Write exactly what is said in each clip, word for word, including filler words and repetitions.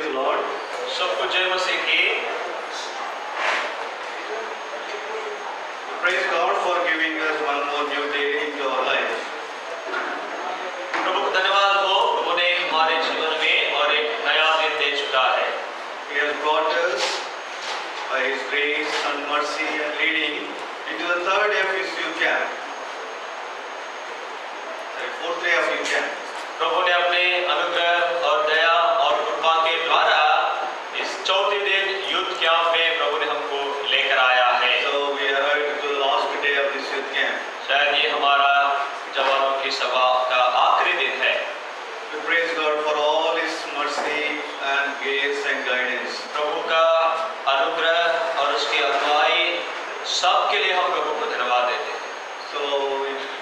the Lord. सबको जय मसीह की। Praise God for giving us one more new day into our lives. प्रभु को धन्यवाद हो, प्रभु ने हमारे जीवन में और एक नया दिन दे चुका है। He has brought us by His grace and mercy and leading into the third day of His Youth Camp. The fourth day of Youth Camp. प्रभु ने अपने अनुग्रह और दया और कृपा के द्वारा इस चौथे दिन यूथ कैंप में प्रभु ने हमको लेकर आया है। So we are headed to the last day of this Youth Camp. शायद ये हमारा जवानों की सभा का आखिरी दिन है। We praise God for all His mercy and grace and guidance. प्रभु का अनुग्रह और उसकी अगुवाई सब के लिए हम प्रभु को धन्यवाद देते हैं। So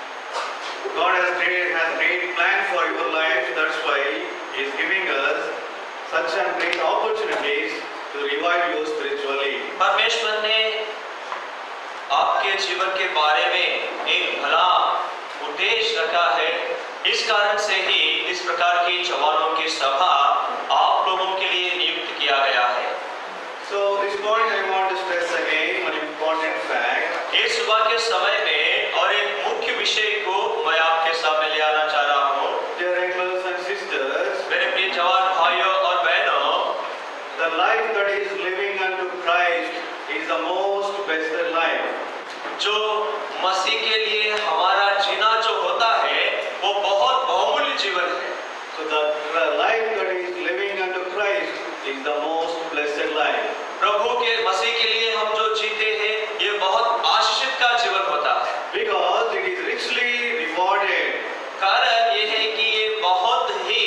God has great has great plan for your life. That's why He is giving us such a great opportunities to revive you spiritually. परमेश्वर ने आपके जीवन के बारे में एक भला उद्देश्य रखा है। इस कारण से ही इस प्रकार की जवानों की सभा आप लोगों के लिए नियुक्त किया गया है। So this point I want to stress again one important fact. इस सुबह के समय में और एक मुख्य विषय को मैं आपके सामने ले आना चाह रहा हूँ। Dear brothers and sisters, मेरे प्रिय जवान भाइयों और बहनों, the life that is living unto Christ is the most blessed life. जो मसीह के लिए हमारा जीना जो होता है वो बहुत बहुमूल्य जीवन है। So the life that is living unto Christ is the most blessed life. प्रभु के मसीह के लिए हम जो जीते हैं ये बहुत आशीषित का जीवन होता है। Because it is richly rewarded. कारण ये है कि ये बहुत ही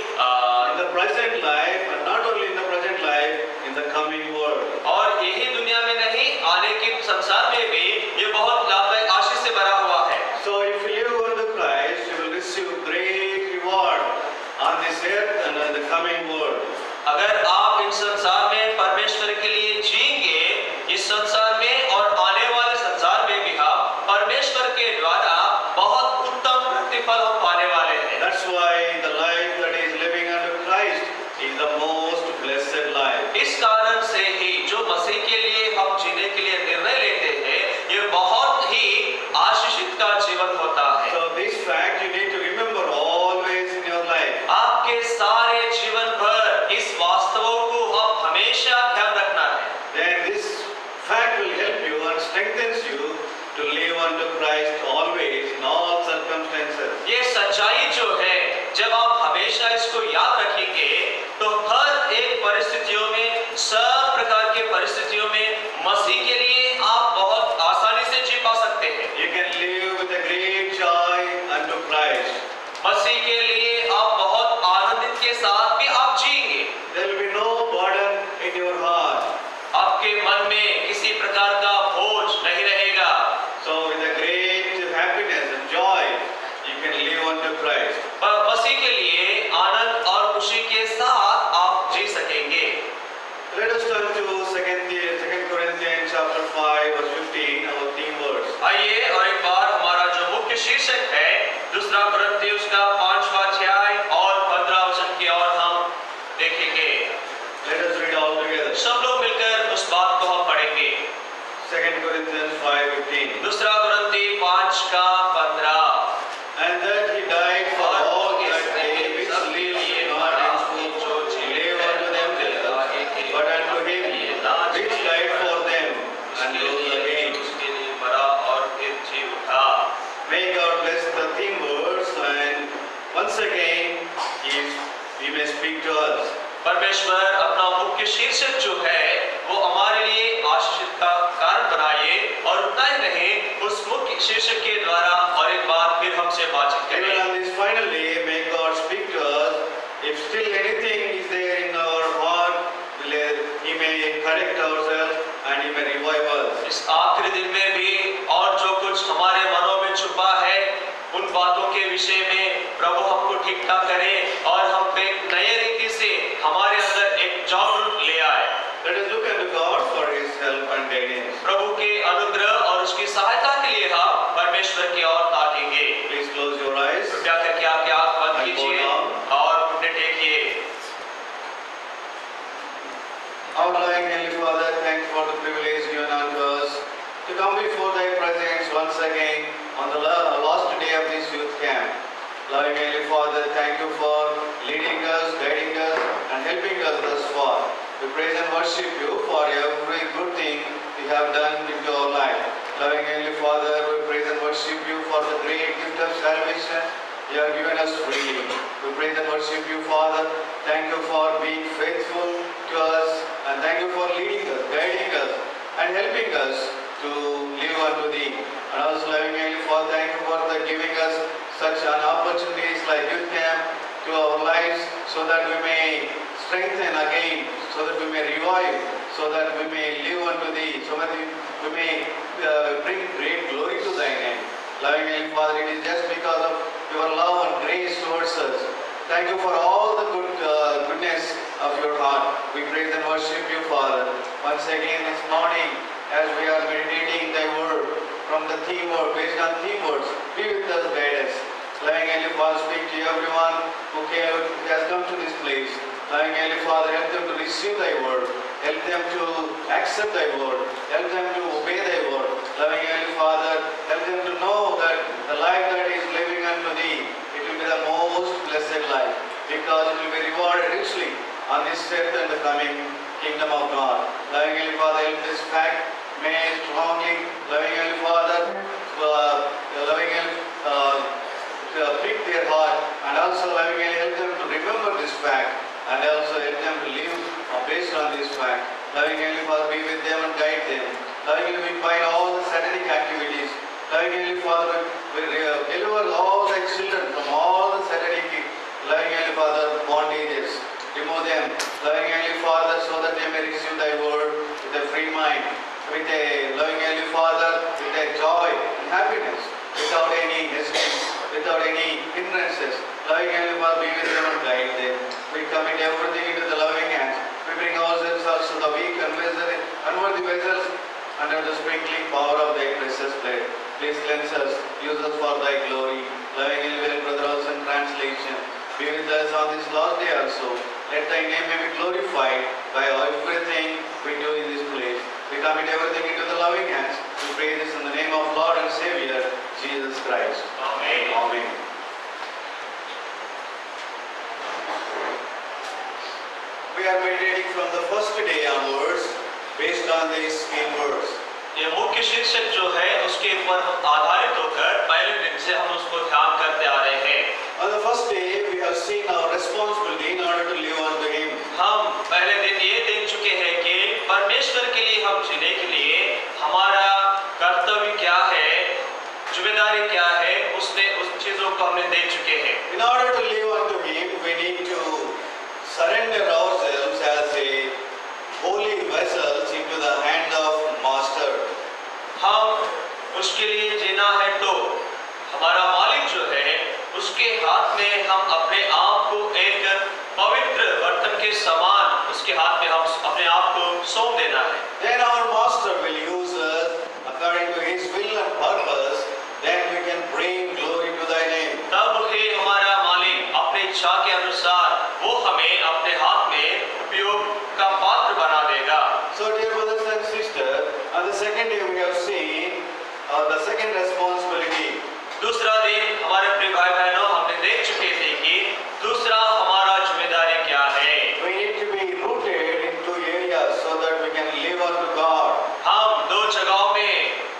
in the present life and not only in the present life in the coming world. और यही दुनिया में नहीं आने के संसार में भी ये बहुत लाभदायक आशीष से भरा हुआ है। So if you live unto Christ, you will receive great reward on this earth and in the coming world. अगर आप इन संसार में परमेश्वर के लिए जीएंगे, इस संसार में और आने वाले संसार में भी हम परमेश्वर के द्वारा बहुत उत्तम प्रतिफल हम पाने वाले हैं। That's why the life that is living unto Christ is the most blessed life. इस कारण से ही जो मसीह के लिए हम जीने के लिए निर्णय लेते हैं, ये बहुत ही आशीषित का जीवन होता है। So this fact you need to remember always in your life. आपके सारे जीवन भर इस वास्तवों को आप हमेशा ध्यान रखना है। Then this fact will help you and strengthens you to live unto Christ always in all circumstances. ये सच्चाई जो है, जब आप हमेशा इसको याद रखेंगे तो हर एक परिस्थितियों में, सब प्रकार के परिस्थितियों में मसीह के लिए आप बहुत आसानी से जी पा सकते हैं। You can live with a great joy unto Christ. मसीह के लिए आप बहुत आनंदित के साथ भी आप जिएंगे। There will be no burden in your heart. आपके मन में किसी प्रकार का बोझ नहीं रहेगा। So with a great happiness and joy, you can live unto Christ. मसीह के लिए आनंद और खुशी के साथ आप जी सकेंगे। Let us turn to second Corinthians chapter five verse fifteen, our theme verse. आइए और एक बार हमारा जो मुख्य शीर्षक है दूसरा कुरिन्थियों का पांचवां अध्याय और पंद्रह वचन की ओर हम देखेंगे। Let us read all together. सब लोग मिलकर उस बात को हम पढ़ेंगे। Second Corinthians five fifteen. दूसरा कुरिन्थी पांच का पंद्रह। And that he died for all that they which live not in food live unto themselves, but unto him which died for them and rose again. May God bless the theme verse and once again he is, he may speak to us. परमेश्वर अपना मुख्य शीर्षक जो है वो हमारे लिए आशीष का कारण बनाए और उतना ही नहीं उस मुख्य शीर्षक के द्वारा और एक बार फिर हमसे बातचीत करें। Even on this final day, may God speak to us. If still anything is there in our heart, He may correct ourselves and He may revive us. इस आखिरी दिन में भी और जो कुछ हमारे मनों में छुपा है उन बातों के विषय में प्रभु हमको ठीक ठाक करे और हम पे नए रीति से हमारे अंदर एक जागरूक ले आए। Let us look unto God for His help and guidance. प्रभु के अनुग्रह और उसकी सहायता के लिए हम परमेश्वर की Our loving Heavenly Father, thanks for the privilege given unto us to come before Thy presence once again on the la- last day of this youth camp. Loving Heavenly Father, thank you for leading us, guiding us, and helping us thus far. We praise and worship you for every good thing you have done into our life. Loving Heavenly Father, we praise and worship you for the great gift of salvation you have given us freely. We praise and worship you, Father. Thank you for being faithful to us, and thank you for leading us, guiding us, and helping us to live unto Thee. And also, loving Heavenly Father, thank you for the giving us such an opportunities like youth camp to our lives, so that we may strengthen again, so that we may revive, so that we may live unto Thee, so that we, we may uh, bring great glory to Thy name. Loving Heavenly Father, it is just because of your love and grace towards us. Thank you for all the good uh, goodness of your heart. We praise and worship you, Father. Once again this morning, as we are meditating Thy word from the theme word, based on theme words, be with us, guide us. Loving Heavenly Father, speak to everyone who came, who has come to this place. Loving Heavenly Father, help them to receive Thy word. Help them to accept Thy word. Help them to obey Thy word. Loving Heavenly Father, help them to know that the life that is living unto Thee, it will be the most blessed life, because it will be rewarded richly on this earth and the coming kingdom of God. Loving Heavenly Father, help this fact may strongly, loving Heavenly Father, uh, loving Heavenly uh, uh, prick their heart, and also loving Heavenly help them to remember this fact, and also help them to live based on this fact. Loving Heavenly Father, be with them and guide them. Loving Heavenly, we bind all the satanic activities. Loving Heavenly Father, we deliver all Thy children from all the satanic, loving Heavenly Father, bondages. Remove them, loving Heavenly Father, so that they may receive Thy word with a free mind, with a loving Heavenly Father, with a joy and happiness, without any hesitance, without any hindrances. Loving Heavenly Father, be with them and guide them. We commit everything into the loving hands. We bring ourselves also the weak and unworthy vessels under the sprinkling power of Thy precious blood. Please cleanse us, use us for Thy glory. Loving Heavenly Brother also in translation, be with us on this last day also. Let Thy name may be glorified by everything we do in this place. We commit everything into the loving hands. We pray this in the name of Lord and Savior, Jesus Christ. Amen. Amen. We are meditating from the first day onwards based on these key words. ये मुख्य शीर्षक जो है उसके ऊपर हम आधारित होकर पहले दिन से हम उसको ध्यान करते आ रहे हैं. On the first day, we have seen our responsibility in order to live unto Him. हम पहले दिन ये देख चुके हैं कि परमेश्वर के लिए हम जीने के लिए हमारा कर्तव्य क्या है, जिम्मेदारी क्या है, उसने उस चीजों को हमने देख चुके हैं. In order to live unto Him, we need to surrender ourselves as a holy vessels into the hand of Master. हम उसके लिए जीना है तो हमारा मालिक जो है उसके हाथ में हम अपने आप को एक पवित्र बर्तन के समान उसके हाथ में हम अपने आप को सौंप देना है. Then our Master will use us according to His will and purpose. Then we can bring glory to Thy name. तब ही हमारा मालिक अपनी इच्छा के अनुसार वो हमें अपने हाथ में उपयोग का पात्र बना देगा. So dear brothers and sisters, on the second day we have seen uh, the second responsibility. दूसरा दिन हमारे प्रिय भाई बहनों हमने देख चुके थे कि दूसरा हमारा जिम्मेदारी क्या है. We need to be rooted in two areas so that we can live unto God. हम दो जगहों में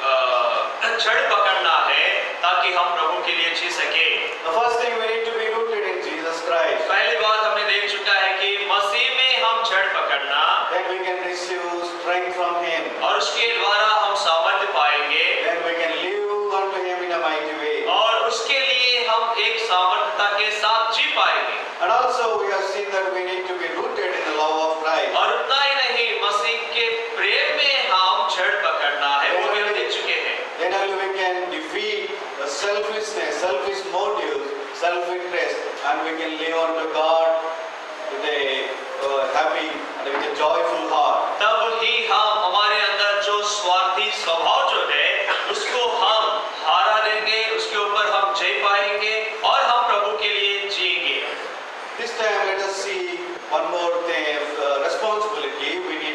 जड़ पकड़ना है ताकि हम प्रभु के लिए जी सके. The first thing we need to be rooted in Jesus Christ. पहली बात हमने देख चुका है कि मसीह में हम जड़ पकड़ना. Then we can receive strength from Him. और उसके द्वारा हम सामर्थ्य पाएंगे. Then we can live unto Him in a mighty way. और उसके लिए हम एक सामर्थ्यता के साथ जी पाएंगे. And also we have seen that we need to be rooted in the love of Christ. और उतना ही नहीं मसीह के प्रेम में हम जड़ पकड़ना है वो भी हम देख चुके हैं. Then only we can defeat the selfishness, selfish motives, self-interest, and we can live unto God with a uh, happy and with a joyful heart. तब ही हम हमारे अंदर जो स्वार्थी स्वभाव जो है उसको हम हारा देंगे, उसके ऊपर हम जय पाएंगे और हम प्रभु के लिए जिएंगे. This time let us see one more thing, uh, responsibility we need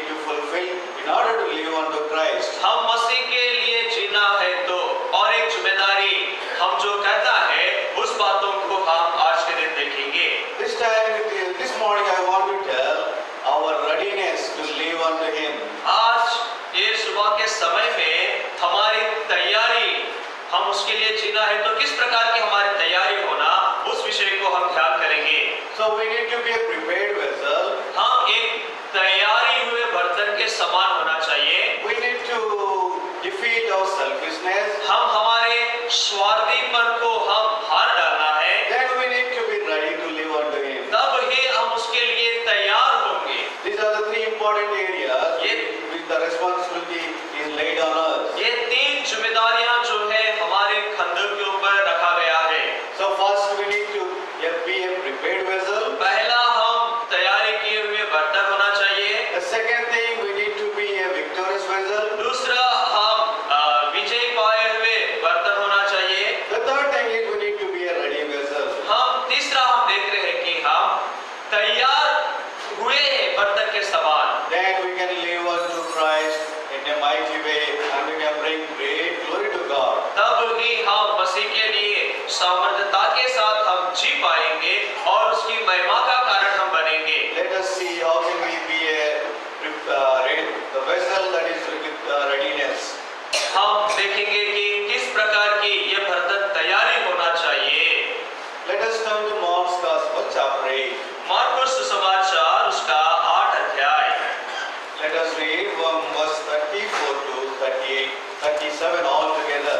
unto Christ. हम मसीह के लिए जीना है तो और एक जिम्मेदारी हम जो कहता है उस बातों को हम आज के दिन देखेंगे। This time, this morning, I want to tell our readiness to live unto Him. आज ये सुबह के समय में हमारी तैयारी, हम उसके लिए जीना है तो किस प्रकार की हमारी तैयारी होना, उस विषय को हम ध्यान करेंगे। So we need to be a prepared vessel. हम एक तैयारी हुए बर्तन के समान होना चाहिए। We need to defeat our selfishness. हम हमारे स्वार्थीपन को हम हार डालना है। Then we need to be ready to live unto Him. तब ही हम उसके लिए तैयार होंगे। These are the three important areas ये which the responsibility is laid on us. ये तीन जिम्मेदारियां जो है हमारे कंधों के ऊपर रखा गया है। So first we need to be a prepared vessel. पहला हम तैयारी किए हुए बर्तन होना चाहिए। The second thing, we need to be a victorious vessel. दूसरा हम अ, विजय पाए हुए बर्तन होना चाहिए। The third thing is we need to be a ready vessel. हम तीसरा हम देख रहे हैं कि हम तैयार हुए हैं बर्तन के समान। Then we can live unto Christ in a mighty way and we can bring great glory to God. तब ही हम मसीह के लिए सामर्थ्यता के साथ हम जी पाएंगे और उसकी महिमा का कारण हम बनेंगे। Let us see how can we be a uh, the vessel that is with uh, readiness. हम देखेंगे कि किस प्रकार की ये बर्तन तैयारी होना चाहिए। Let us turn to Mark's Gospel, chapter eight. Marcus सुसमाचार उसका आठ अध्याय। Let us read from verse thirty-four to thirty-eight, thirty-seven all together.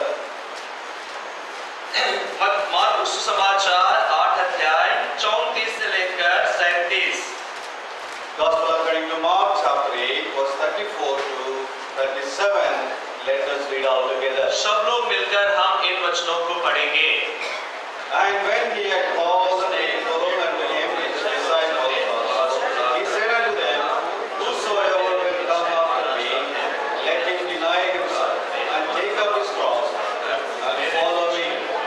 Marcus सुसमाचार आठ अध्याय चौंतीस से लेकर सैंतीस। Gospel according to Mark, chapter eight, verse thirty-four to thirty-seven. Let us read all together. सब लोग मिलकर हम इन वचनों को पढ़ेंगे। And when he had called the people unto him his disciples, he said unto them, Whosoever will come after me, let him deny himself, and take up his cross, and follow me.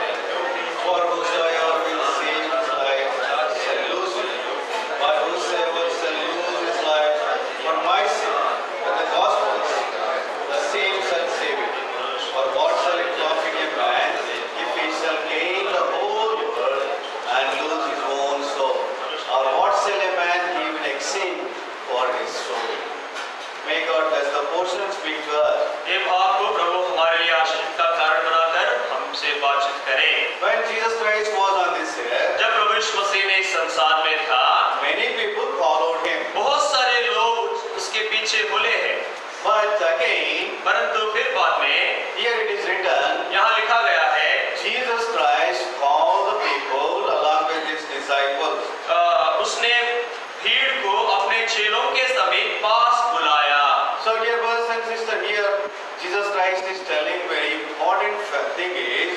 For whosoever will save his life shall lose it, but whosoever shall lose his life for my sake and the gospel's, the same shall save it. For what shall it profit a man if he shall gain the whole world and lose his own soul? Or what shall a man give in exchange for his soul? May God bless the portion and speak to us. ये भाव को प्रभु हमारे लिए आशीष का कारण बनाकर हमसे बातचीत करें। When Jesus Christ was on this earth, जब प्रभु यीशु मसीह ने इस संसार में था, many people followed him. बहुत सारे लोग उसके पीछे बोले हैं। But again, परंतु फिर बाद में here it is written, यहाँ लिखा गया है, Jesus Christ called the people along with his disciples. अ, उसने भीड़ को अपने चेलों के समीप पास बुलाया। So dear brothers and sisters, here Jesus Christ is telling very important thing is,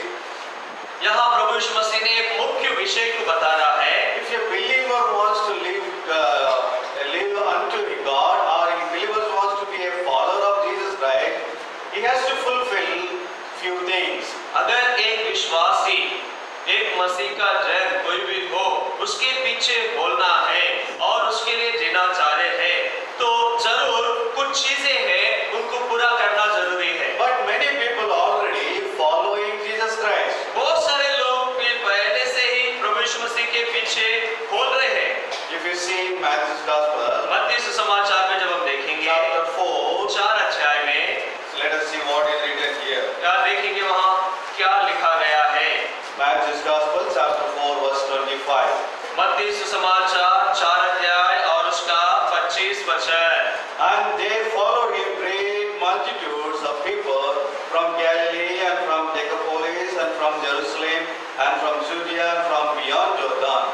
यहाँ प्रभु यीशु मसीह ने एक मुख्य विषय को बता रहा है। if a believer wants to live uh, live unto God, or a believer wants to be a follower of Jesus Christ, he has to fulfill few things. अगर एक विश्वासी, एक मसीह का जन कोई भी हो, उसके पीछे बोलना है और उसके लिए जीना चाह रहे हैं, तो जरूर कुछ चीजें हैं उनको पूरा करना जरूरी है। But many people already following Jesus Christ. बहुत सारे लोग भी पहले से ही प्रभु यीशु मसीह के पीछे बोल रहे हैं। If you see Matthew's Gospel, मत्ती सुसमाचार में जब हम देखेंगे chapter four, चार अध्याय में, let us see what is written here. क्या देखेंगे वहाँ क्या लिखा गया है। Matthew's Gospel, chapter four, verse twenty-five. मत्ती सुसमाचार चार अध्याय और उसका पच्चीस वचन। And they followed him great multitudes of people from Galilee and from Decapolis and from Jerusalem and from Judea and from beyond Jordan.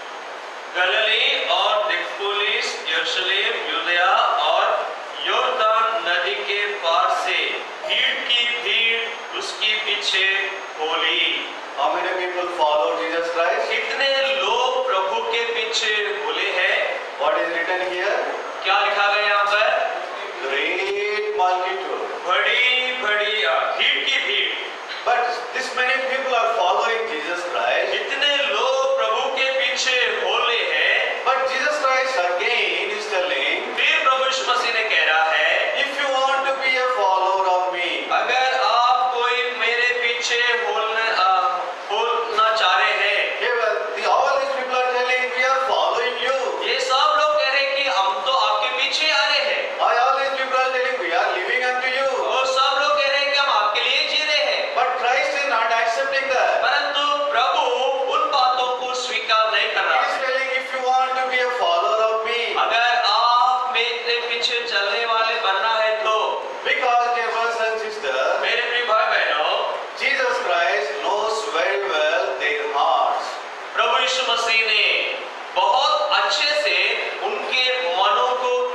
गलीली और दिकपोलिस, यरूशलेम, यूदया और योर्दान नदी के पार से भीड़ की भीड़ उसके पीछे बोली। How many people followed Jesus Christ? कितने लोग प्रभु के पीछे बोले हैं? What is written here? क्या लिखा गया यहाँ पर? Great multitude. बड़ी बड़ी भीड़ की भीड़। But this many people are following Jesus Christ. इतने लोग प्रभु के पीछे बोले हैं। But Jesus Christ again is telling, फिर प्रभु यीशु मसीह ने कह रहा है, if you want to be a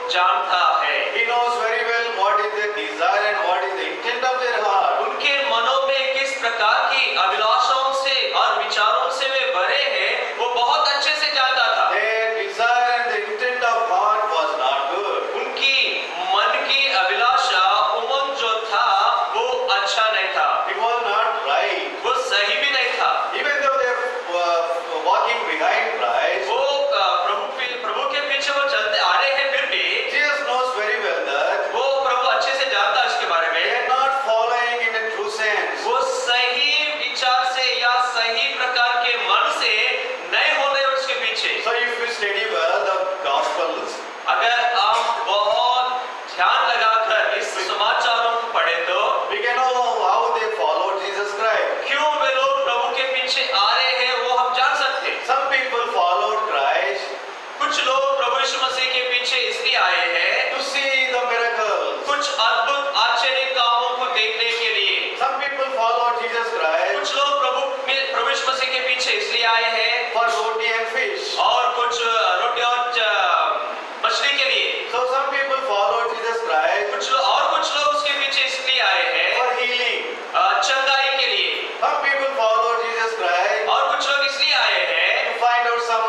जानता है। He knows very well what is their desire and what is the intent of their heart. उनके मनों में किस प्रकार की अभिलाषाओं से और विचारों से वे भरे हैं, वो बहुत अच्छे से जानता था। Their desire and the intent of heart was not good. उनकी मन की अभिलाषा, उमंग जो था वो अच्छा नहीं था, It was not right. वो सही भी नहीं था। Even though they were walking behind Christ, वो अ, प्रभु पे- प्रभु के पीछे वो चलते आ रहे हैं, फिर भी Jesus knows very well that वो प्रभु अच्छे से जानता है इसके बारे they में। are not following in a true sense. वो सही विचार से या सही प्रकार के मन से नहीं हो रहे उसके पीछे। So if we study well the Gospels, अगर आप बहुत ध्यान लगाकर इस समाचारों को पढ़े तो we can know how they followed Jesus Christ. क्यों वे लोग प्रभु के पीछे आ रहे हैं वो हम जान सकते हैं। Some people followed Christ कुछ लोग प्रभु यीशु मसीह के पीछे इसलिए आए हैं, to see the miracles. कुछ अद्भुत आश्चर्य कामों को देखने के लिए। Some people followed Jesus Christ कुछ लोग प्रभु में प्रभु यीशु मसीह के पीछे इसलिए आए हैं for roti and fish. और कुछ रोटी और च- मछली के लिए। So some people followed Jesus Christ कुछ लोग और कुछ लोग उसके पीछे इसलिए आए हैं for healing. अ, चंगाई के लिए। Some people followed Jesus Christ और कुछ लोग इसलिए आए हैं to find out some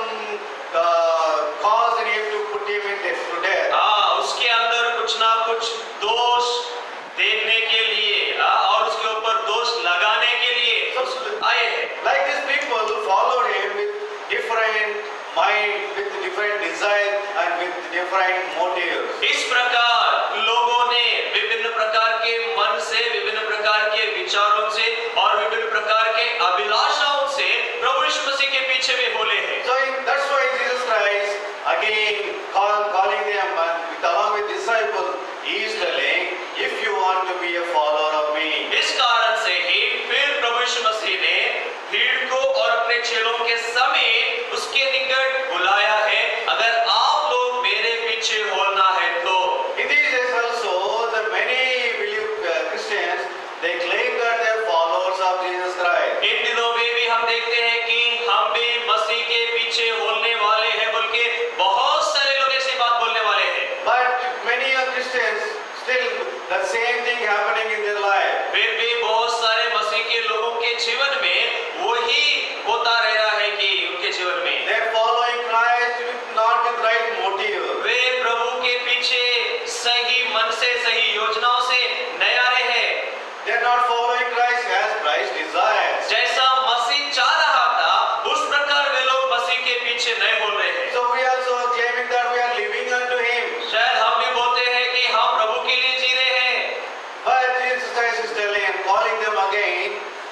uh, cause in him to put him in death, to death. हाँ, उसके अंदर कुछ ना कुछ दोष देखने के लिए हाँ, और उसके ऊपर दोष लगाने के लिए So, आए हैं। like these people followed him with different mind, with different desire and with different motives. इस प्रकार लोगों ने विभिन्न प्रकार के मन से, विभिन्न प्रकार के विचारों से और विभिन्न प्रकार के अभिलाषाओं से प्रभु यीशु मसीह के पीछे भी बोले हैं। So in, that's why Jesus Christ again call, calling them and with, along with disciples, he is telling, if you want to be a follower of me, इस कारण से ही फिर प्रभु यीशु मसीह ने भीड़ को और अपने चेलों के समेत उसके निकट बुलाया है, अगर आप लोग मेरे पीछे होना है तो। in these days also, the many believe uh, Christians, they claim that they are followers of Jesus Christ. इन दिनों में भी हम देखते हैं कि हम भी मसीह के पीछे होने वाले हैं, बल्कि बहुत सारे लोग ऐसी बात बोलने वाले हैं। But many are Christians, still the same thing happening in their life. फिर भी बहुत सारे मसीह के लोगों के जीवन में वही होता रह रहा है कि उनके जीवन में They are following Christ with, not with right motive. वे प्रभु के पीछे सही मन से, सही योजनाओं से नहीं आ रहे हैं। They are not following Christ as Christ desires. जैसा मसीह चाह रहा था उस प्रकार वे लोग मसीह के पीछे नहीं बोल रहे हैं। So we also claiming that we are living unto Him. शायद हम भी बोलते हैं कि हम प्रभु के लिए जी रहे हैं, But Jesus Christ is telling and calling them again,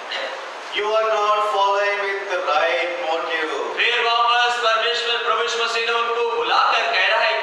you are not following with the right motive. फिर वापस परमेश्वर प्रभु यीशु मसीह ने उनको बुलाकर कह रहा है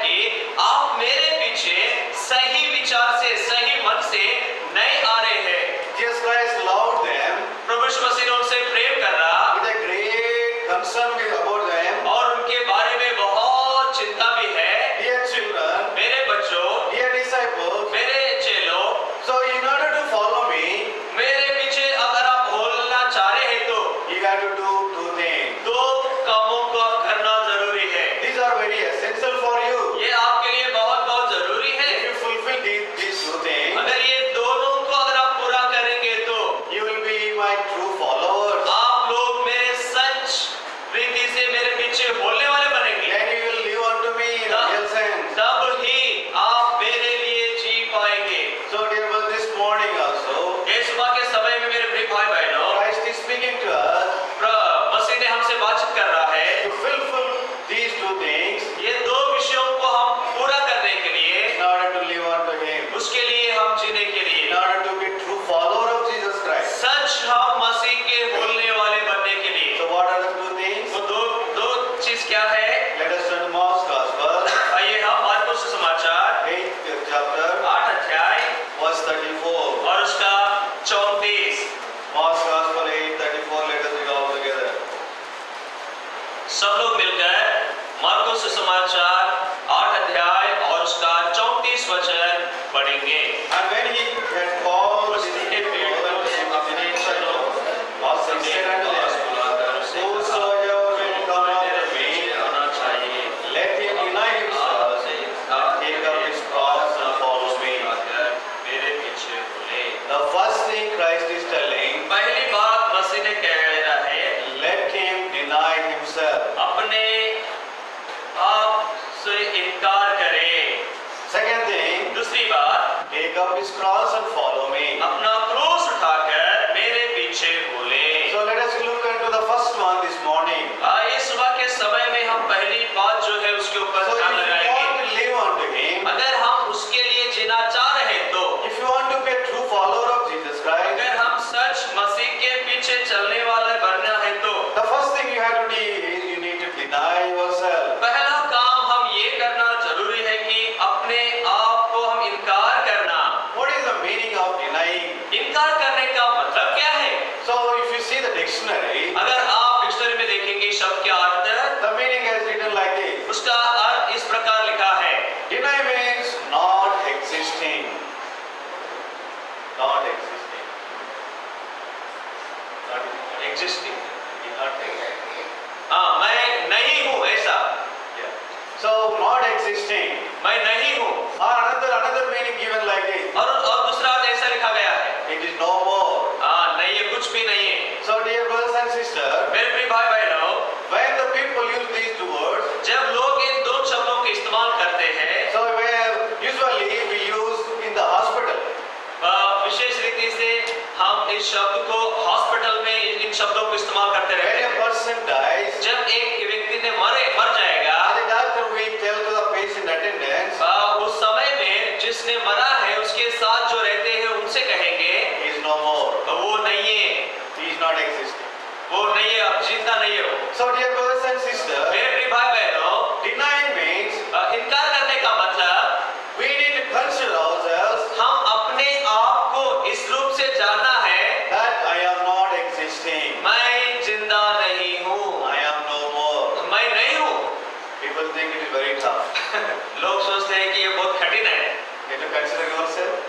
दूसरी बात, take up his cross and follow me. अपना क्रूस उठाकर मेरे पीछे बोले। So let us look into the first one this morning. आइए सुबह के समय में हम पहली बात जो है उसके ऊपर So if ध्यान you लगाएंगे। want to live unto him, अगर हम उसके लिए जीना चाह रहे तो, if you want to be a true follower of Jesus Christ, अगर हम सच मसीह के पीछे चलने वाले बनना है तो the first thing you have to do is you need to deny yourself. पहला काम हम ये करना जरूरी है कि अपने आप को हम इनकार करना। What is the meaning of denying? इनकार करने का मतलब क्या है? So if you see the dictionary, अगर आप डिक्शनरी में देखेंगे शब्द के अर्थ, the meaning is written like this. उसका अर्थ इस प्रकार लिखा है। Deny means not existing. Not existing. Not Existing. not existing. हाँ, मैं नहीं हूँ ऐसा। Yeah. So not existing. मैं नहीं हूँ। Or another another meaning given like this. और और दूसरा अर्थ ऐसा लिखा गया है। It is no more. हाँ, नहीं है, कुछ भी नहीं है। So dear brothers and sisters, मेरे प्रिय भाई बहनों, when the people use these two words, जब लोग इन दो शब्दों का इस्तेमाल करते हैं, so where usually we use in the hospital. अ, विशेष रीति से हम इस शब्द को हॉस्पिटल में इन इन शब्दों को इस्तेमाल करते रहते When a हैं। person dies, जब एक व्यक्ति ने मरे मर जाएगा, as a doctor we tell to the patient attendants, अ, उस समय में जिसने मरा है उसके साथ जो रहते हैं उनसे कहेंगे he is no more. वो नहीं है, He is not existing. वो नहीं है, अब जिंदा नहीं है वो। So dear brothers and sisters, मेरे प्रिय भाई बहनों, denying means अ, इनकार करने का मतलब we need to consider ourselves हम अपने आप को इस रूप से जानना है, that I am not existing. मैं जिंदा नहीं हूँ, I am no more. मैं नहीं हूँ। People think it is very tough. लोग सोचते हैं कि ये बहुत कठिन है। You have to consider yourself.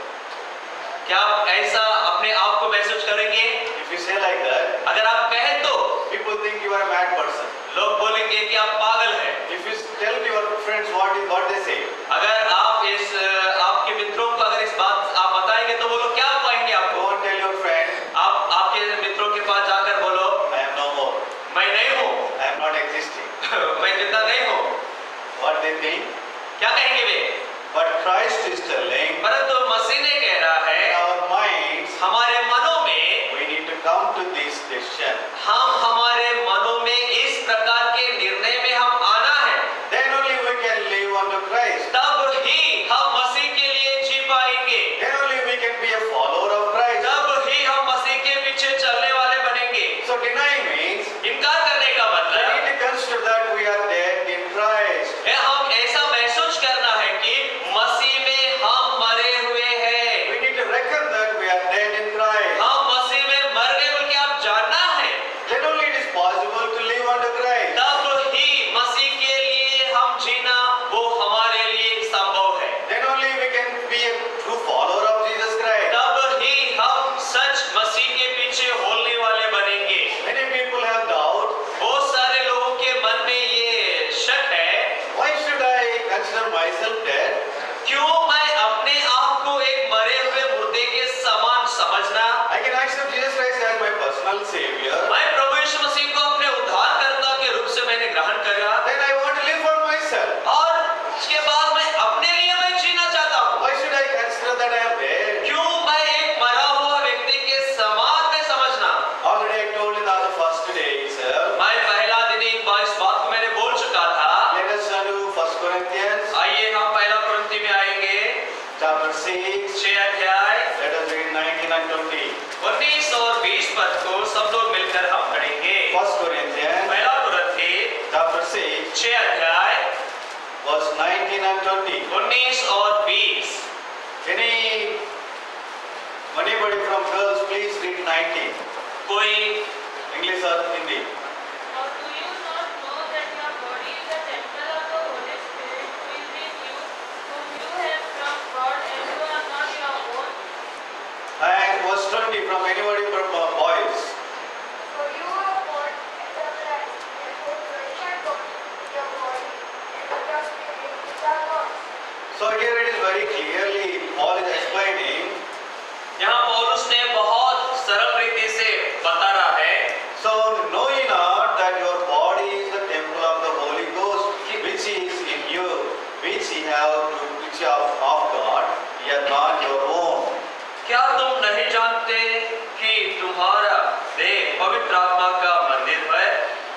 क्या आप ऐसा अपने आप को महसूस करेंगे? If you say like that, अगर आप कहें तो people think you are a mad person. लोग बोलेंगे कि आप पागल हैं। If you tell your friends what is what they say, अगर आप इस आपके मित्रों को अगर इस बात आप बताएंगे तो वो लोग क्या कहेंगे go आपको? and tell your friend, आप आपके मित्रों के पास जाकर बोलो, I am no more. मैं नहीं हूँ, I am not existing. मैं जिंदा नहीं हूँ। What they think? क्या कहेंगे वे? But Christ is telling, परंतु मसीह ने कह रहा in है our minds, हमारे मनों में, we need to come to this decision. हम हमारे मनों में इस प्रकार के निर्णय में हम आना है, Then only we can live unto Christ. तब ही हम मसीह के लिए जी पाएंगे, Then only we can be a follower of Christ. तब ही हम मसीह के पीछे चलने वाले बनेंगे। So denying means इनकार करने का we मतलब need to consider that we are dead in Christ. है हम ऐसा महसूस करना है कि मसीह में हम मरे हुए हैं। We need to reckon that we are dead in Christ. हम मसीह में मर गए बोल के आप जानना है, Then only it is possible to live unto Christ. तब ही मसीह के लिए हम जीना वो हमारे लिए संभव है। Then only we can be a true follower of Jesus Christ. तब ही हम सच मसीह के पीछे होने वाले बनेंगे। Many people have doubt. बहुत सारे लोगों के मन में ये शक है, Why should I consider myself dead? क्यों मैं अपने आप को एक मरे हुए मुर्दे के समान समझना? I can accept Jesus Christ as my personal savior. मैं प्रभु यीशु मसीह को अपने उद्धारकर्ता के रूप से मैंने ग्रहण करा Then I want to live for myself. और उसके बाद मैं अपने लिए मैं जीना चाहता हूँ। Why should I consider that I am dead? क्यों मैं एक मरा हुआ व्यक्ति के समान में समझना? Already I told in the first day itself. मैं पहला दिन ही इस बात को मैंने बोल चुका था। Let us turn to First Corinthians आइए हम पहला कुरिन्थी में आएंगे, chapter six. छह अध्याय Let us read nineteen and twenty. उन्नीस और बीस पद को सब लोग मिलकर हम पढ़ेंगे। First Corinthians पहला कुरिन्थी chapter six, छह अध्याय verse nineteen and twenty. उन्नीस और बीस। Any anybody from girls, please read nineteen. कोई English or Hindi? Or do you not know that your body is a temple of the Holy Spirit who is in you, whom you have from God, and you are not your own? And verse twenty from anybody from uh, boys. For you are born in the flesh, and for treasure God your body, and the your spirit which are God's. So here it is very clearly Paul is explaining. यहाँ पौलुस ने बहुत सरल रीति से बता रहा है, So know ye not that your body is the temple of the Holy Ghost, which is in you, which ye have, which you have of God. Ye कि तुम्हारा देह पवित्र आत्मा का मंदिर है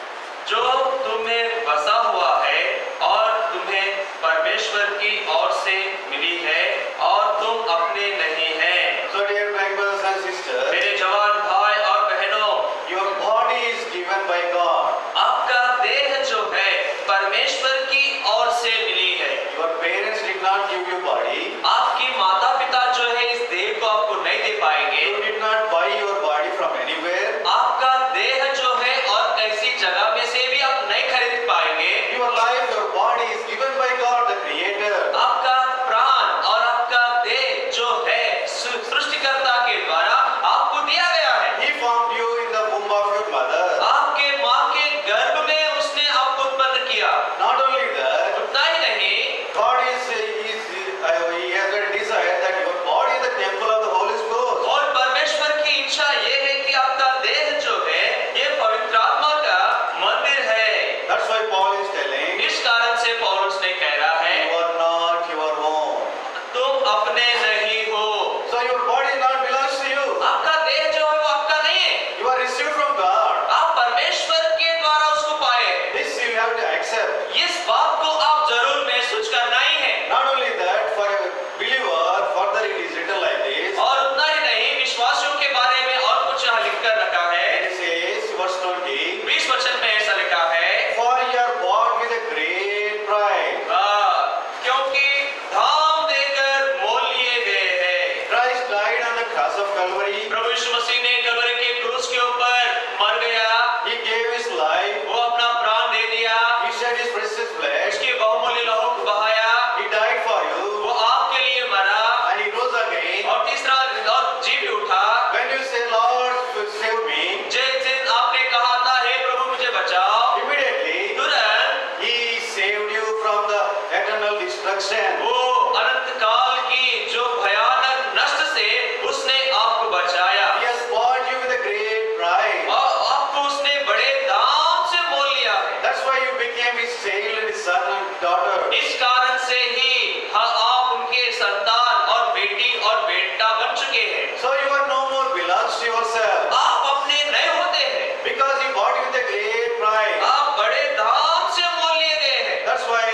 जो तुम्हें बसा हुआ है और तुम्हें परमेश्वर की ओर से मिली है और तुम अपने नहीं हैं। So dear brothers and sisters, मेरे जवान भाई और बहनों, your body is given by God. आपका देह जो है परमेश्वर की ओर से मिली है। Your parents did not give you body. आपकी माता पिता जो है इस देह को आपको नहीं दे पाएंगे। You did not buy your body from anywhere. आपका देह जो है और किसी जगह में से भी आप नहीं खरीद पाएंगे। Your life, your body is given by God, the Creator. आपका प्राण और आपका देह जो है सृ- सृष्टिकर्ता के द्वारा आपको दिया गया है। He formed you in the womb of your mother. आपके माँ के गर्भ में उसने आपको उत्पन्न किया। Not only that, उतना ही नहीं, God is, is uh, He has got a desire that your body is the temple of the Holy Ghost. और परमेश्वर की इच्छा ये है कि आपका देह जो है ये पवित्र आत्मा का मंदिर है। That's why Paul is telling, इस कारण से पौलुस ने कह रहा है, you are not your own. तुम अपने नहीं हो। So your body not belongs to you. आपका देह जो है वो आपका नहीं है। You are received from God. आप परमेश्वर के द्वारा उसको पाए। This you have to accept. इस बात को आप जरूर महसूस करना ही है। Not only that, for a believer, further it is written like this. और उतना ही नहीं, विश्वासियों के बारे में और कुछ यहाँ लिख कर रखा है। It says, verse twenty, बीस वचन में ऐसा लिखा है, for you are bought with a great price. आ, क्योंकि धाम देकर मोल लिए गए हैं। Christ died on the cross of Calvary. प्रभु यीशु मसीह ने कलवरी के क्रूस के ऊपर मर गया। He gave his life. वो अपना प्राण दे दिया। He shed his precious blood. उसके बहुमूल्य लहू को बहाया। He died for you. वो आपके लिए मरा And he rose again. और तीसरा और जी भी उठा। When you say, Lord, save me, जिस दिन आपने कहा था, हे प्रभु मुझे बचाओ, immediately तुरंत he saved you from the eternal destruction. वो अनंत काल की जो भयानक नष्ट से उसने आपको बचाया He has bought you with a great price. और आपको उसने बड़े दाम से मोल लिया है। That's why you became his child and his son and daughter. इस कारण से ही हाँ, आप उनके संतान और बेटी और बेटा बन चुके हैं। So you are no more belongs to yourself. आप अपने नहीं होते हैं, Because he bought you with a great price. आप बड़े दाम से मोल लिए गए हैं। That's why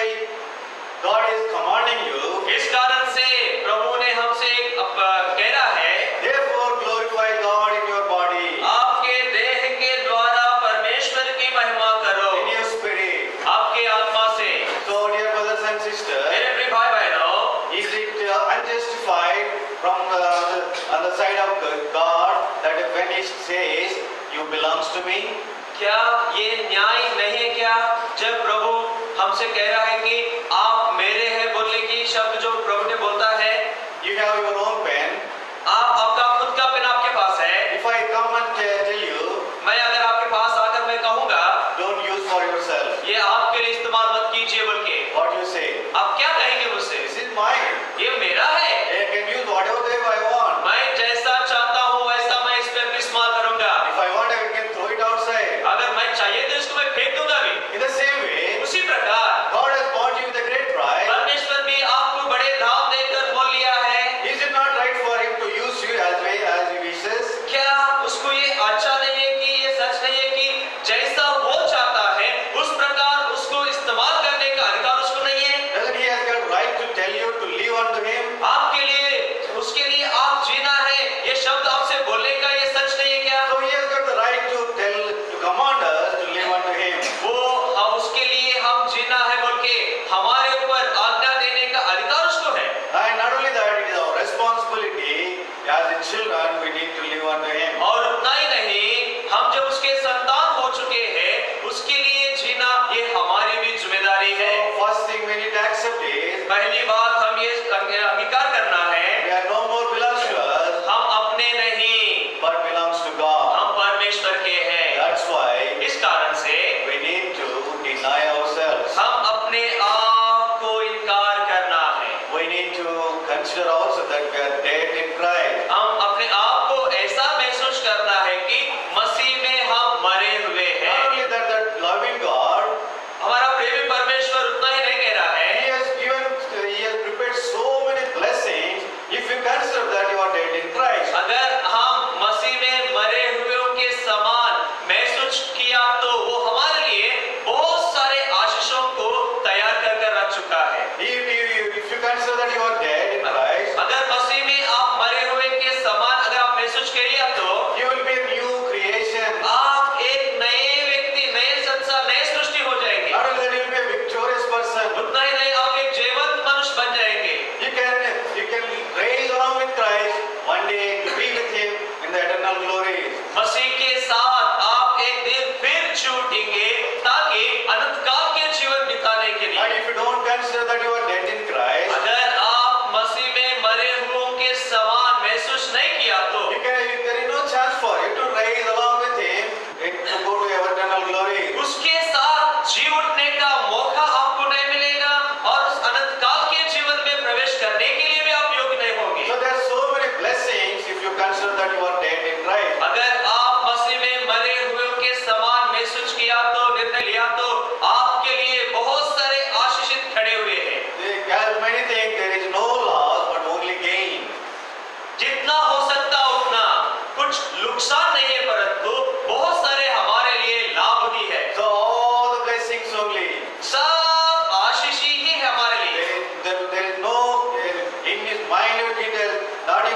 God is commanding you. इस कारण से प्रभु ने हमसे अप- कह रहा है, Therefore glorify God in your body, आपके देह के द्वारा परमेश्वर की महिमा करो, in your spirit. आपके आत्मा से। So dear brothers and sisters, मेरे प्रिय भाई बहनों, is it uh, unjustified from the, on, the, on the side of God that when he says you belongs to me? क्या ये न्याय नहीं है क्या जब प्रभु हमसे कह रहा है कि आप मेरे हैं बोलने की शब्द जो प्रभु ने बोलता है, You have your own pen. आप आपका खुद का पेन आपके पास है। If I come and tell tell you, मैं अगर आपके पास आकर मैं कहूँगा don't use for yourself. ये आपके लिए इस्तेमाल मत कीजिए, बल्कि What you say? आप क्या कहेंगे मुझसे? This is mine. ये मेरा है, I can use whatever way I want. मैं जैसा चाहता हूँ वैसा मैं इस पे इस्तेमाल करूँगा। If I want, I can throw it outside. अगर मैं चाहिए तो इसको मैं फेंक दूंगा भी। In the same way, उसी प्रकार God has bought you with a great price. परमेश्वर भी आपको बड़े दाम देकर मोल लिया है। Is it not right for him to use you as way as he wishes? क्या उसको ये अच्छा नहीं है कि ये सच नहीं है कि जैसा वो चाहता है उस प्रकार उसको इस्तेमाल करने का अधिकार उसको नहीं है? Doesn't he has got right to tell you to live unto him? आपके लिए उसके लिए आप जीना है, ये शब्द आपसे बोलने का ये सच नहीं है क्या? So he has got the right to tell, to command us to live unto him. वो हम उसके लिए हम जीना है बोल के हमारे ऊपर आज्ञा देने का अधिकार उसको है। And not only that, it is our responsibility as his children, we need to live unto him. और उतना ही नहीं, हम जब उसके संतान हो चुके हैं उसके लिए जीना ये हमारी भी जिम्मेदारी है। First thing we need to accept is, पहली बात हम ये अंगीकार करना है, we are no more belongs to us, हम अपने नहीं but belongs to God. हम परमेश्वर के हैं। That's why इस कारण से we need to deny ourselves. हम अपने आप को इनकार करना है। We need to consider also that we are dead in Christ. हम अपने आप को ऐसा महसूस करना है कि मसीह में हम मरे हुए हैं। Not only that, that loving God, हमारा प्रेमी परमेश्वर उतना ही नहीं कह रहा है, he has given, he has prepared so many blessings. If you consider that you are dead in Christ, अगर हम मसीह में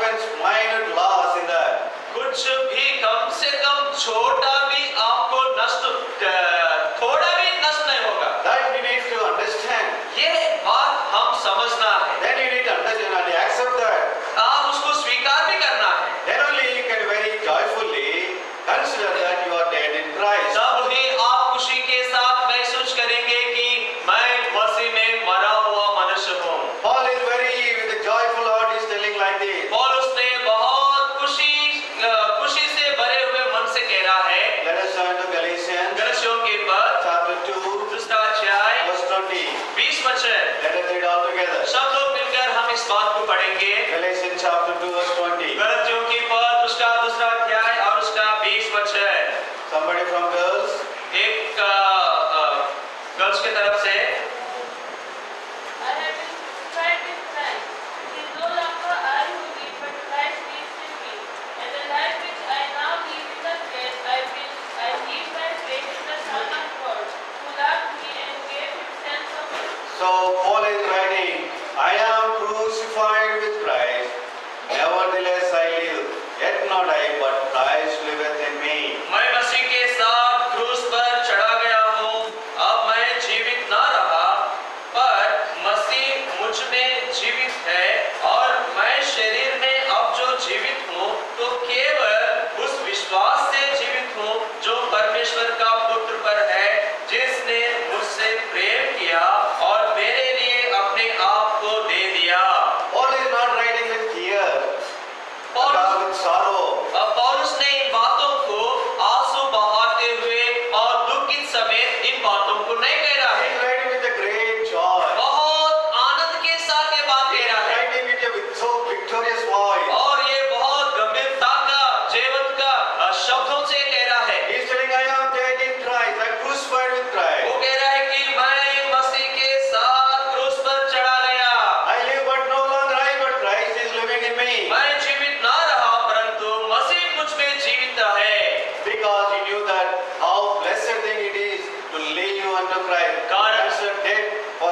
happens, minute loss in that. कुछ भी कम से कम छोटा भी आपको नष्ट अ, थोड़ा भी नष्ट नहीं होगा। That we need to understand. ये बात हम समझना है। Then you need to understand and accept that. आप उसको स्वीकार भी करना है। Then only you can very joyfully consider that you are dead in Christ. तब ही आप खुशी के साथ महसूस करेंगे कि मैं मसीह में मरा हुआ मनुष्य हूँ। Paul is very with a joyful heart is telling like this. पौलुस ने बहुत खुशी अ, खुशी से भरे हुए मन से कह रहा है। Let us turn to Galatians गलतियों के पद chapter two, दूसरा अध्याय verse twenty. बीस वचन। Let us read all together. सब लोग मिलकर हम इस बात को पढ़ेंगे। Galatians chapter two, verse twenty. गलतियों की पद उसका दूसरा अध्याय और उसका बीस वचन। Somebody from girls? एक गर्ल्स की तरफ से I have been crucified with Christ. It is no longer I who live, but Christ lives in me. And the life which I now live in the flesh, I will I live by faith in the Son of God, who loved me and gave himself for me. So Paul is writing, I am crucified with Christ. Nevertheless I live, yet not I, but Christ liveth in me. मैं मसीह के साथ क्रूस पर चढ़ा गया हूँ। अब मैं जीवित ना रहा, पर मसीह मुझ में जीवित है और मैं शरीर में अब जो जीवित हूँ तो केवल उस विश्वास से जीवित हूँ जो परमेश्वर का पुत्र पर है, जिसने मुझसे प्रेम किया और मेरे लिए अपने आप को दे दिया। Paul is not writing with tears, पौलुस but with sorrow. अब पौलुस ने इन बातों को आंसू बहाते हुए और दुखित समेत इन बातों को नहीं कह रहा He है। is writing with a great joy. बहुत आनंद के साथ ये बात He कह is रहा है writing with a with so victorious voice. और ये बहुत गंभीरता का जीवन का अ, शब्दों से कह रहा है। He is telling, I am dead in Christ. I am crucified with Christ. वो कह रहा है कि मैं मसीह के साथ क्रूस पर चढ़ा गया। I live, but no longer I, but Christ is living in me. मैं जीवित ना रहा, परंतु मसीह मुझ में जीवित है। Because he knew that how blessed thing it is to lead you unto Christ. God- Consider dead, uh,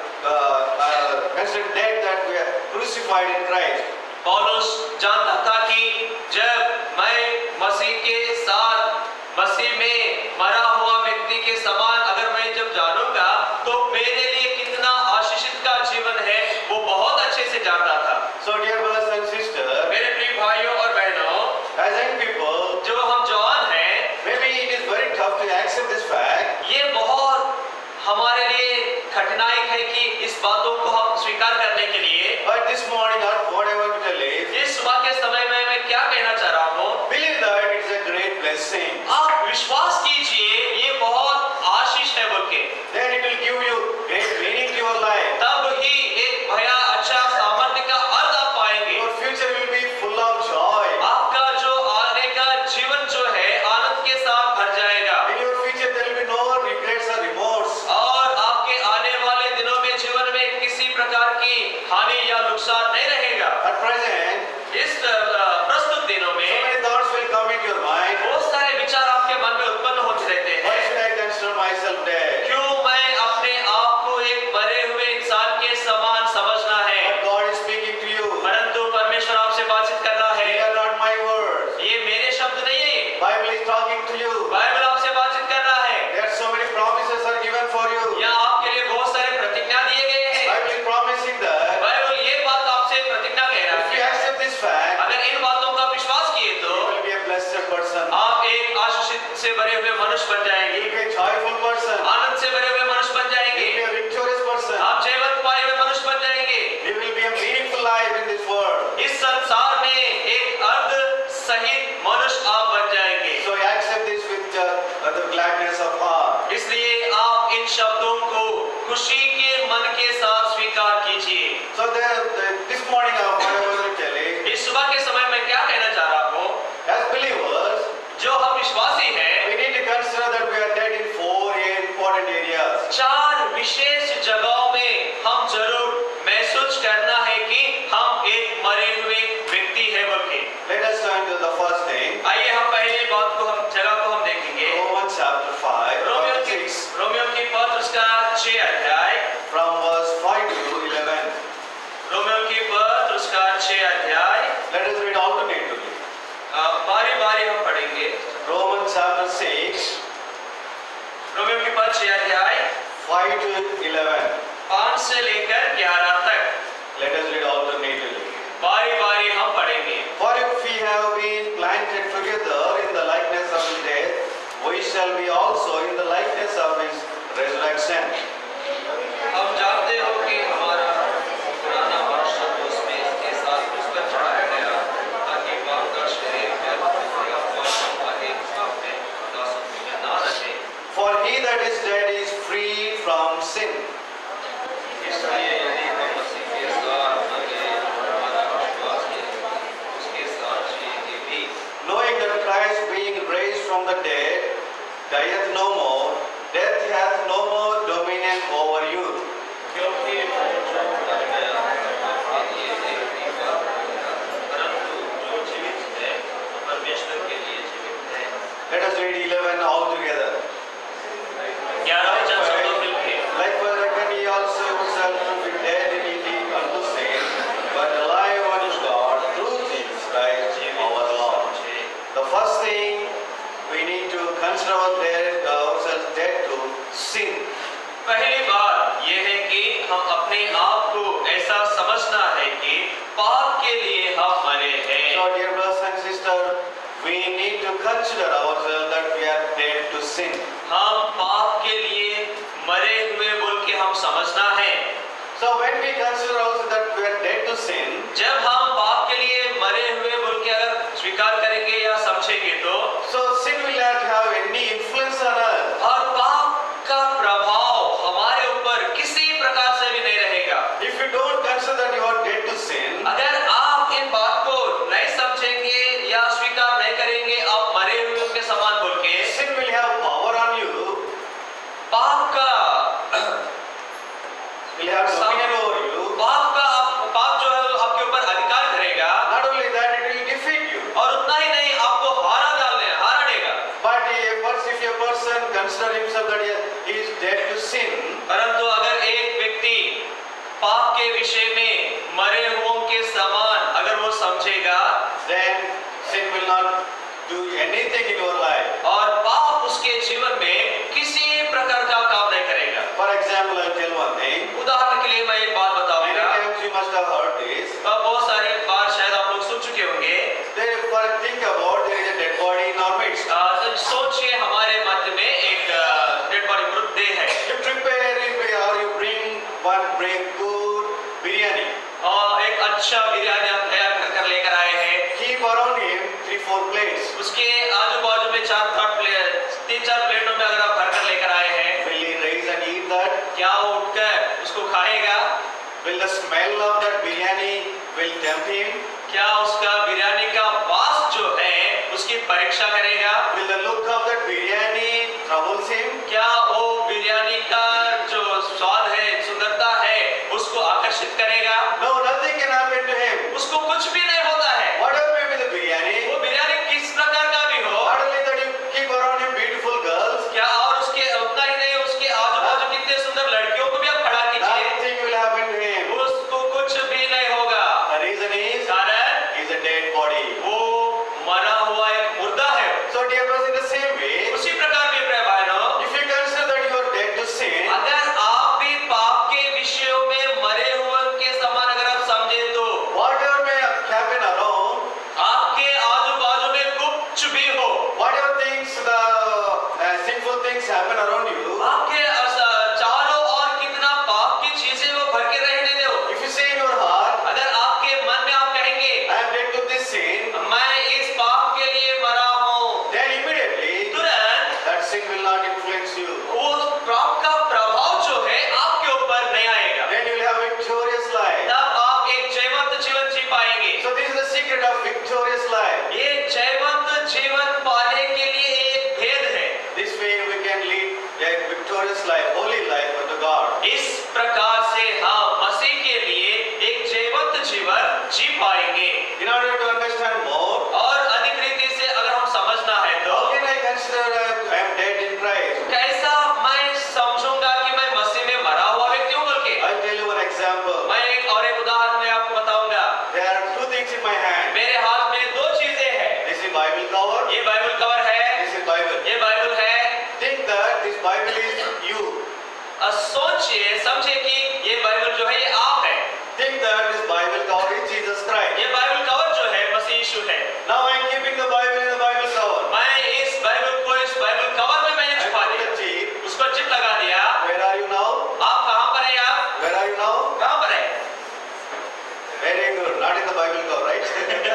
uh, uh, consider dead that we are crucified in Christ. पौलुस जानता था कि जब मैं मसीह के साथ मसीह में मरा हुआ व्यक्ति के समान अगर मैं जब जानूंगा तो मेरे लिए कितना आशीषित का जीवन है वो बहुत अच्छे से जानता था। So dear brothers and sisters, मेरे प्रिय भाइयों और बहनों, as young people, जो हम जवान हैं, maybe it is very tough to accept this fact. ये बहुत हमारे लिए कठिनाई है कि इस बातों को हम स्वीकार करने के लिए। But this morning, or whatever to tell is, इस सुबह के समय में मैं क्या कहना चाह रहा हूँ, believe that it is a great blessing. आप विश्वास कीजिए ये बहुत आशीष है बोल के, Then it will give you great meaning to your life. तब ही एक भया अच्छा सामर्थ्य का अर्थ आप पाएंगे। Your future will be full of joy. आपका जो आने का जीवन जो है आनंद के साथ भर जाएगा In your future, there will be no regrets or remorse. और आपके आने वाले दिनों में जीवन में किसी प्रकार की हानि या नुकसान नहीं रहेगा। At present, इस अ, प्रस्तुत दिनों so में many thoughts will come into your mind. बहुत सारे विचार Let us read alternatively. बारी बारी हम पढ़ेंगे। Romans chapter six, रोमियो की पांचवें अध्याय five to eleven. पांच से लेकर ग्यारह तक Let us read alternatively. बारी बारी हम पढ़ेंगे। For if we have been planted together in the likeness of his death, we shall be also in the likeness of his resurrection. हम जानते हो कि हमारा पुराना मनुष्य उसमें इसके साथ उस पर चढ़ाया गया ताकि पाप का शरीर व्यर्थ हो गया और हम आगे पाप में दासत्व में ना रहे। For he that is dead is freed from sin. इसलिए यदि हम मसीह के साथ आगे हमारा विश्वास है उसके साथ जिएंगे भी। Knowing that Christ being raised from the dead dieth no more, death hath no more dominion over you. क्योंकि वो जो मर गया आपके लिए एक ही बात होगा, परंतु जो जीवित है परमेश्वर के लिए जीवित है। Let us read eleven all together. ग्यारह वचन सब लोग मिलके Likewise reckon ye also yourselves to be dead indeed unto sin, but alive unto God through Jesus Christ our Lord. The first thing we need to consider dead, ourselves dead to sin. पहली बात यह है कि हम अपने आप को ऐसा समझना है कि पाप के लिए हम मरे हैं। So dear brothers and sisters, we need to consider ourselves that we are dead to sin. हम पाप के लिए मरे हुए बोल के हम समझना है। So when we consider also that we are dead to sin, जब हम पाप के लिए मरे हुए बोल के अगर स्वीकार करेंगे या समझेंगे तो so sin will not have any influence on us. और पाप का प्रभाव हमारे ऊपर किसी प्रकार से भी नहीं रहेगा। If you don't consider that you are dead to sin, अगर आप इन बात को नहीं समझेंगे या स्वीकार नहीं करेंगे आप मरे हुए के समान बोल के sin will have power on you, पाप का will have dominion over you. पाप का पाप जो है वो आपके ऊपर अधिकार करेगा। Not only that, it will defeat you. और उतना ही नहीं आपको हारा डालने हारा देगा। But if if a person consider himself that he is dead to sin, परंतु अगर एक व्यक्ति पाप के विषय में मरे हुओं के समान अगर वो समझेगा then sin will not do anything in your life. और पाप उसके जीवन में किसी प्रकार का काम नहीं करेगा। For example, I will tell one thing. उदाहरण के लिए मैं एक बात Many बताऊंगा। times you must have heard this. अब बहुत सारे बार शायद आप लोग सुन चुके होंगे। Therefore, think about there is a dead body in our midst. आ, तो सोचिए हमारे मध्य में एक डेड बॉडी मृतदेह है। You prepare it or you bring one bring good biryani. और एक अच्छा बिरयानी आप तैयार कर कर लेकर आए हैं। Keep around him three four plates. उसके आजू बाजू में चार पांच प्लेट तीन चार प्लेटों में अगर आप भर कर लेकर आए हैं Will he raise and eat that? क्या वो उठकर उसको खाएगा? Will the smell of that biryani will tempt him? क्या उसका बिरयानी का वास जो है उसकी परीक्षा करेगा? Will the look of that biryani troubles him? क्या वो बिरयानी का जो स्वाद है सुंदरता है उसको आकर्षित करेगा? No, nothing can happen to him. उसको कुछ भी नहीं होता है। Whatever may be the biryani, वो बिरयानी किस प्रकार का भी हो, not only that you keep around him beautiful girls, क्या और उसके उतना ही नहीं उसके आजू बाजू कितने सुंदर लड़कियों को भी आप खड़ा कीजिए, nothing will happen to him. उसको कुछ भी नहीं होगा। The reason is, कारण he is a dead body. वो मरा हुआ एक मुर्दा है। So dear brothers, in the same way, उसी प्रकार के प्रिय भाइयों, if you consider that you are dead to sin, अगर आप भी पाप के विषयों में मरे हुए के समान अगर आप समझे तो whatever may happen around, आपके आजू बाजू में कुछ भी हो, whatever things, the uh, sinful things happen around you, आपके चारों ओर कितना पाप की चीजें वो भर के रहने दो। if you say in your heart, अगर आपके मन में आप कहेंगे I am dead to this sin, मैं इस पाप के लिए मरा हूँ, then immediately तुरंत that sin will not influence you. वो पाप का प्रभाव जो है आपके ऊपर नहीं आएगा। Then you will have victorious life. तब आप एक जयवंत जीवन जी पाएंगे। So this is the secret of victorious life. ये जयवंत जीवन पाने के लिए एक भेद है। This way we can lead a victorious life, holy life unto God. इस प्रकार से हम मसीह के लिए एक जयवंत जीवन जी पाएंगे। In order to understand more, और अधिक रीति से अगर हम समझना है तो how can I consider I am dead in Christ? कैसा मैं समझूंगा कि मैं मसीह में मरा हुआ व्यक्ति हूँ बोल के? I'll tell you one example. मैं एक और एक उदाहरण मैं आपको बताऊंगा। There are two things in my hand. मेरे सोचिए, समझे कि ये बाइबल जो है ये आप है। Think that this Bible cover is Jesus Christ. ये बाइबल कवर जो है मसीह यीशु है। Now I am keeping the Bible in the Bible cover. मैं इस बाइबल को इस बाइबल कवर में मैंने I छुपा put दिया, the chip. उसको चिप लगा दिया। Where are you now? आप कहाँ पर हैं? आप Where are you now? कहाँ पर हैं? Very good. Not in the Bible cover, right?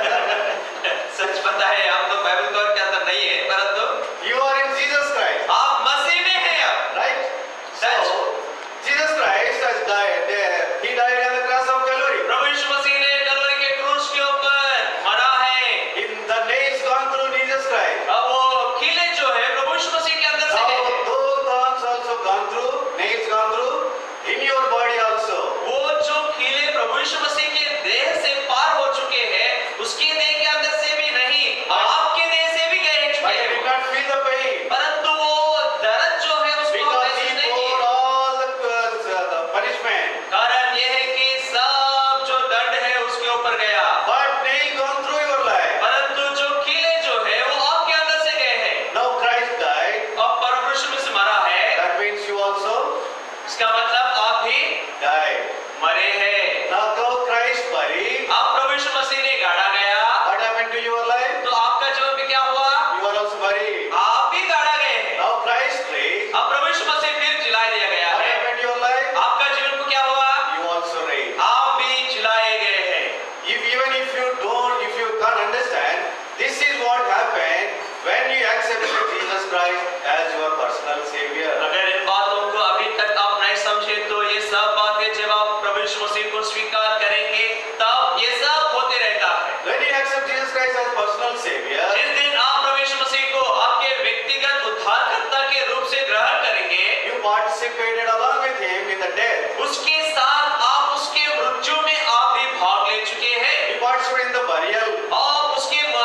सच पता है आप तो बाइबल कवर के अंदर नहीं है, परंतु You are in Jesus Christ, आप मसीह में हैं अब। right? Such. So, Jesus Christ has died. There. He died on the cross of Calvary. प्रभु यीशु मसीह ने कलवरी के क्रूस के ऊपर मरा है। In the nails gone through Jesus Christ. अब वो कीले जो है प्रभु यीशु मसीह के अंदर से Now गए हैं। those thorns also gone through, nails gone through in your body also. वो जो कीले प्रभु यीशु मसीह के देह से पार हो चुके हैं, उसके देह के अंदर से भी नहीं, आपके देह से भी गए चुके But I हैं। did not feel the pain. परंतु वो दर्द जो है उसको Because महसूस he नहीं bore किया। all the, uh, the punishment. कारण ये है कि सब जो दंड है उसके ऊपर गया, But nail gone through your life. परंतु जो कीले जो है वो आपके अंदर से गए हैं। Now Christ died. अब प्रभु यीशु मसीह मरा है, That means you also इसका मतलब आप भी died. मरे हैं। Now though Christ buried, आप प्रभु यीशु मसीह ने गाड़ा गया, what happened to your life? तो आपका जीवन में क्या हुआ? You are also buried. आप भी गाड़ा गए हैं। Now Christ raised. अब प्रभु यीशु मसीह फिर जिला दिया गया What है, happened to your life? आपका जीवन को क्या हुआ? You also raised. आप भी जिलाए गए हैं। If even if you don't, if you can't understand, this is what happened when you accepted Jesus Christ as your personal Savior. अगर इन बातों को अभी तक आप नहीं समझे तो ये सब बातें जब आप प्रभु यीशु मसीह को स्वीकार करेंगे तब ये सब होते रहता है। When you accept Jesus Christ as personal Savior, जिस दिन आप प्रभु यीशु मसीह को आपके व्यक्तिगत उद्धारकर्ता के रूप से ग्रहण करेंगे, you participated along with Him in the death. उसके साथ आप उसके मृत्यु में आप भी भाग ले चुके हैं। You participated in the burial. आप उसके अ,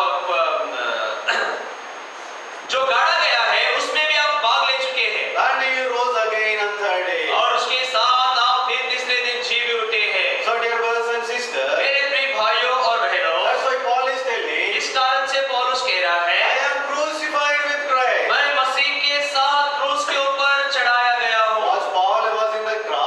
अ, जो गाड़ा गया है उसमें भी आप भाग ले चुके हैं, And you rose again on third day. और उसके साथ आप फिर तीसरे दिन जी भी उठे हैं। So dear brothers and sisters, मेरे प्रिय भाइयों और बहनों, that's why Paul is telling, इस कारण से पौलुस कह रहा I है, am crucified with Christ. मैं मसीह के साथ क्रूस के ऊपर चढ़ाया गया हूँ। As Paul was in the cross,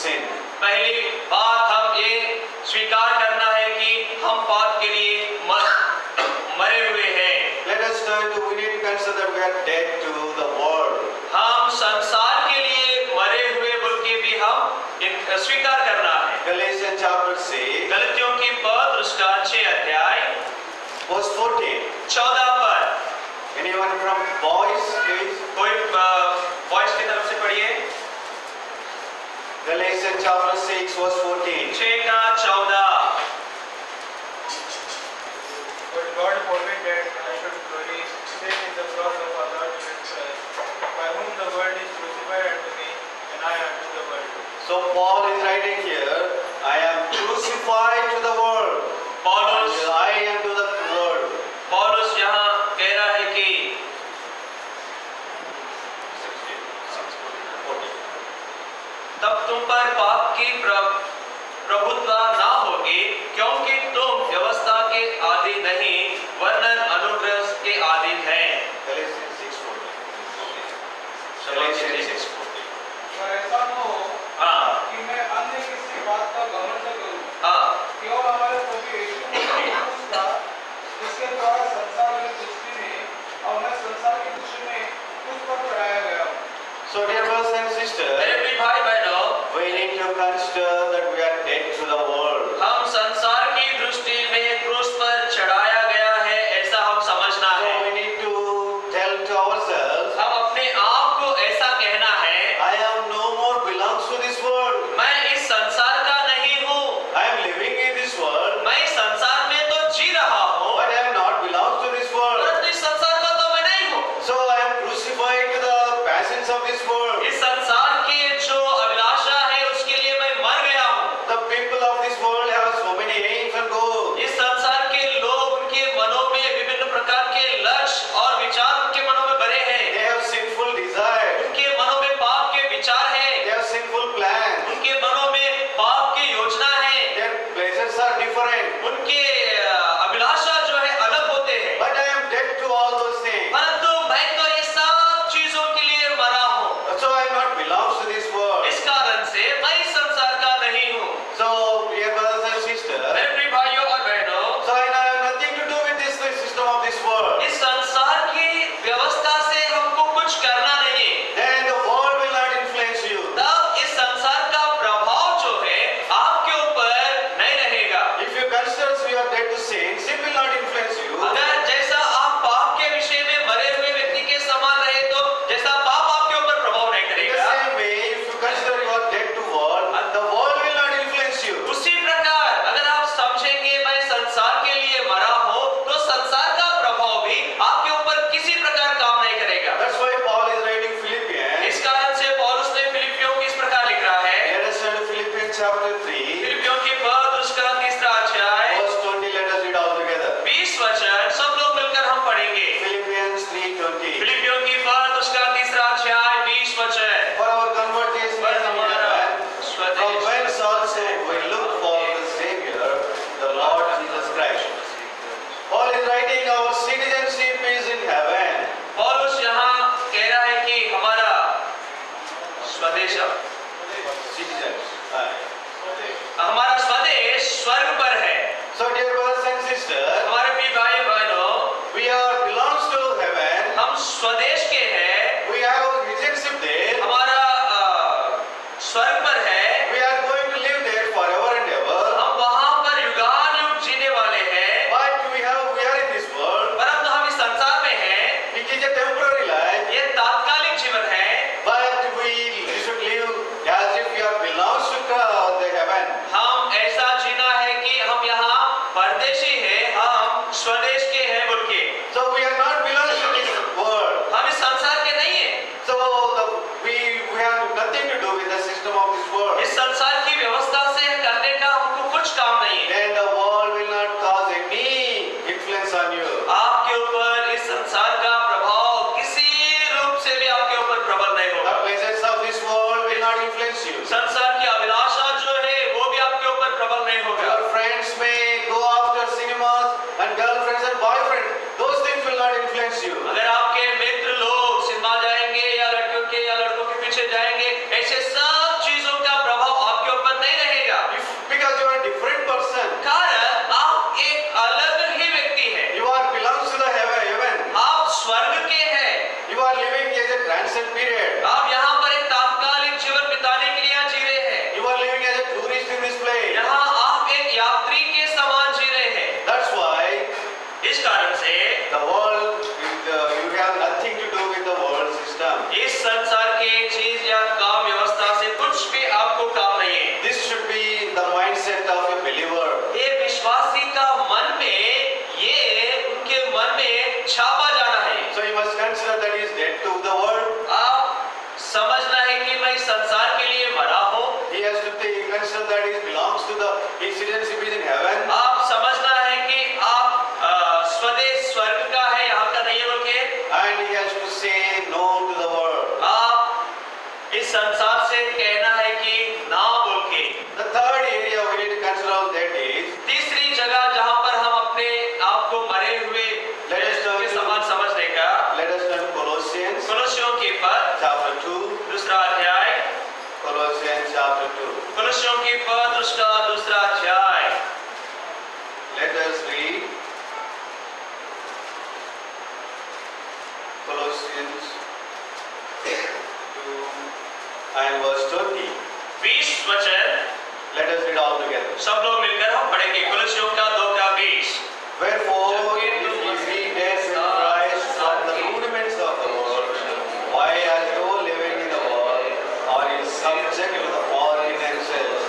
sin. पहली बात हम ये स्वीकार करना है कि हम पाप के लिए मर, मरे हुए हैं। Let us turn to, we need to consider that we are dead to the world. हम संसार के लिए मरे हुए बोल के भी हम इन- स्वीकार करना है। Galatians chapter six, गलतियों की पत्र उसका छह अध्याय verse fourteen. चौदह पर Anyone from boys, please? कोई वॉइस की तरफ से पढ़िए। Galatians chapter six, verse fourteen. छह का चौदह। But God forbid that I should glory save in the cross of our Lord Jesus Christ, by whom the world is crucified unto me, and I unto the world. So Paul is writing here, I am crucified to the world. पौलुस And I am to the world. पौलुस यहाँ कह रहा है कि तब तुम पर पाप की प्र- प्रभुत्व ना होगी, क्योंकि तुम व्यवस्था के अधीन नहीं वरन अनुग्रह के अधीन हैं। Galatians six fourteen. Galatians six fourteen. और ऐसा न हो हाँ कि मैं अन्य किसी बात का घमंड करूं, हाँ केवल हमारे प्रभु यीशु मसीह का, जिसके द्वारा संसार की दृष्टि में और मैं संसार की दृष्टि में उस पर चढ़ाया गया हूं। So dear brothers and sisters, मेरे प्रिय भाई बहनों, we need to consider that we are dead to the world. हम संसार की दृष्टि में क्रूस पर चढ़ाया गया है ऐसा हम समझना So है। we need to tell to ourselves, हम अपने आप को ऐसा कहना है, I am no more belongs to this world. मैं इस संसार का नहीं हूँ। I am living in this world, मैं इस संसार में तो जी रहा हूँ, but I am not belongs to this world. परंतु इस संसार का तो मैं नहीं हूँ। So I am crucified to the passions of this world. इस संसार की जो अभिलाषा है उसके लिए मैं मर गया हूँ। The people of this world have so many aims and goals. इस संसार के लोग, उनके मनों में विभिन्न प्रकार के लक्ष्य और विचार उनके मनों में भरे हैं। They have sinful desires. उनके मनों में पाप के विचार हैं। They have sinful plans. उनके मनों में पाप की योजना है। Their pleasures are different. उनके अ, अभिलाषा जो है अलग होते हैं। But I am dead to all those things. परंतु मैं तो ये सब चीजों के लिए मरा हूँ। So I am not belongs to this world. इस कारण से मैं इस संसार का नहीं हूँ। So dear brothers and sisters, मेरे प्रिय भाइयों और बहनों, so I have nothing to do with this, this system of this world. इस संसार की व्यवस्था से हमको कुछ करना नहीं। Then the world will not influence you. तब इस संसार का प्रभाव जो है आपके ऊपर नहीं रहेगा। If you consider you are dead to sin, sin will not influence you. अगर जैसा आप पाप के विषय में मरे हुए व्यक्ति के समान रहे तो जैसा पाप आपके ऊपर प्रभाव नहीं In the करेगा। same way, if you consider you are dead to world, the world will not influence you. उसी प्रकार अगर आप समझेंगे मैं संसार के लिए मरा हूँ तो संसार का प्रभाव भी आपके ऊपर किसी प्रकार काम नहीं करेगा। That's why Paul is writing Philippians. इस कारण से पौलुस ने फिलिपियों को इस प्रकार लिख रहा है। Let us turn to Philippians chapter three, फिलिपियों की पत्र उसका तीसरा अध्याय verse twenty. Let us read all together. बीस वचन सब लोग मिलकर हम पढ़ेंगे। Philippians three twenty. फिलिपियों की पत्र उसका तीसरा अध्याय बीस वचन। For our conversation पर is in हमारा heaven, from स्वदेश whence also we look for the Savior, the Lord Jesus Christ. Paul is writing, our citizenship is in heaven. पौलुस यहाँ कह रहा है कि हमारा स्वदेश Citizens. हमारा स्वदेश स्वर्ग पर है। So dear brothers and sisters, हमारे प्रिय भाई बहनों, we are belongs to heaven. हम स्वदेश के हैं। We have our citizenship there. हमारा अ, स्वर्ग पर है। We are going to live there forever and ever. हम वहाँ पर युगान युग जीने वाले हैं। But we have we are in this world. परंतु हम इस संसार में हैं। It is a temporary life. ये तात्कालिक जीवन है। But we should live as if we are belongs to the heaven. हम ऐसा जीना है कि हम यहाँ परदेशी हैं, हम स्वदेश के हैं बोल के। So we are not belongs to this world. हम इस संसार के नहीं हैं। So the, we we have nothing to do with the system of this world. इस संसार की व्यवस्था से करने का हमको कुछ काम नहीं है। Then the world will not cause any influence on you. आपके ऊपर इस संसार का प्रभाव किसी रूप से भी आपके ऊपर प्रबल नहीं The होगा। pleasures of this world will not influence you. संसार की अभिलाषा जो है वो भी आपके ऊपर प्रबल नहीं होगा। Your friends may go after cinemas and girlfriends and boyfriends. Those things will not influence you. अगर आपके मित्र लोग सिनेमा जाएंगे या लड़कियों के या लड़कों के पीछे जाएंगे, ऐसे सब चीजों का प्रभाव as a transient period. आप यहाँ पर एक तात्कालिक जीवन बिताने के लिए यहाँ जी रहे हैं। You are living as a tourist in this place. यहाँ आप एक यात्री के समान जी रहे हैं। That's why इस कारण से the world, with, uh, you have nothing to do with the world system. इस संसार के चीज या काम व्यवस्था से कुछ भी आपको काम नहीं है। This should be the mindset of a believer. ये विश्वासी का मन में, ये उनके मन में छापा जाना है। So you must consider that he is dead to the world. आप समझना है कि मैं इस संसार के लिए मरा हूँ। He has to think, consider that he belongs to the, his citizenship is in heaven. आप समझना है कि आप अ, स्वदेश स्वर्ग का है, यहाँ का नहीं है बोल के। And he has to say no to the world. आप इस संसार से कहना है कि ना बोल के। The third area we need to consider all that is, तीसरी जगह जहाँ पर हम अपने आप को मरे हुए के समान समझने का, let us turn to Colossians कोलोसियों के पत्र chapter two. दूसरा अध्याय, Colossians chapter two. कोलोसियों के पत्र उसका दूसरा अध्याय। Let us read Colossians two and verse twenty. बीस वचन, Let us read all together. सब लोग मिलकर हम पढ़ेंगे। कोलोसियों का दो का बीस। Wherefore, if ye be dead with Christ from the rudiments of the world, why as though living in the world, are ye subject to the ordinances?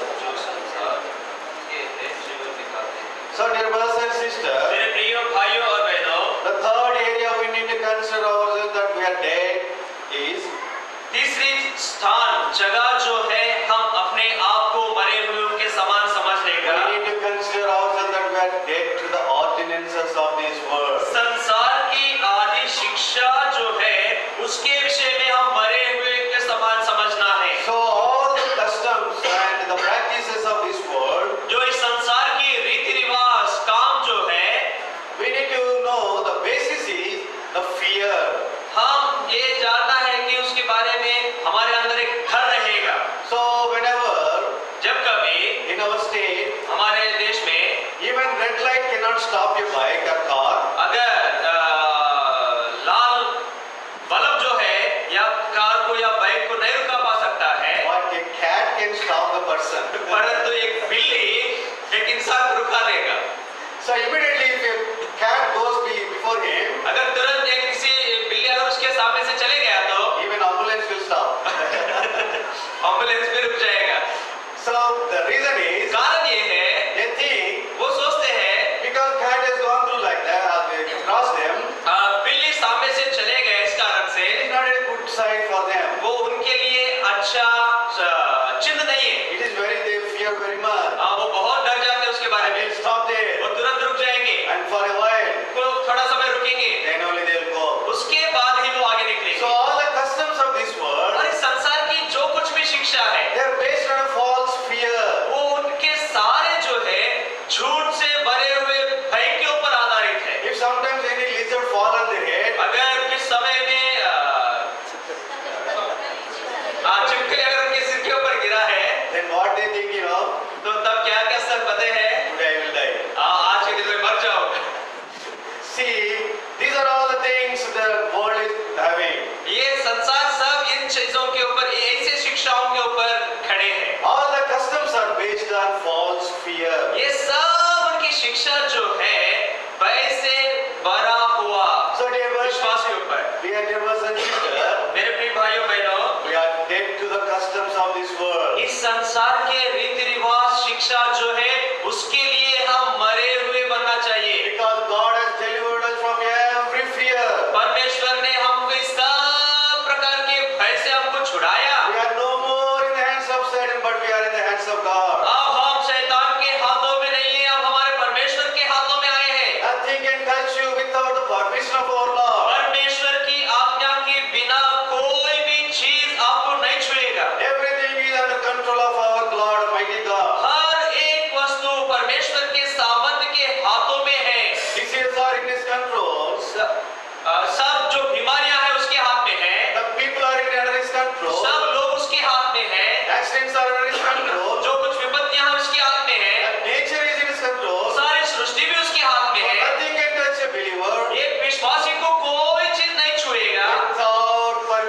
So, dear brothers and sisters, मेरे प्रिय भाइयों और बहनों, the third area we need to consider ourselves that we are dead is, तीसरी स्थान जगह जो है हम अपने आप को मरे हुए के समान समझने we का, need to consider ourselves that we are dead to the ordinances of this world. संसार की आदि शिक्षा जो है उसके विषय में हम मरे हुए के समान समझना है। So, all the customs and the practices of this world, जो इस संसार की रीति रिवाज काम जो है, we need to know the basis is the fear. हम ये जानना है कि उसके बारे में हमारे अंदर एक डर रहेगा। So, whenever जब कभी in our state, हमारे देश में even red light cannot stop your bike or car, अगर अ, लाल बल्ब जो है या कार को या बाइक को नहीं रुका पा सकता है, but a cat can stop the person. परंतु एक बिल्ली एक इंसान को रुका देगा। So, immediately if a cat goes be- before him, अगर तुरंत एक किसी बिल्ली अगर उसके सामने से चले गया तो even ambulance will stop. Ambulance भी रुक जाएगा। So, the reason is, कारण ये है, they think वो सोचते हैं because cat has gone through like that, or they crossed them, अ, बिल्ली सामने से चले गए, इस कारण से it is not a good sign for them. वो उनके लिए अच्छा अ, चिन्ह नहीं है। It is very, they fear very much. हाँ, वो बहुत डर जाते हैं उसके बारे And में। they'll stop there, वो तुरंत रुक जाएंगे, and for a while, वो थोड़ा समय रुकेंगे, then only they'll go. उसके बाद ही वो आगे निकलेंगे। So, all the customs of this world, और इस संसार की जो कुछ भी शिक्षा है, they are based on a false fear. वो उनके सारे जो है झूठ से भरे हुए भय के ऊपर आधारित है। If sometimes any lizard fall on their head, अगर किस समय में अ, हाँ, छिपकली अगर उनके सिर के ऊपर गिरा है, then what they think, you know, तो तब क्या क्या सर पते हैं? today I will die. आ, आज के दिन में मर जाओगे। See, these are all the things the world is having. ये संसार सब इन चीजों के ऊपर, ऐसे शिक्षाओं के ऊपर खड़े हैं। All the customs are based on false fear. ये सब उनकी शिक्षा जो है भय से भरा हुआ So, dear brothers, विश्वास के ऊपर। dear dear brothers and sisters, मेरे प्रिय भाइयों बहनों, we are dead to the customs of this world. इस संसार के रीति रिवाज शिक्षा जो है उसके लिए हम मरे हुए बनना चाहिए। Because God has delivered us from every fear. परमेश्वर ने हमको इस सब प्रकार के भय से हमको छुड़ाया। We are no more in the hands of Satan, but we are in the hands of God. अब हम शैतान के हाथों में नहीं है, अब हमारे परमेश्वर के हाथों में आए हैं। Nothing can touch you without the permission of our Lord. परमेश्वर की आज्ञा के बिना कोई भी चीज आपको नहीं छुएगा। Everything is under control of our Lord, Almighty God. हर एक वस्तु परमेश्वर के सामर्थ्य के हाथों में है। Diseases are in His control. स- अ, सब जो बीमारियां हैं उसके हाथ में है, The people are in under His control. सब लोग उसके हाथ में है, Accidents are under His control. जो कुछ विपत्तियां हैं उसके हाथ में है, And nature is in His control. सारी सृष्टि भी उसके हाथ में So है। nothing can touch a believer एक विश्वासी को कोई चीज नहीं छुएगा without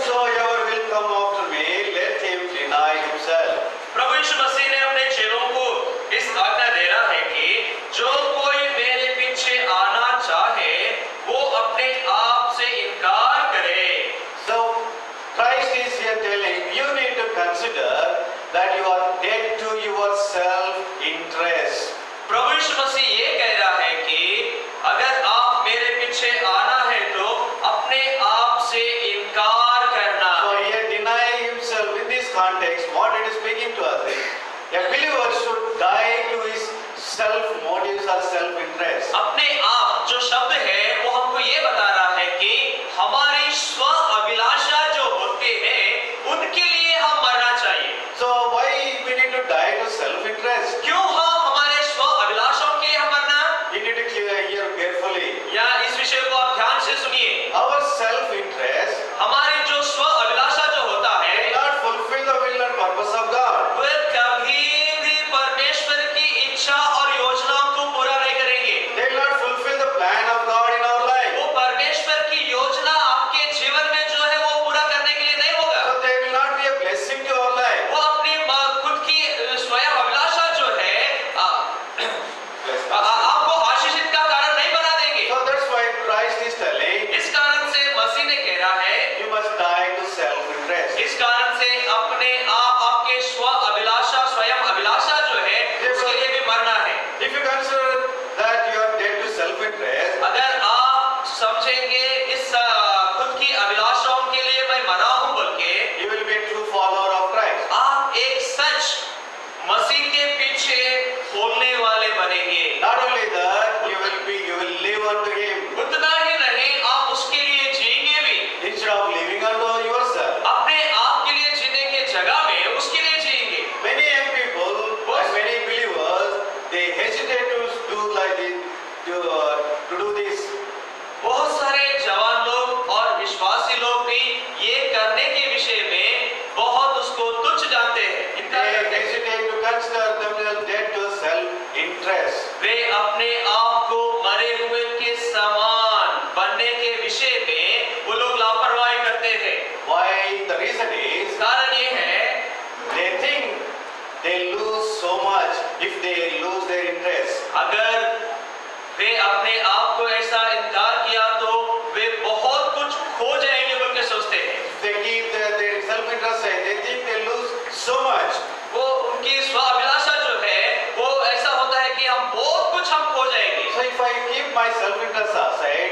whosoever will come after me, let him deny himself. प्रभु यीशु मसीह ने अपने चेलों को इस आज्ञा दे रहा है कि जो कोई मेरे पीछे आना चाहे वो अपने आप से इनकार करे। So Christ is here telling you need to consider that you are dead to your self-interest. प्रभु यीशु मसीह ये कह रहा है कि अगर आप मेरे पीछे आना है तो अपने आप से इनकार करना। So here denying himself in this context, what it is speaking to us is a believer should die to his self motives or self-interest. अपने आप जो शब्द है वो हमको ये बता रहा है कि हमारी स्व अभिलाषा जो होते हैं उनके लिए हम मरना चाहिए। So why we need to die to self-interest? क्यों हम हमारे स्व अभिलाषाओं के लिए हम मरना? You need to clear here carefully. या इस विषय को आप ध्यान से सुनिए। Our self-interest हमारी जो स्व अभिलाषा जो होता है will not fulfill the will and purpose of God. वह कभी भी परमेश्वर की इच्छा और योजनाओं को पूरा नहीं करेंगे। They will not fulfill the plan of God in our life. वो परमेश्वर की योजना आपके जीवन में जो है वो पूरा करने के लिए नहीं होगा। So they will not be a blessing to our life. वो अपनी खुद की स्वयं अभिलाषा जो है आ, आ, आपको आशीषित का कारण नहीं बना देंगे। So that's why Christ is telling इस कारण से मसीह ने कह रहा है you must die to self-interest. इस कारण से अपने आप आपके स्व अभिलाषा स्वयं अभिलाषा जो है उसके लिए भी मरना है। If you consider that you are dead to self-interest, अगर आप समझेंगे इस आ, खुद की अभिलाषाओं के लिए मैं मरा हूं बोल के you will be a true follower of Christ. आप एक सच मसीह के पीछे बोलने वाले बनेंगे। Not only that, you will be, you will live unto Him उतना ही नहीं आप उसके लिए जिएंगे भी। instead of living unto yourself. अपने आप के लिए जीने के जगह में उसके लिए जिएंगे। Many young people and many believers, they hesitate to do like this, to, uh, to do this. बहुत सारे जवान लोग और विश्वासी लोग भी ये करने के विषय में बहुत उसको तुच्छ जानते हैं, इनकार They करते हैं। hesitate to consider themselves dead to self-interest. वे अपने आप को मरे हुए के समान बनने के विषय में वो लोग लापरवाही करते हैं। Why? The reason is कारण ये है they think they lose so much if they lose their interest. अगर वे अपने आप को ऐसा इनकार किया तो वे बहुत कुछ खो जाएंगे बोल के सोचते हैं। They keep their, their self-interest aside. They think they lose so much. वो उनकी स्व अभिलाषा जो है वो ऐसा होता है कि हम बहुत कुछ हम खो जाएंगे। So if I keep my self-interest aside,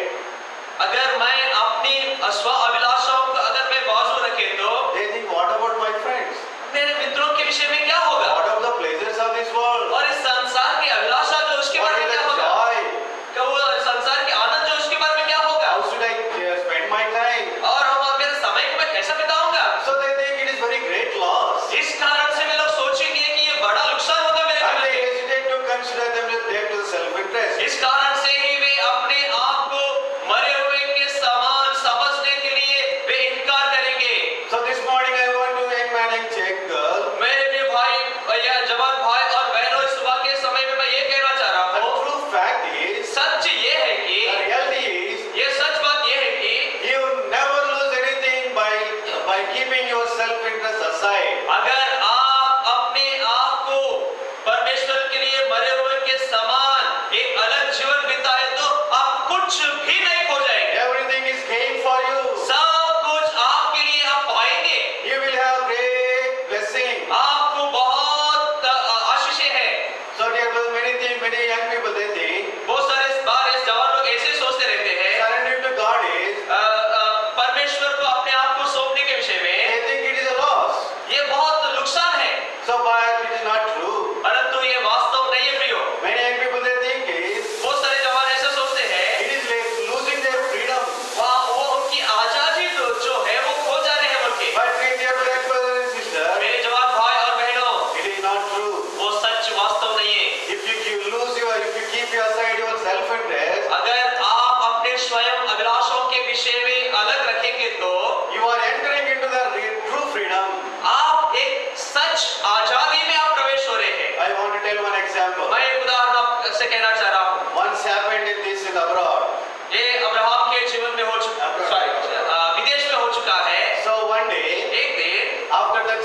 अगर मैं अपनी स्व अभिलाषाओं को अगर मैं बाजू रखे तो they think, what about my friends? मेरे मित्रों के विषय में क्या होगा? What of the pleasures of this world? और इस संसार की अभिलाषा जो उसके What बारे is में the क्या होगा? joy? क्या वो संसार के आनंद जो उसके बारे में क्या होगा? How should I uh, spend my time? और हम मेरे समय को मैं कैसे बिताऊंगा? So they think it is very great loss. इस कारण से वे लोग सोचेंगे कि ये बड़ा नुकसान होगा मेरे And they लिए। hesitate to consider themselves dead to self-interest. इस कारण से ही वे अपने आप को मरे हुए के समान समझने के लिए वे इनकार करेंगे। So this morning I want to young man and check girl. मेरे प्रिय भाई या जवान भाई और बहनों इस सुबह के समय में मैं ये कहना चाह रहा The हूँ, true fact is, सच ये है the कि reality is, ये सच बात ये है कि you never lose anything by by keeping your self-interest aside. अगर आप अपने आप को परमेश्वर के लिए मरे हुए के समान एक अलग जीवन बिताए तो आप कुछ भी नहीं खो जाएंगे। Everything is gain for you. सब कुछ आपके लिए आप पाएंगे। You will have great blessing. आपको बहुत आशीष है। So dear brothers, many things, many young people they think बहुत सारे इस बार इस जवान लोग ऐसे सोचते रहते हैं surrendering to God is, अ, अ, परमेश्वर को अपने आप को सौंपने के विषय में they think it is a loss. ये बहुत नुकसान है।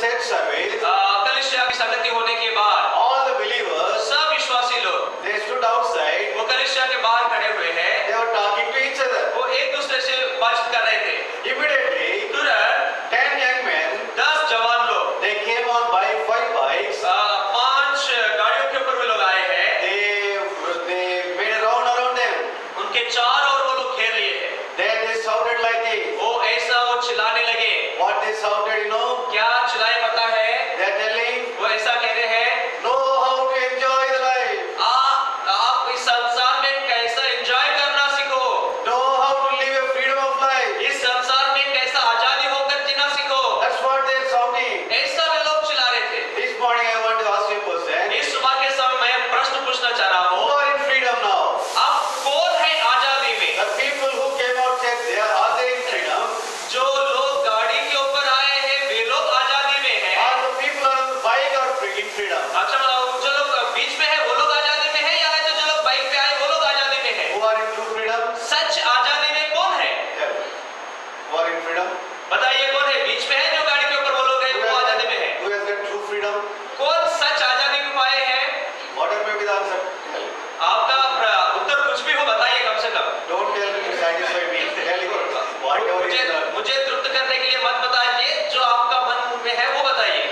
church service, आ, कलीसिया की संगति होने के बाद all the believers, सब विश्वासी लोग they stood outside, वो कलीसिया के बाहर खड़े हुए हैं, they were talking to each other. वो एक दूसरे से बातचीत कर रहे थे। Immediately, तुरंत ten young men, दस जवान लोग they came on by five bikes, आ, पांच गाड़ियों के ऊपर वे लोग आए हैं, they, they made a round around them. उनके चार और वो लोग घेर लिए हैं। Then they shouted like this. वो ऐसा वो चिल्लाने लगे। What they shouted, you know? क्या चिल्लाए पता है? They are telling, वो ऐसा कह रहे हैं, know how to enjoy the life, आप आप इस संसार में कैसा एंजॉय करना सीखो, know how to live a freedom of life. इस संसार में कैसा आजादी होकर जीना सीखो। That's what they are shouting. ऐसा वे लोग चिल्ला रहे थे। This morning I want to ask you a question. इस सुबह के समय मैं प्रश्न पूछना चाह रहा Who हूँ, are in freedom now? आप कौन है आजादी में? The people who came out said they are, are they in freedom? जो लोग गाड़ी के ऊपर आए हैं वे लोग आजादी में हैं। Are the people on the bike are free- in freedom? अच्छा, जो लोग बीच में है वो लोग आजादी में है या है जो जो लोग बाइक पे आए वो लोग आजादी में है? Who are in true freedom? सच आजादी में कौन है? Tell me. Who are in freedom? बताइए कौन है? बीच में है जो गाड़ी के ऊपर वो लोग हैं Who वो has आजादी got- में है। who has got true freedom? कौन सच आजादी को पाए हैं? Whatever may be the answer. Tell. आपका प्र- उत्तर कुछ भी हो बताइए कम से कम। Don't tell me to satisfy me. Tell me whatever मुझे is the मुझे तृप्त करने के लिए मत बताइए, जो आपका मन में है वो बताइए।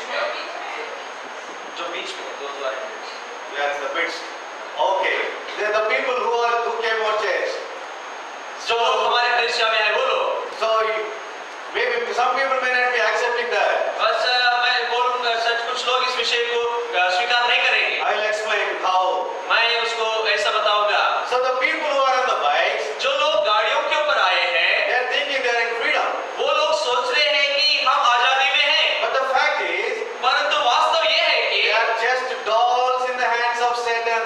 जो बीच में है, those who are in between. yes, the bits. Okay. They are the people who are who came out church. जो लोग हमारे कलीसिया में है वो लोग। So you- maybe some people may not be accepting that. बस अ, मैं बोलूंगा सच, कुछ लोग इस विषय को अ, स्वीकार नहीं करेंगे। I will explain how. मैं उसको ऐसा बताऊंगा। So the people who are on the bikes, जो लोग गाड़ियों के ऊपर आए हैं they are thinking they are in freedom. वो लोग सोच रहे हैं कि हम आजादी में हैं, But the fact is, परंतु वास्तव ये है कि they are just dolls in the hands of Satan.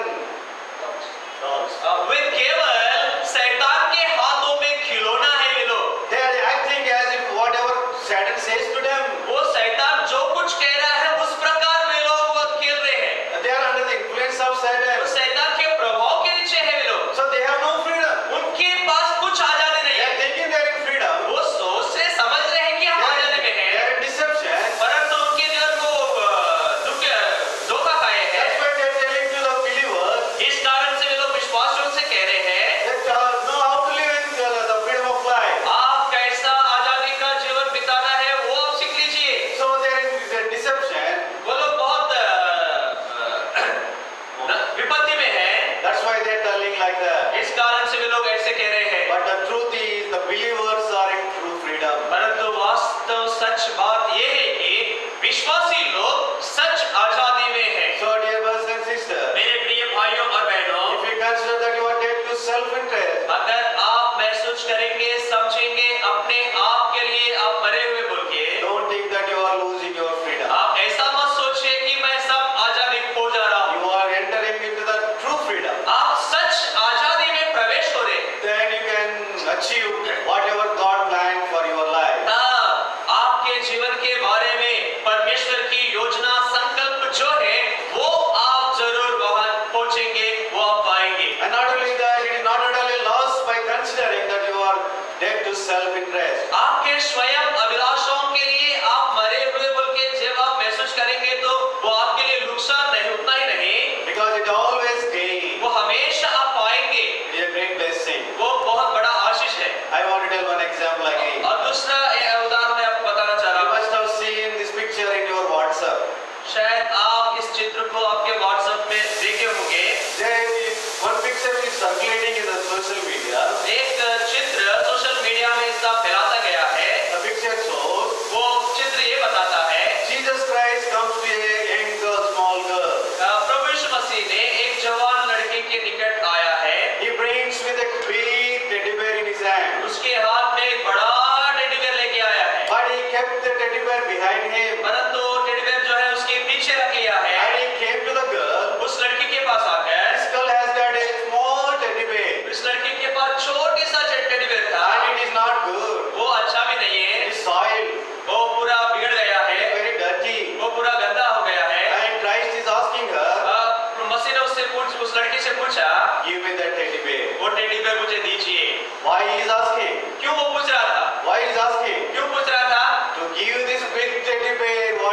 Dolls. अ, वे केवल शैतान के हाथों में खिलौना है। वे लोग They are acting as if whatever Satan says to them, वो शैतान जो कुछ कह रहा है उस प्रकार वे लोग वो खेल रहे हैं। they are under the influence of वो Satan. शैतान के प्रभाव के नीचे है वे लोग। So they have no freedom. उनके पास कुछ आजादी नहीं They है। are thinking they are in freedom. वो सोच से समझ रहे हैं कि हम They are, आजादी में they हैं, are in deception. परंतु उनके जीवन को अ, दुख धोखा खाए हैं। That's why they are telling to the believers इस कारण से वे लोग विश्वासियों से कह रहे हैं, that uh, know how to live in the, the freedom of life. आप कैसा आजादी का जीवन बिताना है वो आप सीख लीजिए। So they are in the deception. वो लोग बहुत अ, अ, न- विपत्ति में हैं। That's why they are telling like that. इस कारण से वे लोग ऐसे कह रहे हैं, But the truth is, the believers are in true freedom. परंतु वास्तव सच बात ये है कि विश्वासी लोग सच आजादी में हैं। So dear brothers and sisters, मेरे प्रिय भाइयों और बहनों, if you consider that you are dead to self-interest, अगर आप महसूस करेंगे, समझेंगे अपने आप के लिए आप मरे हुए बोल के, don't think that you are losing your freedom. आप ऐसा मत सोचिए कि मैं सब आजादी खो जा रहा हूँ। You are entering into the true freedom. आप सच आजादी में प्रवेश हो रहे हैं। Then you can achieve whatever God planned for your life. तब आपके जीवन के बारे में परमेश्वर की योजना संकल्प जो है वो आप जरूर वहां पहुंचेंगे, वो आप पाएंगे। And not only that, it is not only lost by considering that you are dead to self-interest. आपके स्वयं अभिलाषाओं के लिए आप मरे हुए बोल के जब आप महसूस करेंगे तो वो आपके लिए नुकसान नहीं, उतना ही नहीं, Because it always gain. वो हमेशा आप पाएंगे। It is a great blessing. वो बहुत बड़ा आशीष है। I want to tell one example again. और दूसरा ए- उदाहरण मैं आपको बताना चाह You रहा हूँ। must have seen this picture in your WhatsApp. शायद आप इस चित्र को आपके व्हाट्सएप में देखे होंगे। There is one picture is circulating in the social media. एक चित्र सोशल मीडिया में इसका फैलाता गया है। The picture shows वो चित्र ये बताता है, Jesus Christ comes to a young girl, small girl. अ, प्रभु यीशु मसीह ने एक जवान लड़की के निकट आया है। He brings with a big teddy bear in his hand. उसके हाथ में एक बड़ा टेडी बेयर लेके आया है, But he kept the teddy bear behind him. परंतु टेडी बेयर जो है उसके पीछे रख लिया है। And he came to the girl. उस लड़की के पास आकर This girl has got a small teddy bear. इस लड़की के पास छोटी सा टेडी बेयर था। And it is not good. वो अच्छा भी नहीं है, It is soiled. वो पूरा बिगड़ गया है, Very dirty. वो पूरा गंदा हो गया है। And Christ is asking her, अ, मसीह ने उससे पूछ उस लड़की से पूछा, give me that teddy bear. वो टेडी बेयर मुझे दीजिए। Why he is asking? क्यों वो पूछ रहा था? Why he is asking? क्यों पूछ रहा था? To give this big teddy bear,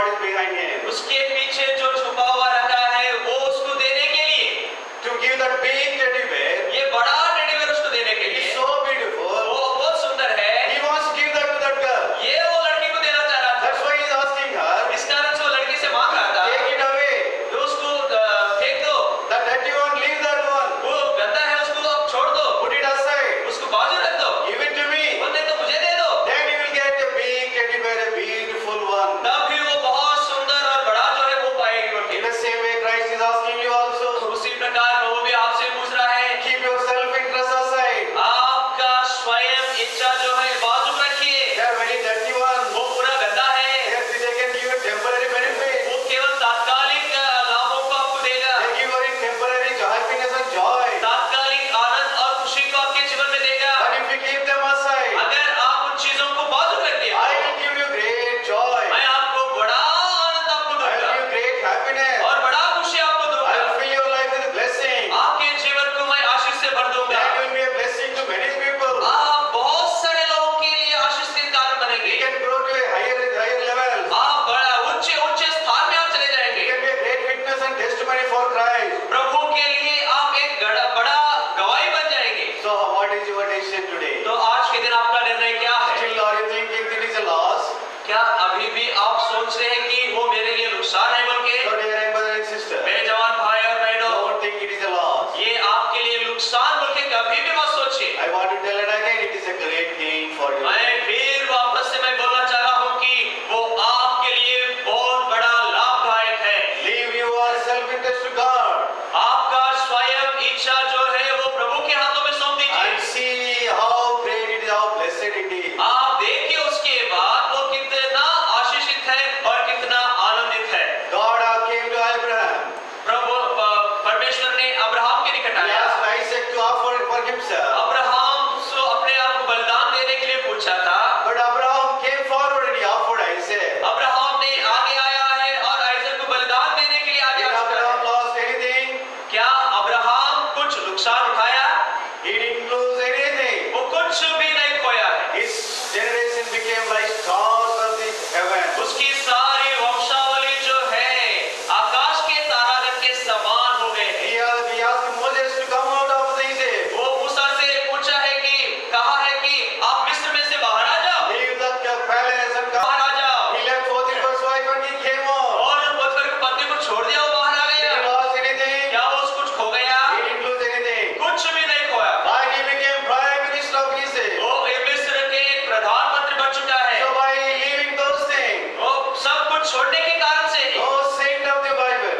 very beautiful one. तब भी वो बहुत सुंदर और बड़ा जो है वो पाएगी वो। In the same way, Christ is asking you also. उसी प्रकार वो भी आपसे पूछ रहा है, Keep your self-interest aside. आपका स्वयं इच्छा जो है बाजू रखिए। They are very dirty one. वो पूरा गंदा है। Yes, they can give you temporary benefit. वो केवल तात्कालिक लाभों को आपको देगा। They give you temporary happiness and joy. तात्कालिक आनंद और खुशी को आपके जीवन में देगा। But if you keep them aside, अगर आप उन चीजों को बाजू रख दिया, I will give you great joy. मैं आपको बड़ा आनंद आपको I will दूंगा give you great happiness. और बड़ा खुशी आपको I दूंगा। will fill your life with blessing. आपके जीवन को मैं आशीष से भर दूंगा। That will be a blessing to many people. आप बहुत सारे लोगों के लिए आशीष के कारण बनेंगे। You can grow to a higher, higher level. आप बड़ा ऊंचे ऊंचे स्थान में आप चले You जाएंगे। can be a great witness and testimony for Christ. प्रभु के लिए आप एक बड़ा बड़ा गवाही बन जाएंगे। So what is your decision today? तो आज के दिन आपका निर्णय क्या है? Still are you thinking it is a loss? क्या अभी भी आप सोच रहे हैं कि वो मेरे लिए नुकसान है बोल के? So dear brother and sister, मेरे जवान भाई और बहनों, don't think it is a loss. ये आपके लिए नुकसान बोल के कभी भी मत सोचिए। I want to tell it again, it is a great gain for you. मैं फिर वापस से मैं बोलना चाह रहा हूँ कि वो आपके लिए बहुत बड़ा लाभदायक है। Leave your self-interest to God आपका स्वयं इच्छा जो है वो प्रभु के हाथों में सौंप दीजिए। and see how great it is, how blessed it is. आप देखिए उसके बाद वो कितना आशीषित है और कितना आनंदित है। God came to Abraham. प्रभु परमेश्वर ने अब्राहम के निकट He आया। asked Isaac to offer for himself. Abraham से अपने आप को बलिदान देने के लिए पूछा था। But Abraham came forward and he offered Isaac. Abraham ने आगे आया है और आइजक को बलिदान देने के लिए आगे Did आ चुका Abraham है। lost anything? क्या अब्राहम कुछ नुकसान उठाया? He didn't lose anything. वो कुछ भी नहीं खोया है। His generation became like stars of the heaven. उसकी सारी वंशावली जो है आकाश के तारागण के समान हो गए हैं। He asked, he asked Moses to come out of the Egypt. वो मूसा से पूछा है कि कहा है कि आप मिस्र में से बाहर आ जाओ, Leave the palace and come. बाहर आ जाओ। He left Potiphar's wife and he came out. और पोतीफर की पत्नी को छोड़ दिया, वो बाहर आ Did he गया। lost anything? क्या वो कुछ खो गया? He didn't lose anything. कुछ भी नहीं खोया। But he became prime minister of Egypt. वो मिस्र के एक प्रधानमंत्री बन चुका है। So by leaving those things, वो सब कुछ छोड़ने के कारण से ही no saint of the Bible,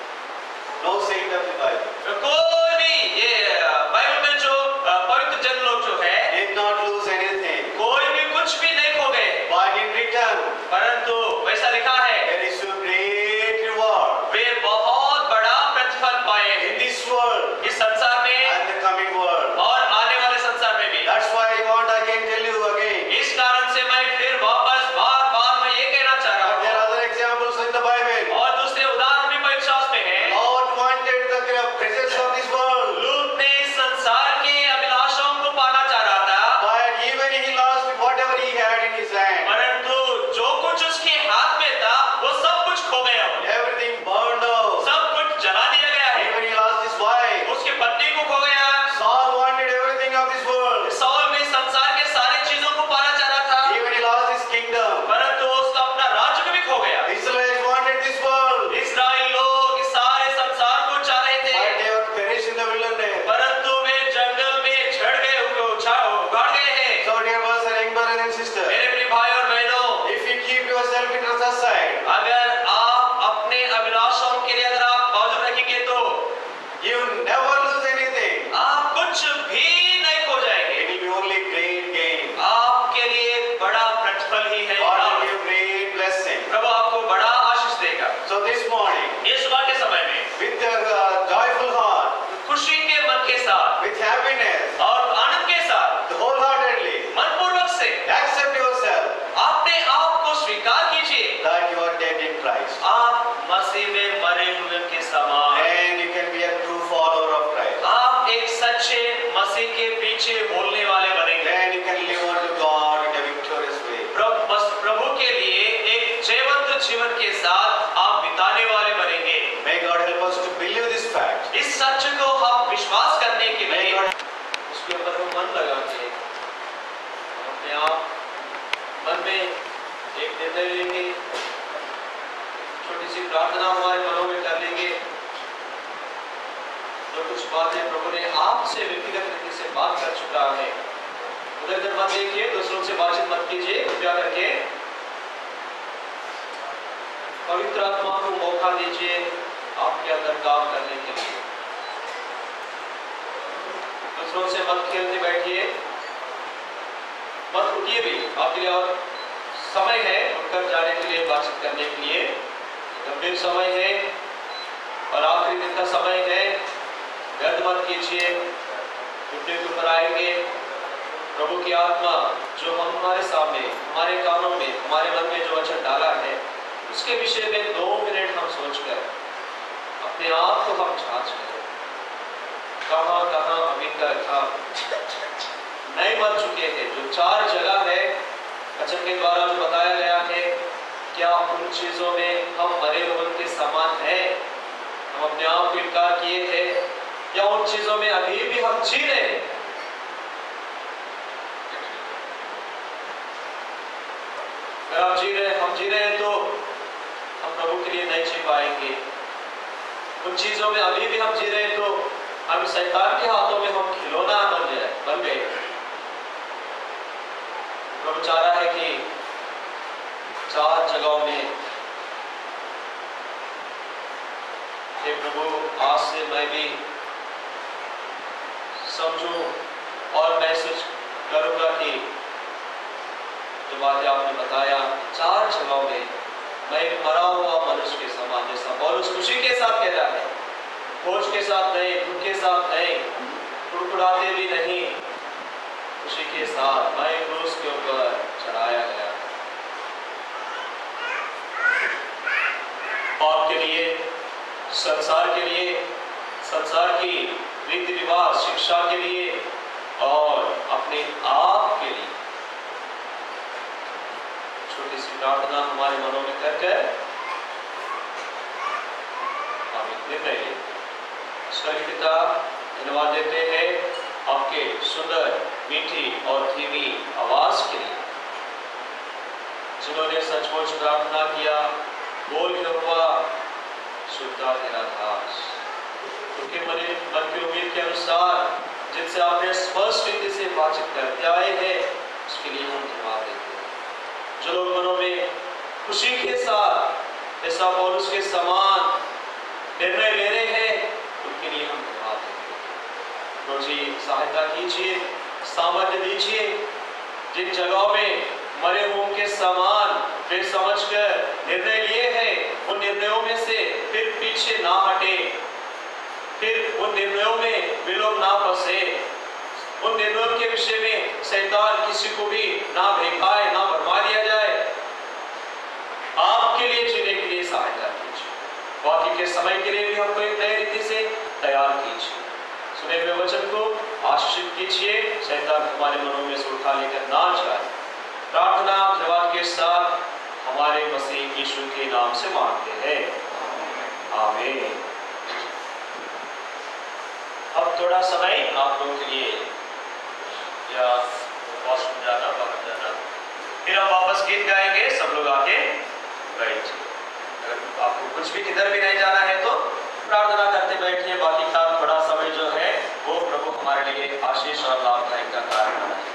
no saint of the Bible कोई भी ये बाइबल में जो पवित्र जन लोग जो है did not lose anything. कोई भी कुछ भी नहीं खो गए। But in return, परंतु वैसा लिखा है there is a great reward वे बहुत बड़ा प्रतिफल पाए in this world इस संसार में and the coming world. और आने वाले संसार में भी। That's why I want again tell you again. इस कारण से मैं फिर वापस बार बार मैं ये कहना चाह रहा But there are हूँ। other examples in the Bible. और दूसरे उदाहरण भी पवित्र शास्त्र में है। Lot wanted the presence of this world, लूत ने इस संसार के अभिलाषाओं को पाना चाह रहा था, but even he lost whatever he had in his hand. परंतु जो कुछ उसके हाथ में था वो सब कुछ खो गया। Everything burned out. सब कुछ जला दिया गया है। Even he lost his wife. उसकी पत्नी को खो गया। Saul wanted everything of this world. Saul भी संसार के सारी चीजों को पाना चाह रहा था, Even he lost his kingdom. परंतु उसका अपना राज्य भी खो गया। Israelites wanted this world, इस्राएल लोग इस सारे संसार को चाह रहे थे, but they were perished in the wilderness. परंतु वे जंगल में झड़ गए, उगाड़ गए हैं। So dear brothers and young brothers and sisters, मेरे प्रिय भाई और बहनों, if you keep your self-interest aside, अगर आप अपने अभिलाषाओं के लिए अगर आप बाजू रखेंगे तो you never lose anything. आप कुछ भी नहीं खो जाएंगे। It will be only great gain. आपके लिए बड़ा प्रतिफल ही है। God will give great blessing. प्रभु आपको बड़ा आशीष देगा। So this morning, ये सुबह के समय में with a uh, joyful heart, खुशी के मन के साथ with happiness, और आनंद के साथ wholeheartedly, मनपूर्वक से accept yourself अपने आप को स्वीकार कीजिए। that you are dead in Christ. आप मसीह में मरे हुए के समान, And you can be a true follower of Christ. आप एक सच्चे मसीह के पीछे बोलने वाले बनेंगे। And you can live unto God in a victorious way. प्रभु बस प्रभु के लिए एक जयवंत जीवन के साथ आप बिताने वाले बनेंगे। May God help us to believe this fact. इस सच को हम विश्वास करने के May लिए God उसके ऊपर हम मन लगा के अपने आप मन में एक निर्णय लेंगे, छोटी सी प्रार्थना हमारे मनों में कर लेंगे। जो कुछ बातें प्रभु ने आपसे व्यक्तिगत रीति से बात कर चुका है, उधर उधर मत देखिए, दूसरों से बातचीत मत कीजिए, कृपया करके पवित्र आत्मा को मौका दीजिए आपके अंदर काम करने के लिए। दूसरों से मत खेलते बैठिए, मत उठिए भी, आपके लिए और समय है उठकर जाने के लिए, बातचीत करने के लिए। गंभीर समय है और आखिरी दिन का समय है, व्यर्थ मत कीजिए। घुटने के ऊपर आएंगे, प्रभु की आत्मा जो हम हमारे सामने, हमारे कानों में, हमारे मन में जो वचन डाला है, उसके विषय में दो मिनट हम सोचकर अपने आप को हम जांच करें, कहाँ कहाँ अभी तक हम नहीं बन चुके हैं। जो चार जगह है वचन के द्वारा जो बताया गया है, क्या उन चीजों में हम मरे हुए के समान हैं? हम अपने आप को इनकार किए थे, या उन चीजों में अभी भी हम जी रहे हैं? अगर आप जी रहे हम जी रहे हैं तो हम प्रभु के लिए नहीं जी पाएंगे। उन चीजों में अभी भी हम जी रहे हैं तो हम शैतान के हाथों में हम खिलौना बन जाए बन गए। प्रभु चाह रहा है कि चार जगहों में, हे प्रभु आज से मैं भी समझूं और महसूस करूंगा कि जो बातें आपने बताया, चार जगहों में मैं मरा हुआ मनुष्य के समान, जैसा पौलुस खुशी के साथ कह रहा है, बोझ के साथ नहीं, दुख के साथ नहीं, कुड़कुड़ाते भी नहीं, खुशी के साथ मैं क्रूस के ऊपर चढ़ाया गया। पाप के लिए, संसार के लिए, संसार की रीति रिवाज, शिक्षा के लिए और अपने आप के लिए। छोटी सी प्रार्थना हमारे मनों में कर कर हम एक निर्णय लें। स्वर्गीय पिता, धन्यवाद देते हैं आपके सुंदर, मीठी और धीमी आवाज के लिए, जिन्होंने सचमुच प्रार्थना किया, बोल यहोवा शुद्धता तेरा दास। उनके मन मन की उम्मीद के अनुसार जिनसे आपने स्पष्ट रीति से बातचीत करते आए हैं, उसके लिए हम धन्यवाद देते हैं। जो लोग मनों में खुशी के साथ ऐसा पौलुस के समान निर्णय ले रहे हैं, उनके लिए हम धन्यवाद देते हैं। प्रभु जी सहायता कीजिए, सामर्थ्य दीजिए। जिन जगहों में मरे हुओं के समान वे समझकर निर्णय लिए हैं, उन निर्णयों में से फिर पीछे ना हटे, फिर उन निर्णयों में वे लोग ना फंसे, उन निर्णयों के विषय में शैतान किसी को भी ना बहकाए, ना भरमा दिया जाए। आपके लिए जीने के लिए सहायता कीजिए। बाकी के समय के लिए भी हमको एक नई रीति से तैयार कीजिए। सुने हुए वचन को आशीषित कीजिए, शैतान हमारे मनों में से उठा लेकर ना जाए। प्रार्थना धन्यवाद के साथ हमारे मसीह यीशु के नाम से मांगते हैं, आमीन। अब थोड़ा समय आप लोगों के लिए, या वॉशरूम जाना, बाहर जाना, फिर हम वापस गीत गाएंगे। सब लोग आके बैठ। अगर आपको कुछ भी किधर भी नहीं जाना है तो प्रार्थना करते बैठिए। बाकी का थोड़ा समय जो है वो प्रभु हमारे लिए आशीष और लाभदायक का कारण बनाए।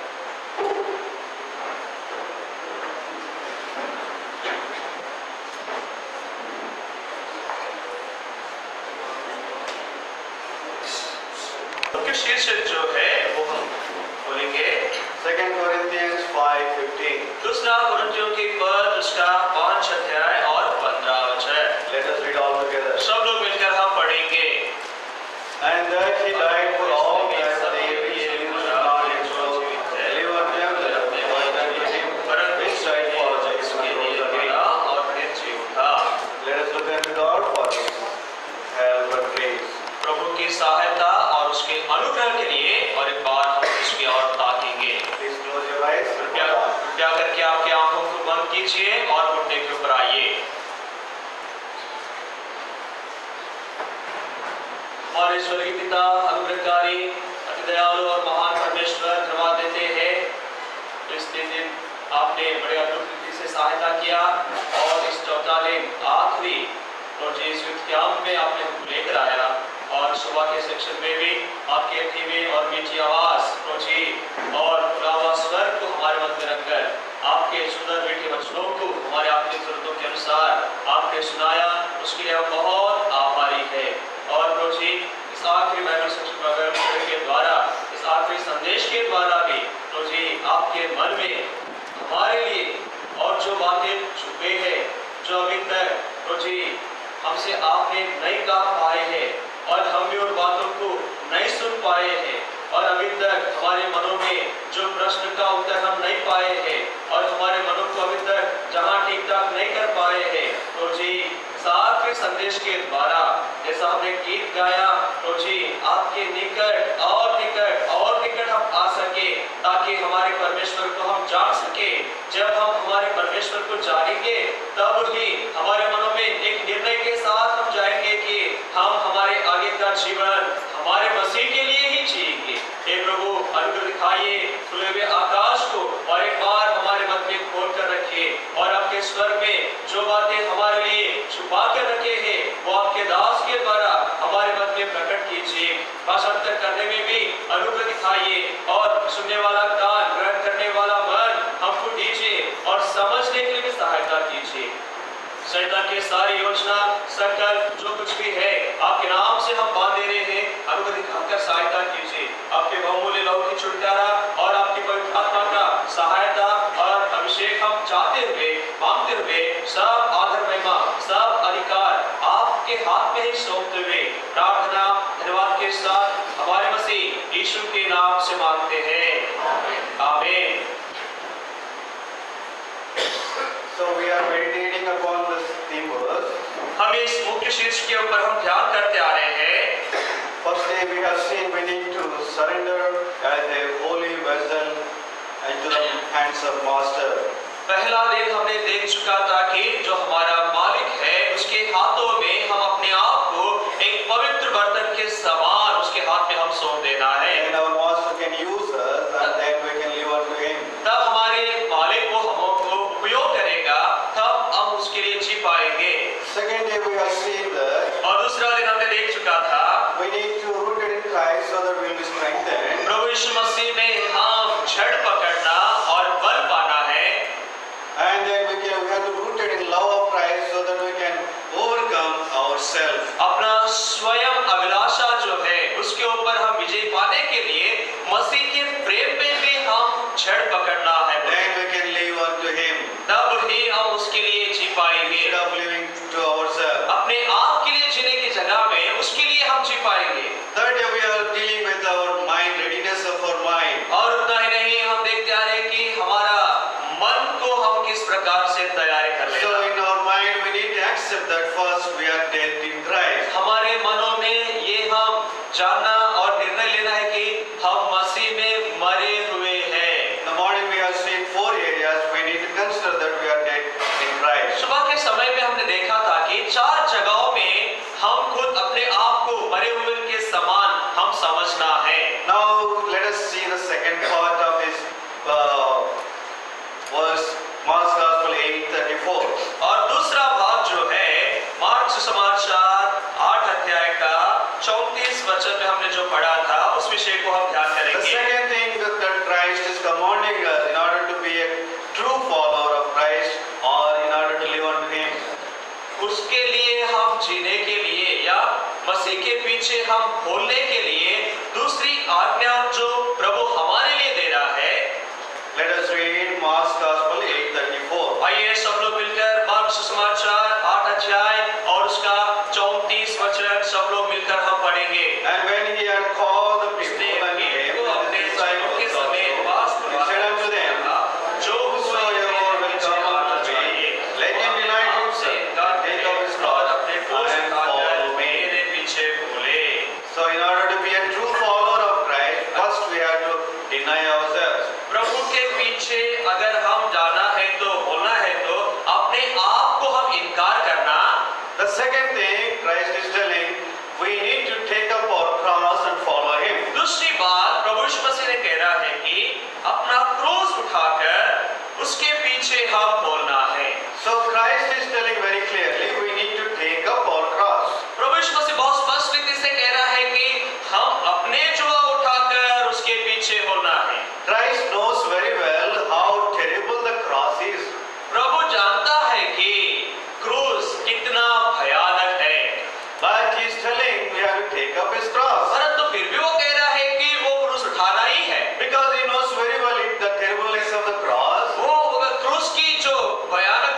शीर्षक जो है वो हम बोलेंगे Second Corinthians five fifteen. दूसरा कुरिन्थियों की पद उसका पांच अध्याय और पंद्रह वचन। Let us read all together. सब लोग मिलकर हम पढ़ेंगे। And that he died for all, that they which believe not in so deliver them that they might be him, which died for us and rose again. और फिर जी उठा। Let us look unto God for his help and grace. प्रभु की सहायता और उसके अनुग्रह के लिए और एक बार हम इसकी ओर ताकेंगे। Please close your eyes. कृपया कृपया करके आपकी आंखों को बंद कीजिए और घुटने के ऊपर आइए। हमारे स्वर्गीय पिता, अनुग्रहकारी, अति दयालु और महान परमेश्वर, धन्यवाद देते हैं इस दिन आपने बड़े अद्भुत रीति से सहायता किया और इस चौथा दिन आखिरी और जिस यूथ कैंप में आपने हमको लेकर आया और सुबह के सेक्शन में भी आपके धीमे और मीठी आवाज पहुंची और खुला हुआ स्वर को हमारे मध्य रखकर आपके सुंदर मीठे वचनों को हमारे आपकी जरूरतों के अनुसार बातें छुपे हैं जो अभी तक तो जी हमसे आपने नहीं कहा पाए हैं और हम भी उन बातों को नहीं सुन पाए हैं और अभी तक हमारे मनों में जो प्रश्न का उत्तर हम नहीं पाए हैं और हमारे मनों को अभी तक जहां ठीक ठाक नहीं कर पाए हैं तो जी सातवें संदेश के द्वारा जैसा हमने गीत गाया तो जी आपके निकट और निकट और निकट हम आ सके ताकि हमारे परमेश्वर को हम जान सके। जब हम हमारे परमेश्वर को जानेंगे तब ही हमारे मनों में एक निर्णय के साथ हम जाएंगे कि हम हमारे आगे का जीवन हमारे मसीह के लिए ही जिएंगे। हे प्रभु अनुग्रह दिखाइए खुले हुए आकाश को और एक बार हमारे मन में खोल कर रखिए और आपके स्वर में जो बातें हमारे लिए छुपा कर रखे हैं वो आपके दास के द्वारा हमारे मन में प्रकट कीजिए। भाषांतर करने में भी अनुग्रह दिखाइए और सुनने वाला कान ग्रहण करने वाला मन हमको दीजिए और समझने के लिए भी सहायता कीजिए। शैतान की सारी योजना सकल जो कुछ भी है आपके नाम से हम बांध दे रहे हैं, अनुग्रह दिखाकर सहायता कीजिए। आपके बहुमूल्य लहू की छुटकारा और आपकी पवित्र आत्मा का सहायता और अभिषेक हम चाहते हुए मांगते हुए सब आदर महिमा सब अधिकार आपके हाथ में ही सौंपते हुए प्रार्थना धन्यवाद के साथ हमारे मसीह यीशु के नाम से मांगते हैं, आमीन। So we are meditating upon this theme verse. हम इस मुख्य शीर्ष के ऊपर हम ध्यान करते आ रहे हैं। First day we have seen we need to surrender as a holy vessel into the hands of Master. पहला दिन हमने देख चुका था कि जो हमारा मालिक है उसके हाथों में हम अपने आप को एक पवित्र बर्तन के समान उसके हाथ में हम सौंप देना है। And our Master can use us and then we can live unto Him. तब हमारे मालिक वो हमको उपयोग करेगा तब हम उसके लिए जी पाएंगे। Second day we have seen that और दूसरा दिन हमने देख चुका था we need to root it in Christ so that we will be strengthened. प्रभु यीशु मसीह में हम जड़ पकड़ना और बल पाना है। And then we can we have to root it in love of Christ so that we can overcome ourselves. अपना स्वयं अभिलाषा जो है उसके ऊपर हम विजय पाने के लिए मसीह के प्रेम में भी हम जड़ पकड़ना है। Then we can live unto Him. तब ही हम उसके लिए जी पाएंगे। Instead of living to ourselves. अपने आप के लिए जीने की जगह में उसके लिए हम जी पाएंगे। Third day we are dealing with our mind, readiness of our mind. और उतना ही नहीं हम देखते आ रहे कि हमारा मन को हम किस प्रकार से तैयारी कर लें। So in our mind we need to accept that first we are dead in Christ. हमारे मनों में ये हम जानना और निर्णय लेना है कि हम मसीह में मरे हुए हैं। In the morning we have seen four areas we need to consider that we are dead in Christ. सुबह के समय में हमने देखा था कि चार जगहों में हम खुद अपने आप को मरे हुए के समान हम समझना है। Now let us see the second part of this uh, verse, Mark's Gospel eight thirty-four. और दूसरा भाग जो है मार्क सुसमाचार आठ अध्याय का चौंतीस वचन में हमने जो पढ़ा था उस विषय को हम ध्यान The करेंगे। second thing that, that Christ is commanding us in order to be a true follower of Christ or in order to live unto Him. उसके लिए हम जीने के लिए या मसीह के पीछे हम बोलने के लिए दूसरी आज्ञा जो प्रभु हमारे लिए दे रहा है। Let us read Mark's Gospel eight thirty-four. आइए सब लोग मिलकर मार्क सुसमाचार आठ अध्याय और उसका चौंतीस वचन सब लोग मिलकर हम पढ़ेंगे। And when He had called the people and came को with अपने His चेलों के disciples समेत also, pass He said unto them, जो Whosoever will come unto me, let him deny himself and take up his cross and follow me. मेरे पीछे बोले। So in order to be a true follower of Christ, first we have to deny ourselves. प्रभु के पीछे अगर हम जाना है तो होना है तो अपने आप को हम इनकार करना। The second thing Christ is telling, we need to take up our cross and follow Him. दूसरी बात प्रभु यीशु मसीह ने कह रहा है कि अपना क्रूस उठाकर उसके पीछे हम बोलना है। So Christ is telling very clearly, we need to take up our cross. प्रभु यीशु मसीह बहुत स्पष्ट रीति से कह रहा है कि हम अपने जुआ उठाकर उसके पीछे होना है। Christ knows very well how terrible the cross is. प्रभु जानता है कि क्रूस कितना भयानक है। But He is telling we have to take up His cross. परंतु फिर भी वो कह रहा है कि वो क्रूस उठाना ही है। Because He knows very well the terribleness of the cross. वो क्रूस की जो भयानक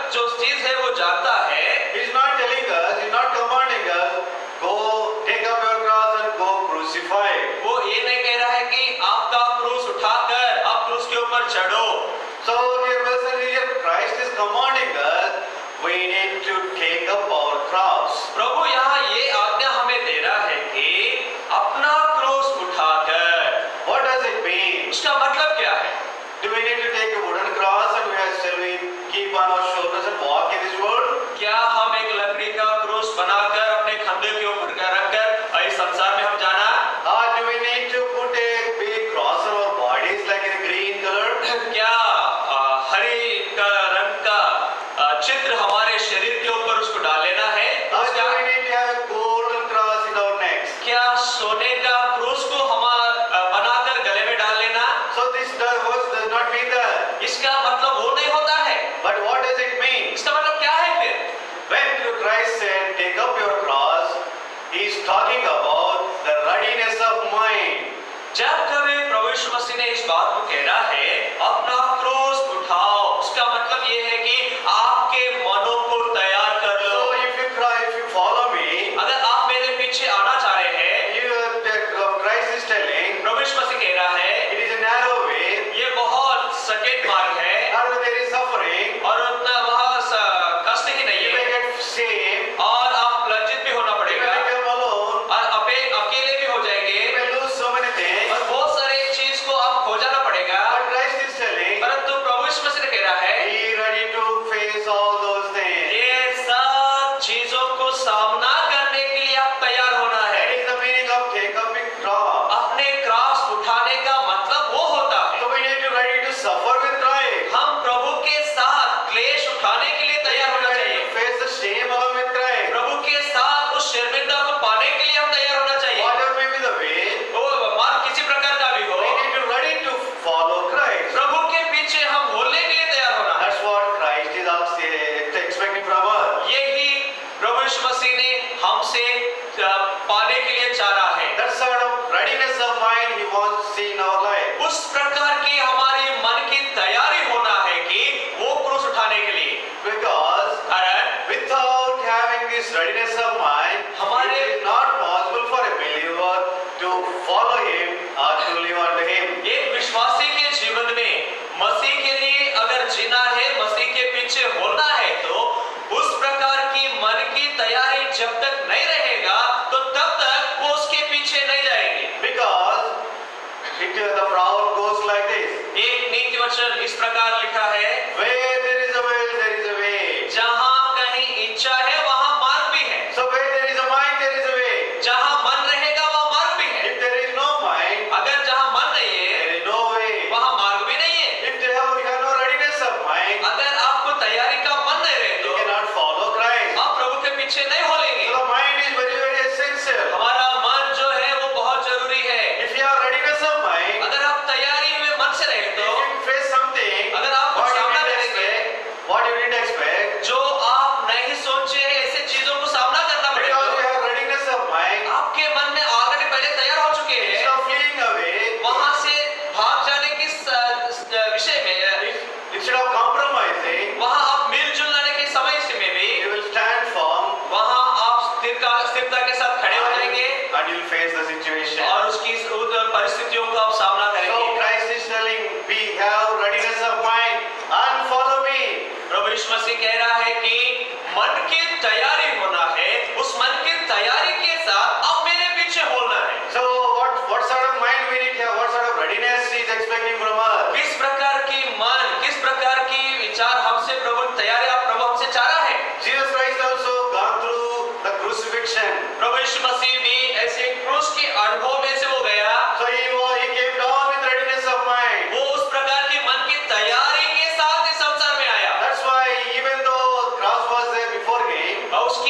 we need to take up our cross. प्रभु यहाँ ये आज्ञा हमें दे रहा है कि अपना क्रूस उठाकर। What does it mean? उसका मतलब क्या है? Do we need to take a wooden cross and we have, shall we keep on our shoulders and walk in this world? क्या हम एक लकड़ी का क्रूस बनाकर अपने कंधे के ऊपर रखकर इस संसार में हम जाना? Or do we need to put a big cross on our bodies like in a green color? क्या आ, हरी का रंग का आ, चित्र हमारे शरीर के ऊपर उसको डाल लेना है? Or do we need to have a golden cross in our necks? क्या सोने का क्रूस को हम बनाकर गले में डाल लेना? So this does, does not mean that. इसका मतलब वो नहीं होता है। But what does it mean? इसका मतलब क्या है फिर? When Christ said, take up your cross, he is talking about the readiness of mind. जब कभी प्रभु यीशु मसीह ने इस बात को कह रहा है अपना क्रूस उठाओ, उसका मतलब ये है कि आपके मनों को तैयार कर लो। So if you cry, if you follow me, अगर आप मेरे पीछे आना चाह रहे हैं, you, uh, Christ is telling, प्रभु यीशु मसीह कह रहा है it is a narrow way, ये बहुत सकेत मार्ग है or there is suffering, और उतना वहाँ स- कष्ट ही नहीं you may है get shame, और आप लज्जित भी होना you पड़ेगा may become alone, और अपे अकेले भी हो जाएंगे you may lose so many things. और बहुत सारे चीज को आप खो जाना पड़ेगा। But Christ is telling, परंतु प्रभु यीशु मसीह ने कह रहा है be ready to face all those things. ये सब चीजों को सामना करने के लिए आप तैयार होना That है। is the meaning of take up a cross. अपने क्रॉस उठाने का मतलब वो होता है So we need to ready to suffer with Christ. हम प्रभु के साथ क्लेश उठाने के लिए तैयार होना Ready चाहिए। to face the shame along with Christ. प्रभु के साथ उस शर्मिंदा को पाने के लिए हम तैयार होना चाहिए। Whatever may be the way, वो मार्ग किसी प्रकार का भी हो, we need to ready to follow Christ. प्रभु के पीछे हम बोलने के लिए तैयार होना है। That's what Christ is also expecting from us. यही प्रभु यीशु मसीह ने हमसे अ, पाने के लिए चाहा है। That sort of readiness of mind He wants to see in our life. उस प्रकार की हमारी मन की तैयारी होना है कि वो क्रूस उठाने के लिए। Because कारण without having this readiness of mind, हमारे- it is not possible for a believer to follow Him or to live under Him. एक विश्वासी के जीवन में मसीह के लिए अगर जीना है, मसीह के पीछे होना है, तो उस प्रकार की मन की तैयारी जब तक नहीं रहेगा तो तब तक वो उसके पीछे नहीं जाएंगे। Because it, the proverb goes like this. एक नीति वचन इस प्रकार लिखा है, Where there is a will, there is a way. जहाँ कहीं इच्छा है वहाँ मार्ग भी है। So where there is a mind, there is a way. जहाँ मन रहेगा वहाँ मार्ग भी है। If there is no mind, अगर जहाँ मन नहीं है there is no way. वहाँ मार्ग भी नहीं है। If they have, you have no readiness of mind, अगर आपको तैयारी का मन नहीं रहे you तो cannot follow Christ. आप प्रभु के पीछे नहीं हो लेंगे। So the mind is very, very essential. हमारा मन जो है वो बहुत जरूरी है। If you have readiness of mind, अगर आप तैयारी में मन से रहे तो if you face something, अगर आप what you सामना didn't करेंगे, expect, what you didn't expect, जो आप नहीं सोचे हैं ऐसे चीजों को सामना करना because you पड़ेगा। have readiness of mind, आपके मन में ऑलरेडी पहले तैयार हो चुके हैं, instead of fleeing away, वहां से भाग जाने की स- स- विषय में, instead of compromising, वहां आप मिलजुल लाने के समय से में भी you will stand firm वहां आप स्थिरता स्थिरता के साथ खड़े हो जाएंगे and you will face the situation. और उसकी उस परिस्थितियों को आप सामना So करेंगे। Christ is telling, we have readiness of mind and follow me. प्रभु यीशु मसीह कह रहा है कि मन की तैयारी होना है, उस मन की तैयारी के साथ अब मेरे पीछे होना है। So what what sort of mind we need here? What sort of readiness he is expecting from us? किस प्रकार की मन, किस प्रकार की विचार हमसे प्रभु तैयारी आप प्रभु हमसे चाह रहा है। Jesus Christ also gone through the crucifixion. प्रभु यीशु मसीह भी ऐसे क्रूस के अनुभव में से वो गया। So he was, he came down with readiness of mind. वो उस प्रकार की मन की तैयारी के साथ इस संसार में आया। That's why even though cross was there before him, और उसके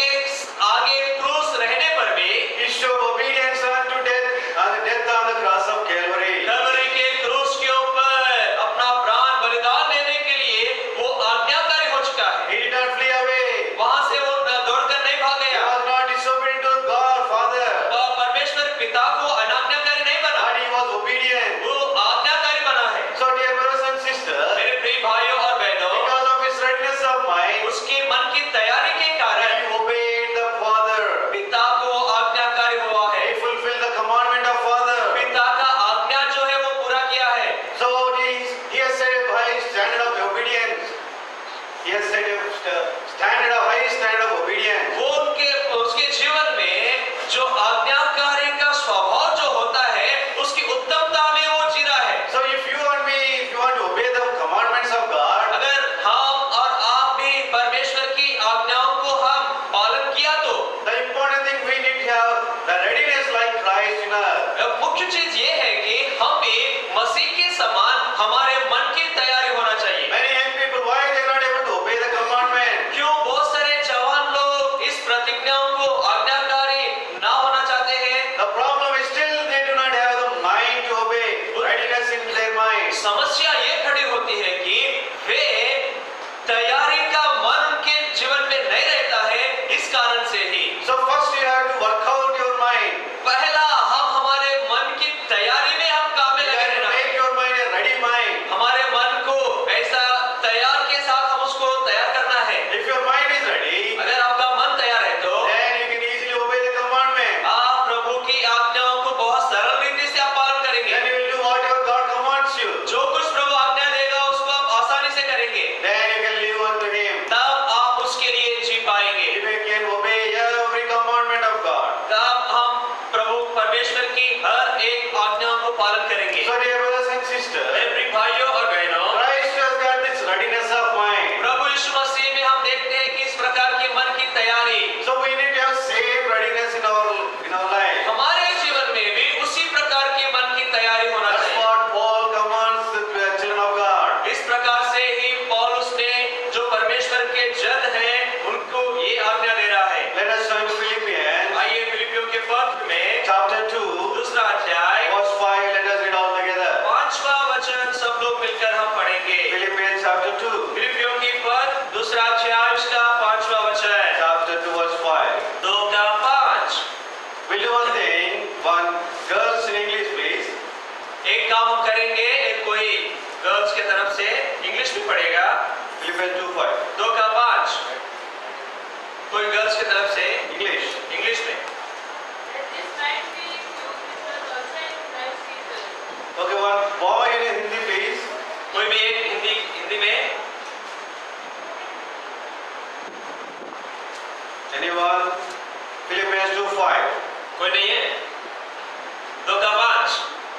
मुख्य चीज ये है कि हम भी मसीह के समान हमारे मन की तैयारी होना चाहिए। Many young people, why they are not able to obey the commandment? क्यों बहुत सारे जवान लोग इस प्रतिज्ञाओं को आज्ञाकारी ना होना चाहते हैं? The problem is still they do not have the mind to obey, readiness in their mind. समस्या ये खड़ी होती है कि वे तैयारी का मन उनके जीवन में नहीं रहता है, इस कारण से ही। So first you have to work out your mind. पहला हम हमारे मन की तैयारी में हम काम में You लगे have to रहना। make your mind a ready mind. हमारे मन को ऐसा तैयार के साथ हम उसको तैयार करना है। If your mind is ready, अगर आपका मन तैयार है तो then you can easily obey the commandment. आप प्रभु की आज्ञाओं को बहुत सरल रीति से आप पालन करेंगे। Then you will do whatever God commands you. जो कुछ प्रभु आज्ञा देगा उसको आप आसानी से करेंगे। Then you can live unto Him. तब आप उसके लिए जी पाएंगे। If you can obey every commandment of God. तब हम प्रभु परमेश्वर की हर एक आज्ञा को पालन करेंगे। So dear brothers and sisters, प्रिय भाइयों और बहनों, Christ has got this readiness of mind. प्रभु यीशु मसीह में हम देखते हैं कि इस प्रकार की मन की तैयारी So we need to have same readiness in our in our life. हमारे जीवन में भी उसी प्रकार की मन की तैयारी होना That's चाहिए। what Paul commands the children of God. इस प्रकार से ही पौलुस ने जो परमेश्वर के जन हैं उनको ये आज्ञा दे रहा है। Let us turn to Philippians आइए फिलिपियों के पत्र में chapter two, दूसरा अध्याय verse five. Let us read all together. पांचवा वचन सब लोग मिलकर हम पढ़ेंगे। Philippians chapter two, फिलिपियों की पत्र दूसरा अध्याय उसका पांचवा वचन chapter two, verse five. दो का पांच। We'll do one thing. One girls in English, please. एक काम हम करेंगे, एक कोई गर्ल्स की तरफ से इंग्लिश में पढ़ेगा। Philippians two five. दो का पांच कोई गर्ल्स की तरफ से English. इंग्लिश में। Let this mind be in you, which was also in Christ Jesus. Okay, one boy in Hindi, please. कोई भी एक हिंदी हिंदी में। Anyone? Philippians two five. कोई नहीं है? दो का पांच।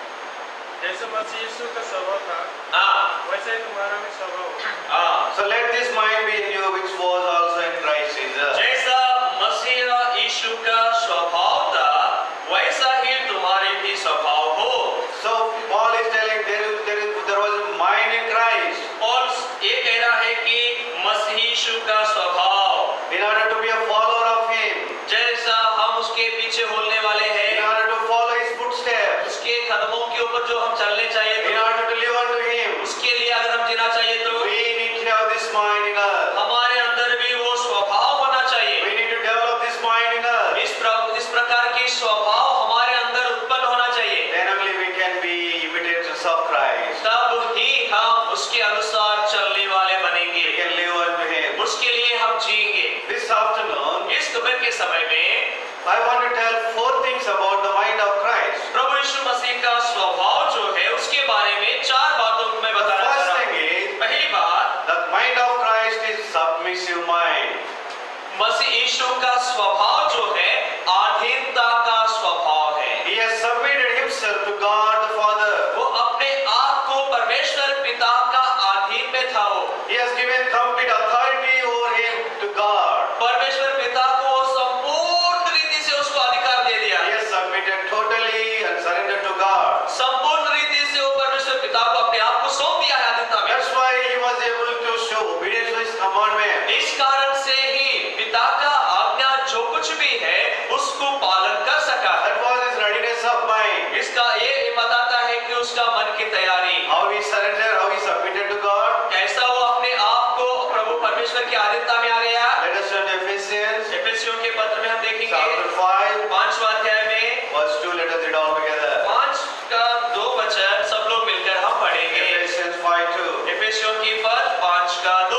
जैसे मसीह यीशु का स्वभाव था हाँ वैसे ही तुम्हारा भी स्वभाव हो। हाँ। So let this mind be in you, which was also in Christ Jesus. जैसा मसीह यीशु का स्वभाव था वैसा ही तुम्हारे भी स्वभाव हो। So Paul is telling there is there is there was a mind in Christ. Paul ये कह रहा है कि मसीह यीशु का स्वभाव In order to be a follower of Him, जैसा हम उसके पीछे होने वाले in हैं, order to follow His footsteps, उसके कदमों के ऊपर जो हम चलने चाहिए in तो order to live unto Him, उसके लिए अगर हम जीना चाहिए तो we need to have this mind in us. हमारे अंदर भी वो स्वभाव होना चाहिए। We need to develop this mind in us. इस प्र, इस प्रकार की स्वभाव हमारे अंदर उत्पन्न होना चाहिए। Then only we can be imitators of Christ. तब ही हम उसके अनुसार चलने वाले बनेंगे, We can live unto Him. उसके लिए हम जिएंगे। This afternoon, इस दोपहर के समय में I want to tell four things about the mind of Christ. प्रभु यीशु मसीह का स्वभाव जो है उसके बारे में चार बातों को मैं The बताना first चाह रहा thing हूँ। is, पहली बात, the mind of Christ is submissive mind. मसीह यीशु का स्वभाव जो है अधीनता का स्वभाव है। He has submitted himself to God the Father. वो अपने आप को परमेश्वर पिता का अधीन में था। वो He has given complete authority over him to God. परमेश्वर पिता को वो संपूर्ण रीति से उसको अधिकार दे दिया। He has submitted totally and surrendered to God. संपूर्ण रीति से वो परमेश्वर पिता को अपने आप को सौंप दिया है अधीनता में। That's why he was able to show obedience to his commandment. इस कारण से ही पिता का आज्ञा जो कुछ भी है उसको पालन कर सका। That was his readiness of mind. इसका ये बताता है कि उसका मन की तैयारी, How he surrendered, how he submitted to God. कैसा वो अपने आप को प्रभु परमेश्वर की अधीनता में आ गया। Let us turn to Ephesians एफेसियों के पत्र में हम देखेंगे chapter five, पांचवा अध्याय में verse two. Let us read all together. पांच का दो वचन सब लोग मिलकर हम पढ़ेंगे। Ephesians five two. एफेसियों की पत्र पांच का दो,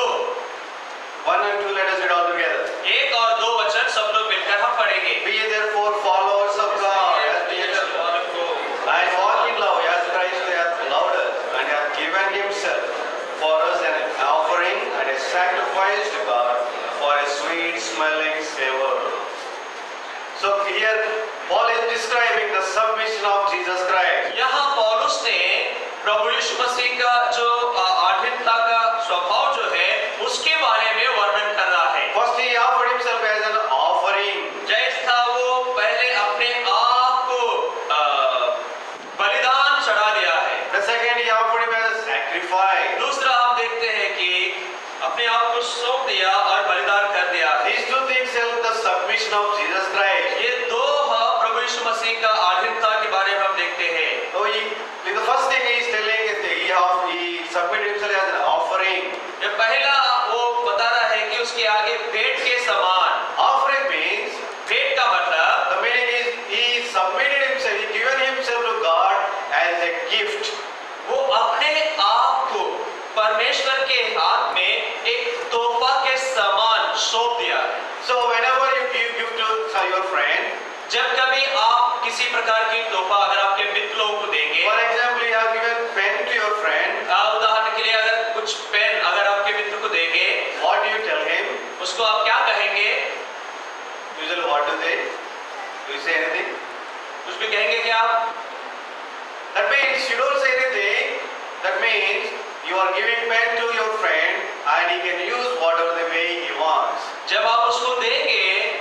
One and two. Let us read all together. एक और दो वचन सब लोग मिलकर हम पढ़ेंगे। Be therefore followers of God as dear, and walk in love as Christ hath loved us and hath given himself for us an offering and a sacrifice to God for a sweet smelling savor. So here Paul is describing the submission of Jesus Christ. यहाँ पौलुस ने प्रभु यीशु मसीह का जो अधीनता का स्वभाव जो है उसके बारे में वर्णन कर रहा है। First he offered himself as an offering. जैसा वो पहले अपने आप को आगे भेंट के समान। Offering means भेंट का मतलब the meaning is he submitted himself, he given himself to God as a gift. वो अपने आप को परमेश्वर के हाथ में एक तोहफा के समान सौंप दिया। So whenever you give gift to your friend, जब कभी आप किसी प्रकार की तोहफा अगर आपके मित्रों को देंगे, for example, you have given pen to your friend, आप उदाहरण के लिए अगर कुछ पेन अगर आपके मित्र को देंगे, what do you tell him? उसको आप क्या कहेंगे? Usually what do they? Do you say anything? कुछ भी कहेंगे क्या आप? That means you don't say anything. That means you are giving pen to your friend and he can use whatever the way he wants. जब आप उसको देंगे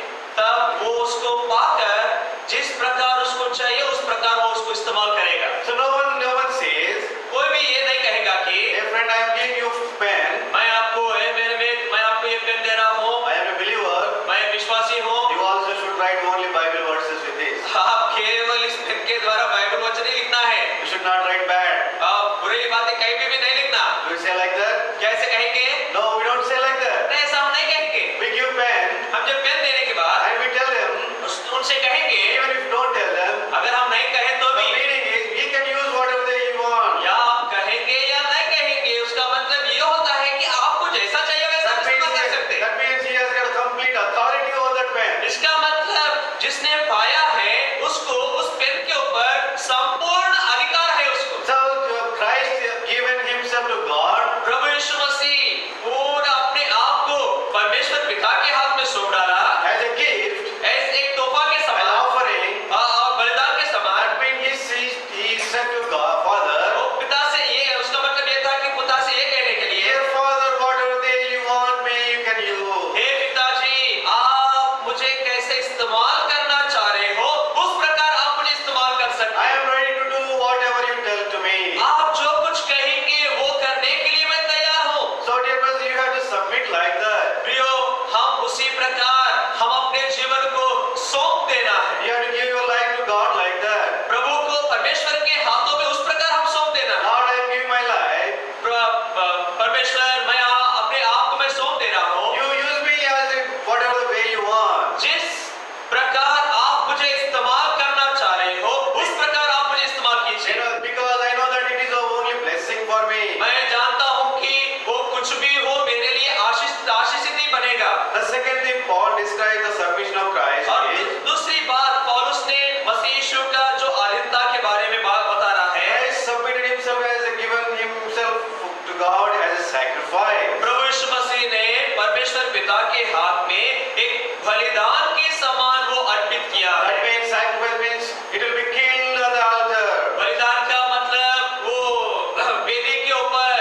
तब वो उसको पाकर जिस प्रकार उसको चाहिए उस प्रकार वो उसको इस्तेमाल करेगा। So no one, no one says, कोई भी ये नहीं कहेगा कि hey friend, I am giving you pen. मैं आपको ए, मेरे में मैं आपको ये पेन दे रहा हूँ, I am a believer. मैं विश्वासी हूँ। You also should write only Bible verses with this. आप केवल इस पेन के द्वारा बाइबल वचन ही लिखना है। You should not write bad. आप बुरी बातें कहीं भी, भी नहीं लिखना। Do you say like that? कैसे कहेंगे? No, we don't say like that. नहीं, ऐसा हम नहीं कहेंगे। We give pen हम जब पेन देने के बाद and we tell them, उस- उनसे कहेंगे, even if you don't tell them, अगर हम नहीं कहें तो the भी, meaning is he can use whatever they want. या आप कहेंगे या नहीं कहेंगे, उसका मतलब ये होता है कि आपको जैसा चाहिए वैसा That means, इस्तेमाल कर he, सकते हैं। that means he has got complete authority over that pen. इसका मतलब जिसने पाया है उसको उस पेन के ऊपर संपूर्ण अधिकार है उसको। So uh, Christ given himself to God प्रभु यीशु मसीह पूरा अपने आप को परमेश्वर पिता के हाथ में सौंप डाला as a gift, ऐसे एक तोहफा के an समान offering. और bलिदान के समान। That means he sees, he said to God, Father, वो पिता से ये उसका मतलब ये था कि पिता से ये कहने के लिए, dear Father, whatever day you want me, you can use. हे पिताजी आप मुझे कैसे इस्तेमाल करना चाह रहे हो उस प्रकार आप मुझे इस्तेमाल कर सकते I हैं। am ready to do whatever you tell to me. आप जो कुछ कहेंगे वो करने के लिए मैं तैयार हूँ। So dear brothers, you have to submit like that. प्रियो, हम उसी प्रकार हम अपने जीवन को सौंप देना है। You have to give your life to God like that. प्रभु को परमेश्वर के हाथों में उस प्रकार हम सौंप देना है। Lord, I am giving my life. प्र- परमेश्वर मैं आ- अपने आप को मैं सौंप दे रहा हूँ। You use me as a, whatever the way you want. जिस प्रकार आप मुझे इस्तेमाल करना चाह रहे हो उस प्रकार आप मुझे इस्तेमाल You कीजिए। know, because I know that it is of only blessing for me. मैं जानता हूँ कि वो कुछ भी हो मेरे लिए आशीष आशीषित ही बनेगा। The second thing Paul describes the submission of Christ और is दू- दूसरी बात पौलुस ने मसीह यीशु का जो अधीनता के बारे में बात बता रहा है। Christ submitted himself as a given himself to God as a sacrifice. प्रभु यीशु मसीह ने परमेश्वर पिता के हाथ में एक बलिदान के समान वो अर्पित किया That है। means sacrifice means it will be killed on the altar. बलिदान का मतलब वो वेदी के ऊपर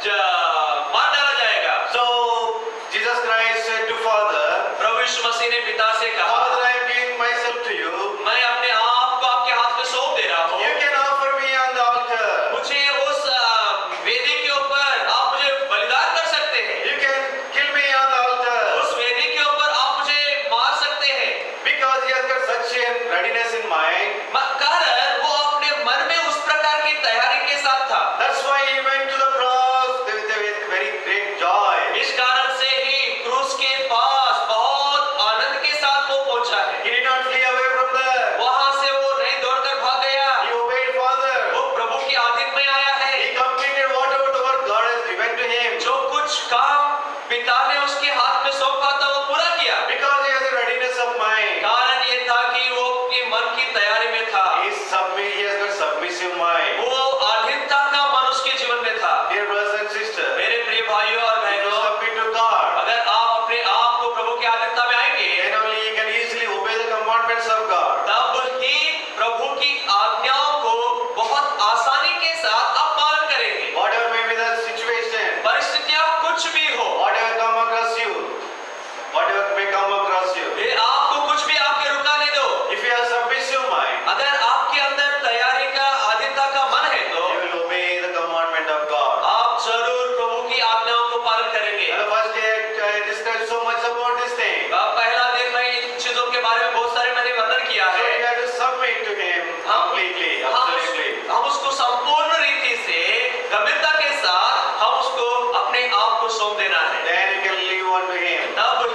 ज- मार डाला जाएगा। So Jesus Christ said to Father, प्रभु यीशु मसीह ने पिता से कहा, Father, I am giving myself to you. मैं अपने आप को आपके हाथ में सौंप दे रहा हूँ। You can offer me on the altar. मुझे उस अ, वेदी के ऊपर आप मुझे बलिदान कर सकते हैं। You can kill me on the altar. उस वेदी के ऊपर आप मुझे मार सकते हैं। Because he has got such a readiness in mind. म- कारण वो अपने मन में उस प्रकार की तैयारी के साथ था। That's why he went to the cross with, with very great joy. इस कारण से ही क्रूस के पास बहुत आनंद के साथ वो पहुंचा है। He did not flee away from there. वहां से वो नहीं दौड़कर भाग गया। He obeyed Father. वो प्रभु की आधीन में आया है। He completed whatever the work God has given to him. जो कुछ काम पिता ने उसके हाथ में सौंपा था वो पूरा किया। Because he has a readiness of mind. कारण ये था कि वो अपने मन की तैयारी में था। He, is submi- he has got submissive mind. वो अधीनता का मन उसके जीवन में था। Dear brothers and sisters, मेरे प्रिय भाइयों और if you बहनों, submit to God, अगर आप अपने आप को प्रभु की आधीनता में आएंगे then only you can easily obey the commandments of God. तब ही प्रभु की आज्ञाओं को बहुत आसानी के साथ आप पालन करेंगे। Whatever may be the situation, परिस्थितियां कुछ भी हो, whatever come across you, whatever may come across you, ये आपको कुछ भी आपके रुकाने दो। if you have submissive mind, अगर आपके अंदर तैयारी का आधीनता का मन है तो you will obey the commandment of God. आप जरूर प्रभु की आज्ञाओं को पालन करेंगे। And the first day I I discussed so much about this thing. आप पहला दिन में इन चीजों के बारे में बहुत सारे मैंने वर्णन किया So है। you have to submit to Him हम completely, हम absolutely. हम उसको संपूर्ण रीति से गंभीरता के साथ हम उसको अपने आप को सौंप देना है। Then you can live unto Him. तब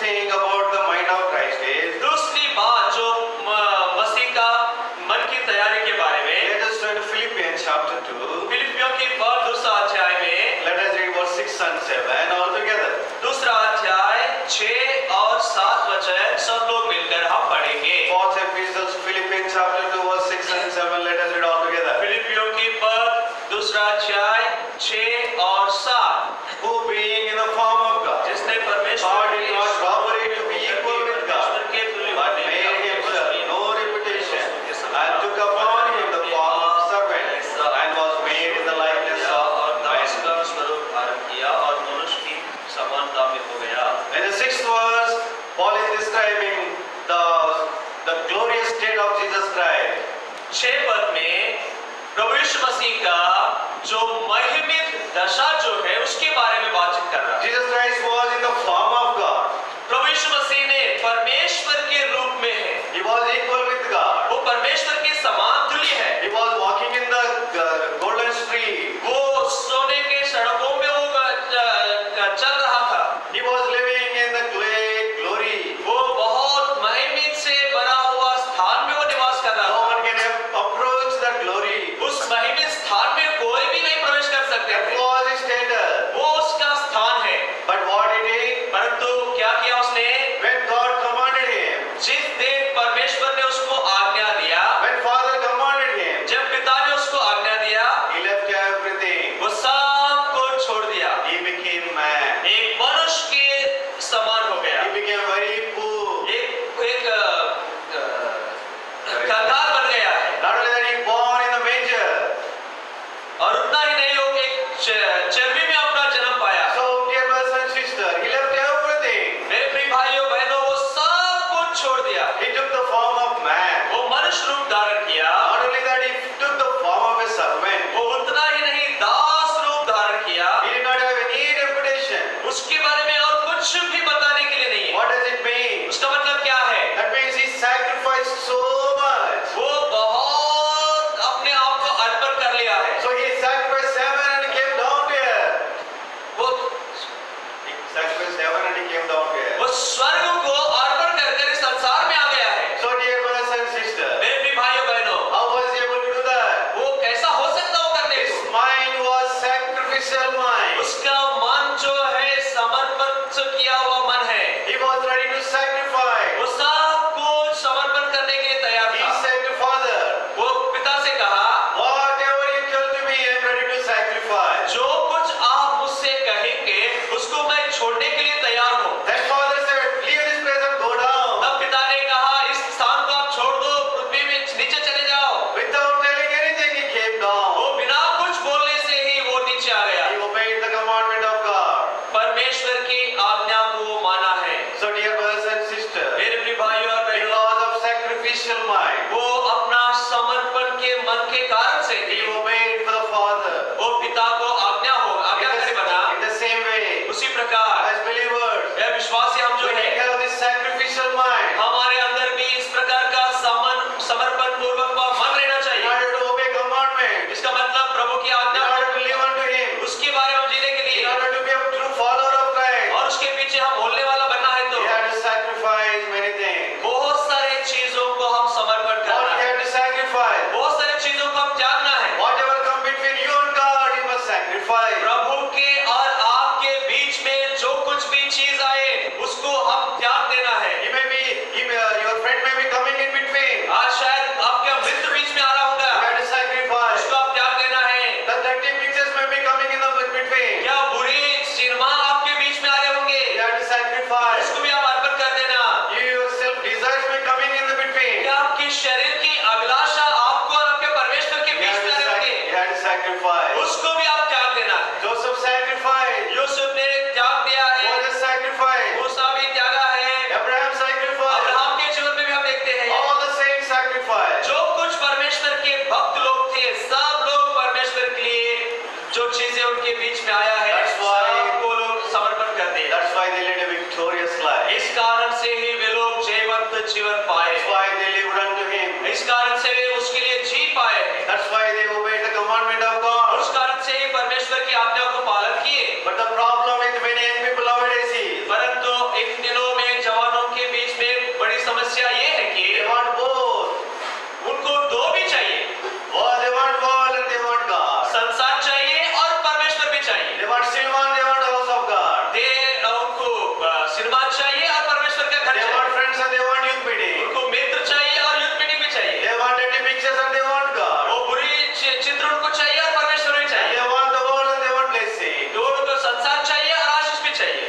thing about the mind of Christ is, दूसरी बात जो म- मसीह का मन की तैयारी के बारे में, let us turn to Philippians chapter two. फिलिपियों की बात दूसरा अध्याय में, Let us read verse six and seven all together. दूसरा अध्याय छह और सात वचन सब लोग मिलकर हम पढ़ेंगे। Paul's epistles, Philippians chapter two, verse six and seven. Let us read all together. फिलिपियों की बात दूसरा अध्याय छह और सात, Who being in the form of God, जिसने परमेश्वर God के did not robbery to be equal with God, परमेश्वर के तुल्य but बनने में made himself no reputation, and took अपने upon him the form of servant, and was made in the likeness of और men. दास का स्वरूप धारण किया और मनुष्य की समानता में हो गया। In the sixth verse, Paul is describing the the glorious state of Jesus Christ. छह पद में प्रभु यीशु मसीह का जो महिमित दशा जो है उसके बारे में बातचीत कर रहा है। Jesus Christ was in the form of God. प्रभु यीशु मसीह ने परमेश्वर के रूप में है, He was equal with God. वो परमेश्वर के समान तुल्य है। He was walking in the uh, golden street. वो सोने के सड़कों में वो अ, चल रहा था। He was living in the great glory. वो बहुत महिमित से भरा हुआ स्थान में वो निवास कर रहा No था। one can approach that glory. उस महिमित स्थान में कोई भी नहीं प्रवेश कर सकते That थे। was his status. वो उसका स्थान है। But what did he? परंतु क्या किया उसने? When God commanded him, जिस दिन परमेश्वर ने उसको आज्ञा दिया, when Father commanded him, जब पिता ने उसको आज्ञा दिया, he left everything. वो सब को छोड़ दिया, He became man. एक मनुष्य के समान हो गया, He became very poor. एक एक अ, अ, कंगाल बन गया है। Not only that, he born in the manger. और उतना ही नहीं, वो एक च- चर्बी में अपना जन्म पाया। So, dear brothers and sisters, he left everything. मेरे प्रिय भाइयों बहनों, वो सब कुछ छोड़ दिया। He took the form of man. वो मनुष्य रूप धारण किया। Not only that, he took the form of a servant. वो उतना ही नहीं, दास रूप धारण किया। He did not have any reputation. उसके बारे में और कुछ भी बताने के लिए नहीं है। What does it mean? उसका मतलब क्या है? That means he sacrificed so much. वो बहुत अपने आप को अर्पण कर लिया है। So he sacrificed heaven and he came down to earth. वो He sacrificed heaven and he came down to earth. वो स्वर्ग को अर्पण कर कर इस संसार में आ गया है। So dear brothers and sisters, मेरे प्रिय भाइयों बहनों, how was he able to do that? वो कैसा हो सकता हो करने His को? mind was sacrificial mind. उसका मन जो है समर्पण किया हुआ मन है। He was ready to sacrifice. वो सब कुछ समर्पण करने के लिए तैयार He था। said to Father, वो पिता से कहा, whatever you tell to me, I am ready to sacrifice. जो कुछ आप मुझसे कहेंगे उसको मैं छोड़ने के लिए तैयार हूँ। Then Father said, leave this place and go down. तब पिता ने कहा, इस स्थान को आप छोड़ दो, पृथ्वी में नीचे चले जाओ। Without telling anything, he came down. वो बिना कुछ बोलने से ही वो नीचे आ गया। He obeyed the commandment of God. परमेश्वर की आज्ञा को वो माना है। So dear brothers and sisters, मेरे प्रिय भाइयों और बहनों, because of sacrificial mind, वो अपना समर्पण के मन के कारण से he he obeyed for the Father. वो पिता को आज्ञा हो In आज्ञाकारी बना। the, in the same way, उसी प्रकार as believers, यह विश्वासी हम जो we है, have this sacrificial mind हमारे अंदर भी इस प्रकार का समन समर्पण पूर्वक का मन रहना in चाहिए। order to obey commandment, इसका मतलब प्रभु की in आज्ञा order to live unto Him, उसके बारे में जीने के in लिए order to be a true follower of Christ. और उसके पीछे हम बोलने वाला बनना है तो We have to sacrifice many things. बहुत सारे चीजों को हम समर्पण What करना we है, have to sacrifice? बहुत सारे चीजों को हम त्यागना है। Whatever come between you and God, you must sacrifice. प्रभु के और आपके बीच में जो कुछ भी चीज आए उसको हम त्याग देना है। He may be, he may, uh, your friend may be coming in between. आज शायद आपके मित्र बीच में आ रहा होगा, You have to sacrifice. उसको आप त्याग देना है। The dirty pictures may be coming in the between. क्या बुरी सिनेमा आपके बीच में आ रहे होंगे, You have to sacrifice. उसको भी आप अर्पण कर देना। You yourself desires may coming in the between. क्या आपकी शरीर की अभिलाषा आपको और आपके परमेश्वर के You बीच have में to, आ रहे sac- होंगे, you have to sacrifice. उसको भी आप त्याग देना है। Joseph sacrificed. यूसुफ ने त्याग दिया है, Moses sacrificed. मूसा भी त्यागा है, Abraham sacrificed. अब्राहम के जीवन में भी हम देखते हैं All the saints sacrificed. जो कुछ परमेश्वर के भक्त लोग थे, सब लोग परमेश्वर के लिए जो चीजें उनके बीच में आया है That's why- सबको लोग समर्पण करते हैं। That's why they led a victorious life. इस कारण से ही वे लोग जयवंत जीवन पाए, That's why they lived unto Him. इस कारण से वे उसके लिए जी पाए, That's why they obeyed the commandment of God. उस कारण से ही परमेश्वर की आज्ञा को पालन किए। But the problem with many young people nowadays is परंतु इन दिनों में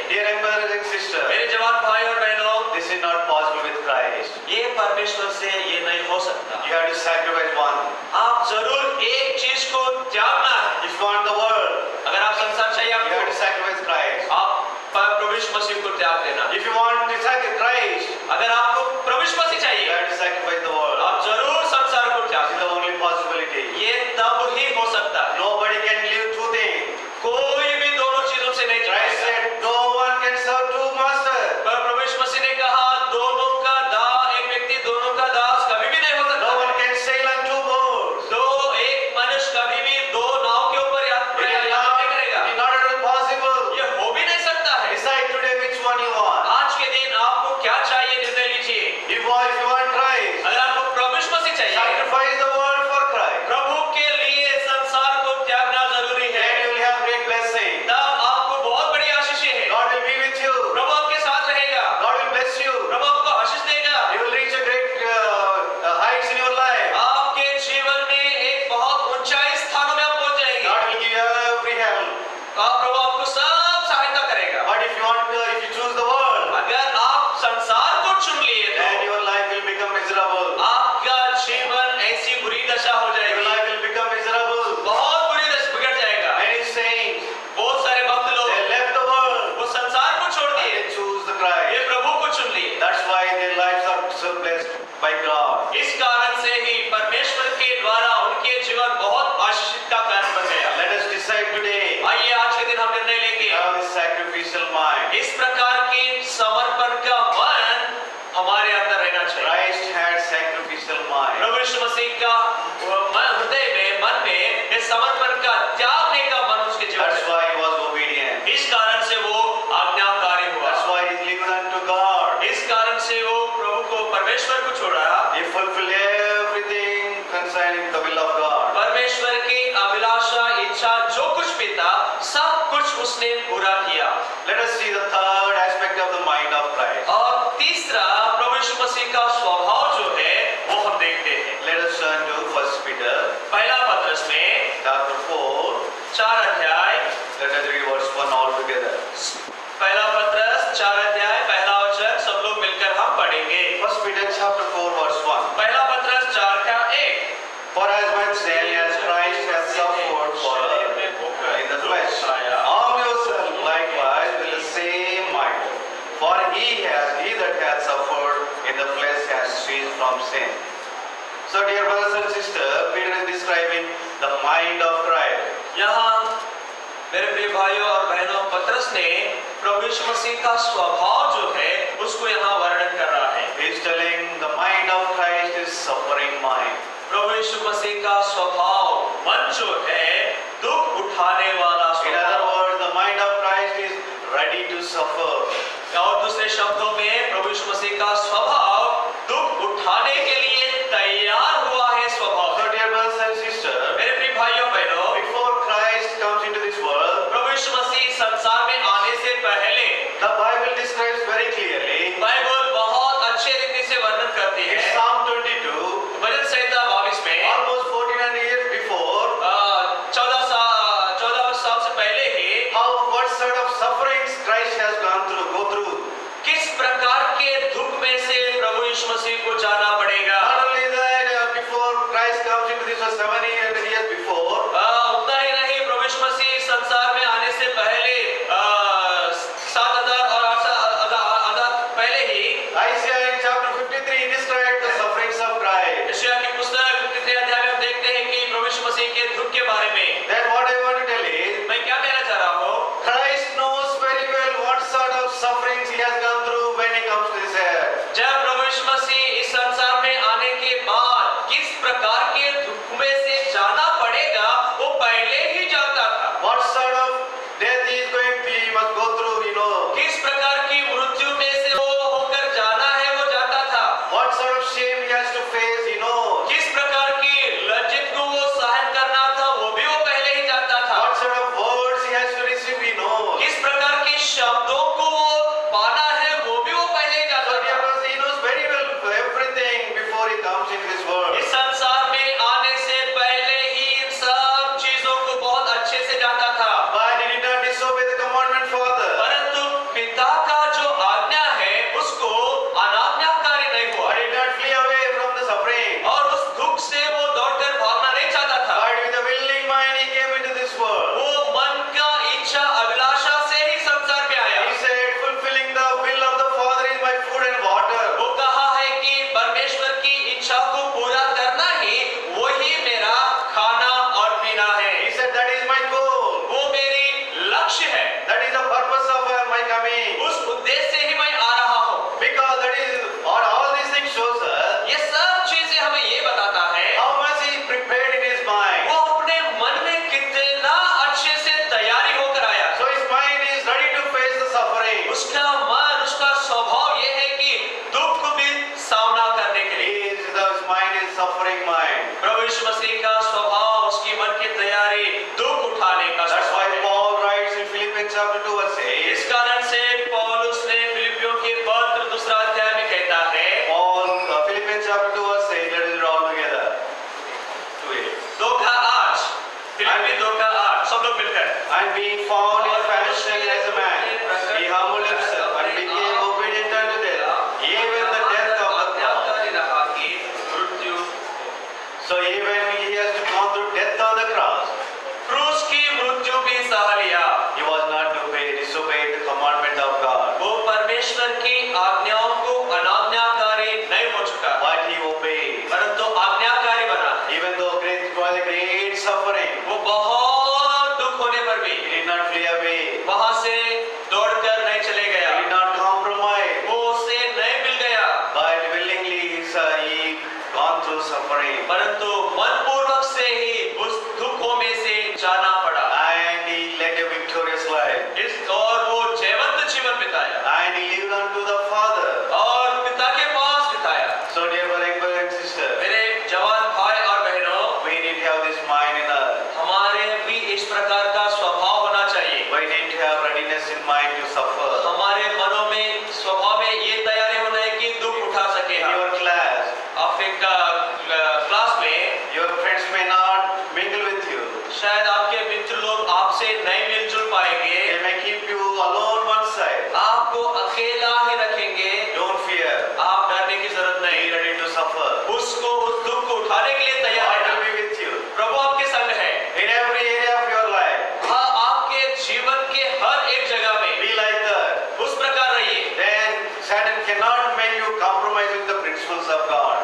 Dear young brothers and sisters, मेरे जवान भाई और बहनों, this is not possible with Christ. ये परमेश्वर से ये नहीं हो सकता। You have to sacrifice one. आप जरूर एक चीज को त्यागना है। If you want the world, अगर आप संसार चाहिए you have to आपको, sacrifice Christ. आप प्रभु यीशु मसीह को त्याग देना। If you want to sacrifice Christ, अगर आपको प्रभु यीशु मसीह you चाहिए, have to sacrifice the world. आप जरूर संसार को त्याग This is देना। the only possibility. ये तब ही हो सकता है। Nobody can live two things. कोई भी दोनों चीजों से नहीं Christ जीता है। said, no one can serve two masters. पर प्रभु यीशु मसीह ने कहा, दोनों का दास, एक व्यक्ति दोनों का दास कभी भी नहीं हो No सकता। one can sail on two boats. दो एक मनुष्य कभी भी दो नाव के ऊपर यात्रा It is यात्रा not, नहीं करेगा। it is not at all possible. ये हो भी नहीं सकता है। Decide today which one you want. आज के दिन आपको क्या चाहिए, निर्णय लीजिए। If you want, if you want Christ, अगर आपको प्रभु यीशु मसीह चाहिए, sacrifice the world for Christ. प्रभु के लिए संसार को त्यागना जरूरी है। Then you will have great blessing. तब आपको बहुत बड़ी आशीष है। God will be with you. प्रभु आपके साथ रहेगा। God will bless you. प्रभु आपको आशीष देगा। You will reach a great uh, uh, heights in your life. आपके जीवन में एक बहुत ऊंचाई स्थानों में आप पहुंच जाएंगे। God will give you every help. आप प्रभु आपको सब सहायता करेगा। But if you want, uh, if you choose the world, अगर आप संसार को चुन लिए then तो your life will become miserable. आपका जीवन ऐसी बुरी दशा हो Your जाएगी, life will become miserable. बहुत बुरी दशा बिगड़ जाएगा। Many saints, बहुत सारे भक्त लोग they left the world. वो संसार को छोड़ They दिए, choose the ये Christ. प्रभु को चुन लिए। That's why their lives are so blessed by God. इस कारण से ही परमेश्वर के द्वारा उनके जीवन बहुत आशीषित का कारण बन गया। Let us decide today. आइए आज के दिन हम निर्णय लेंगे, Have this sacrificial mind. इस प्रकार के समर्पण का मन हमारे अंदर रहना चाहिए। Christ had sacrificial mind. प्रभु यीशु मसीह का वो मन, हृदय में, मन में इस समर्पण का त्यागने का मन उसके जीवन That's में, why he was obedient. इस कारण से वो आज्ञाकारी हुआ। That's why he lived unto God. इस कारण से वो प्रभु को, परमेश्वर को छोड़ा, He fulfilled everything concerning the will of God. परमेश्वर की अभिलाषा, इच्छा जो कुछ भी था, सब कुछ उसने पूरा किया। Let us see the third aspect of the mind of Christ. और तीसरा प्रभु यीशु मसीह का स्वभाव जो है वो हम देखते हैं। Let us turn to First Peter पहला पत्रस में chapter four. चार अध्याय, Let us read verse one all together. पहला पत्रस चार अध्याय पहला वचन सब लोग मिलकर हम पढ़ेंगे। First Peter chapter four verse one. पहला पत्रस चार का एक, For as much then as Christ has suffered for us in the flesh, arm yourself likewise with the same mind. For he has he that hath suffered in the flesh has ceased from sin. So dear brothers and sisters, Peter is describing the mind of Christ. यहाँ मेरे प्रिय भाइयों और बहनों, पत्रस ने प्रभु यीशु मसीह का स्वभाव जो है उसको यहाँ वर्णन कर रहा है। He is telling the mind of Christ is suffering mind. प्रभु यीशु मसीह का स्वभाव, मन जो है दुख उठाने वाला In other स्वभाव। words, the mind of Christ is ready to suffer. और दूसरे शब्दों में प्रभु यीशु मसीह का स्वभाव दुख उठाने के लिए तैयार हुआ है स्वभाव। So dear brothers and sisters, मेरे प्रिय भाइयों बहनों, before Christ comes into this world, प्रभु यीशु मसीह संसार में आने से पहले the Bible describes very clearly. Bible बहुत अच्छे रीति से वर्णन करती In है। Psalm twenty-two, भजन संहिता बाईस में almost fourteen hundred years before, चौदह साल चौदह साल से पहले ही how what sort of sufferings Christ has gone through, go through. किस उसका मन, उसका स्वभाव ये है कि दुख को भी सामना करने के लिए। His, his mind is suffering mind. प्रभु यीशु मसीह का स्वभाव, उसकी मन की तैयारी दुख उठाने का That's why स्वभाव है। Paul writes in Philippians chapter two verse eight. इस कारण से पौलुस ने फिलिपियों के पत्र दूसरा अध्याय में कहता है, Paul, uh, Philippians chapter two verse eight, let us read all together. two eight. दो का आठ, फिलिपी दो का आठ, सब लोग मिलकर। And being found in fashion as a man, he humbled himself and became obedient unto death, even the death of the cross. So even he has gone through death on the cross. क्रूस की मृत्यु भी सह लिया। He was not to obey, disobeyed the commandment of God. वो परमेश्वर की आज्ञाओं को अनाज्ञाकारी नहीं हो चुका, But he obeyed. परंतु आज्ञाकारी बना। Even though great, it was a great suffering, वो बहुत दुख होने पर भी he did not flee away. वहां से दौड़कर नहीं चले He गया, did not compromise. वो उससे नहीं मिल गया, But willingly he gone through suffering. परंतु मनपूर्वक से ही उस दुखों में से जाना पड़ा। And he led a victorious life. इस और वो जयवंत जीवन बिताया And he lived unto the Father. और पिता के पास बिताया। So dear brother and sister, मेरे जवान भाई और बहनों, we need to have this mind in us. हमारे भी इस प्रकार का स्वभाव होना चाहिए। We need to have readiness in mind to suffer. हमारे मनों में, स्वभाव में ये तैयारी होना है कि दुख उठा सके In हम। your class, आपके क्लास में your friends may not mingle with you. शायद आपके मित्र लोग आपसे नहीं मिलजुल पाएंगे, They may keep you alone one side. आपको अकेला ही रखेंगे। Don't fear. आप डरने की जरूरत Be नहीं, ready to suffer. उसको उस दुख को उठाने के लिए तैयार God will है। be with you. प्रभु आपके संग है। In every area of your life, हाँ, आपके जीवन के हर एक जगह में be like that. उस प्रकार रहिए। Then Satan cannot make you compromise with the principles of God.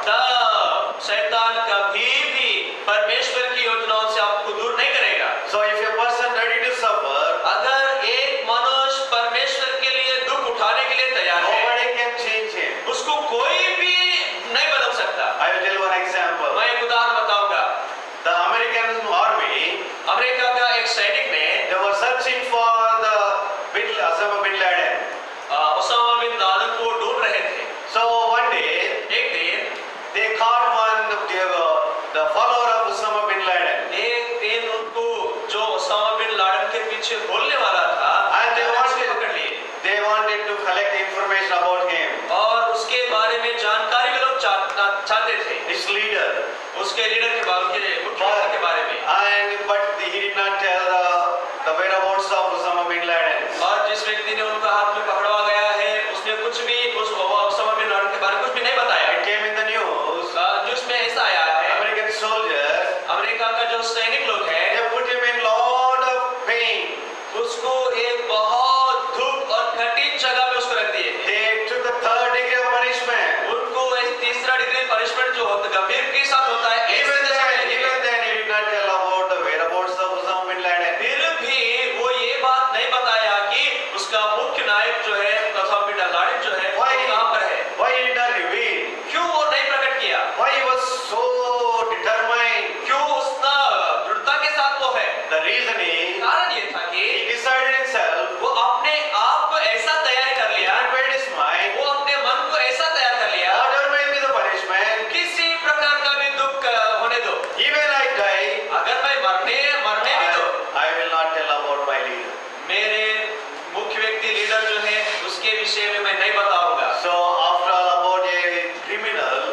तब शैतान कभी भी परमेश्वर की योजनाओं से आपको दूर नहीं करेगा। So if a person ready to suffer, अगर एक मनुष्य परमेश्वर के लिए दुख उठाने के लिए तैयार है, nobody can change him. उसको कोई भी नहीं बदल सकता। I will tell one example. मैं एक उदाहरण बताऊंगा। The American army, अमेरिका का एक सैनिक ने they were searching for the bin, Osama bin Laden. अ, ओसामा बिन लादेन को ढूंढ रहे थे। So one day, एक दिन they caught one of the, uh, the follower of Osama bin Laden. एक दिन उनको जो ओसामा बिन लादेन के पीछे बोलने वाला था, And they अचानक से wanted, पकड़ लिए they wanted to collect information about him. और उसके बारे में जानकारी भी लोग चाहता चाहते थे, His leader. उसके लीडर के बारे में, मुख्य के बारे में। And but he did not tell the, the whereabouts of Osama bin Laden. और जिस व्यक्ति ने उनका हाथ में पकड़वा गया है, उसने कुछ भी उस ओसामा बिन लादेन के बारे में कुछ भी नहीं बताया। It came in the news. अ, जिसमें ऐसा आया है, American soldiers, अमेरिका का जो सैनिक लोग है, they put him in lot of pain. उसको एक बहुत दुख और कठिन जगह में उसको रख दिए। They took the third degree of punishment. उनको एक तीसरा डिग्री पनिशमेंट जो होता है, गंभीर के साथ होता है, ऐसे Even जैसे then, में even then, he did not tell about the whereabouts of Osama bin Laden. फिर भी वो ये बात नहीं बताया कि उसका मुख्य नायक जो है, ओसामा बिन लादेन जो है, वो Why? कहाँ पर है। Why he did not reveal? क्यों वो नहीं प्रकट किया? Why he was so determined? क्यों उतना दृढ़ता के साथ वो है? The reason is, कारण ये था कि he decided himself, वो अपने आप को ऐसा तैयार कर he लिया, prepared his mind, वो अपने मन को ऐसा तैयार कर लिया, whatever may be the punishment, किसी प्रकार का भी दुख अ, होने दो, even I die, अगर मैं मरने मरने भी दो, I, I will not tell about my leader. मेरे मुख्य व्यक्ति लीडर जो है उसके विषय में मैं नहीं बताऊंगा। So after all, about a criminal,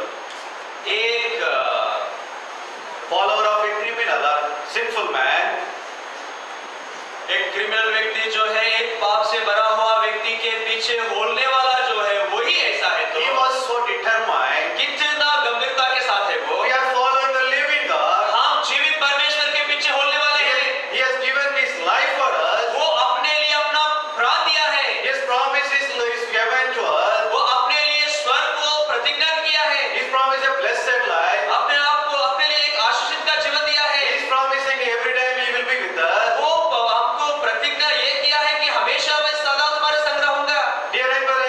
एक uh, follower of a criminal or sinful man, एक क्रिमिनल व्यक्ति जो है, एक पाप से भरा हुआ व्यक्ति के पीछे बोलने वाला जो है वही ऐसा है, तो he was so determined. कितना गंभीरता के साथ है वो। We are following the living God. हम जीवित परमेश्वर के पीछे बोलने वाले हैं। He has given his life for us. वो अपने लिए अपना प्राण दिया है, His promise is, is given to us. वो अपने लिए स्वर्ग को प्रतिज्ञा किया है, His promise a blessed life. अपने आप को अपने लिए एक आशीषित का जीवन दिया है। He is promising every time He will be with us. वो हमको प्रतिज्ञा ये किया है कि हमेशा मैं सदा तुम्हारे संग रहूंगा। Dear brother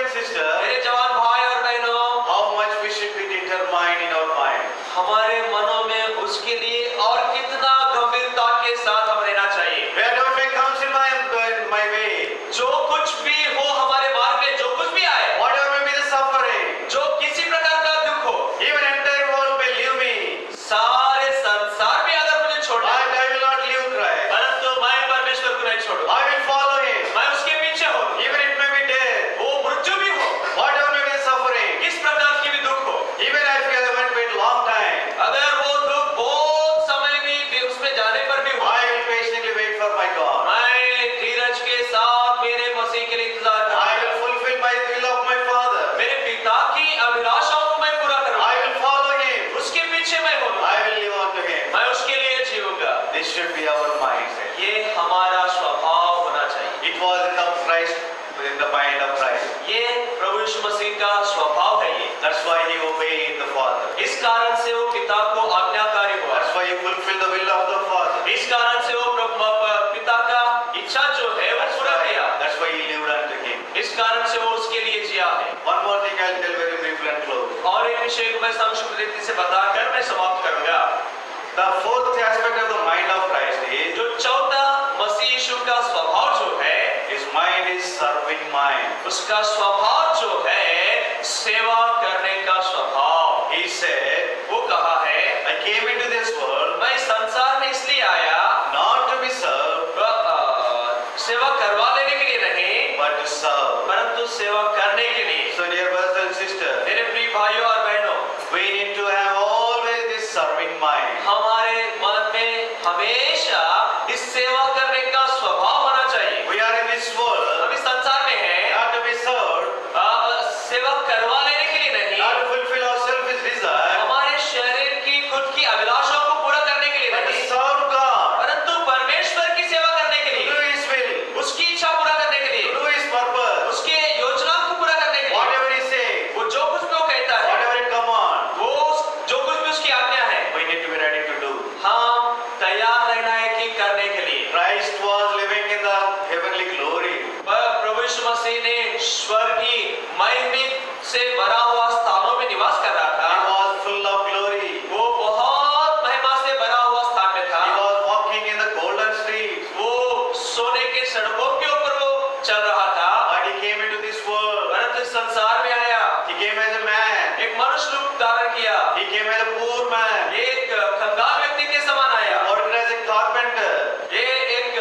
ये प्रभु यीशु मसीह का स्वभाव है ये। That's why he obeyed the Father. इस कारण से वो पिता को आज्ञाकारी हुआ। That's why he fulfilled the will of the Father. इस कारण से वो प्रभु पिता का इच्छा जो है वो पूरा किया। That's why he lived unto him. इस कारण से वो उसके लिए जिया है। One more thing I'll tell very briefly and close. और एक विषय को मैं संक्षिप्त रीति से बताकर मैं समाप्त करूंगा। The fourth aspect of the mind of Christ is जो चौथा मसीह यीशु का स्वभाव जो है, his mind is serving mind. उसका स्वभाव जो है सेवा करने का स्वभाव। He said, वो कहा है, I came into this world मैं इस संसार में इसलिए आया not to be served, अ, सेवा करवा लेने के लिए नहीं, but to serve. परंतु सेवा करने के लिए। So dear brothers and sisters, मेरे प्रिय भाइयों और बहनों, we need to have always this serving mind. हमारे मन में हमेशा इस सेवा करने का स्वभाव होना चाहिए। We are in this world हम इस संसार में हैं not to be served, अ, सेवा करवा लेने के लिए नहीं, not to fulfill our selfish desire, हमारे शरीर की खुद की अभिलाषाओं को पूरा करने के लिए but to नहीं, serve God, परंतु परमेश्वर की सेवा करने के to लिए, do His will, उसकी इच्छा पूरा करने के to लिए, do His purpose. उसके योजना को पूरा करने के लिए। Whatever He says, वो जो कुछ भी वो कहता है, whatever He commands, वो जो कुछ भी उसकी आज्ञा है, we need to be ready to do. हम तैयार रहना है कि करने के लिए। Christ was living in the heavenly glory. प्रभु यीशु मसीह ने स्वर्गीय महिमा से भरा हुआ स्थानों में निवास कर रहा He था। was full of glory. वो बहुत महिमा से भरा हुआ स्थान में था। He was walking in the golden streets. वो सोने के सड़कों के ऊपर वो चल रहा था। But He came into this world. परंतु इस संसार में आया, He came as a man. एक मनुष्य रूप धारण किया, He came as a poor man. एक कंगाल व्यक्ति के समान आया, Worked as a carpenter. ये एक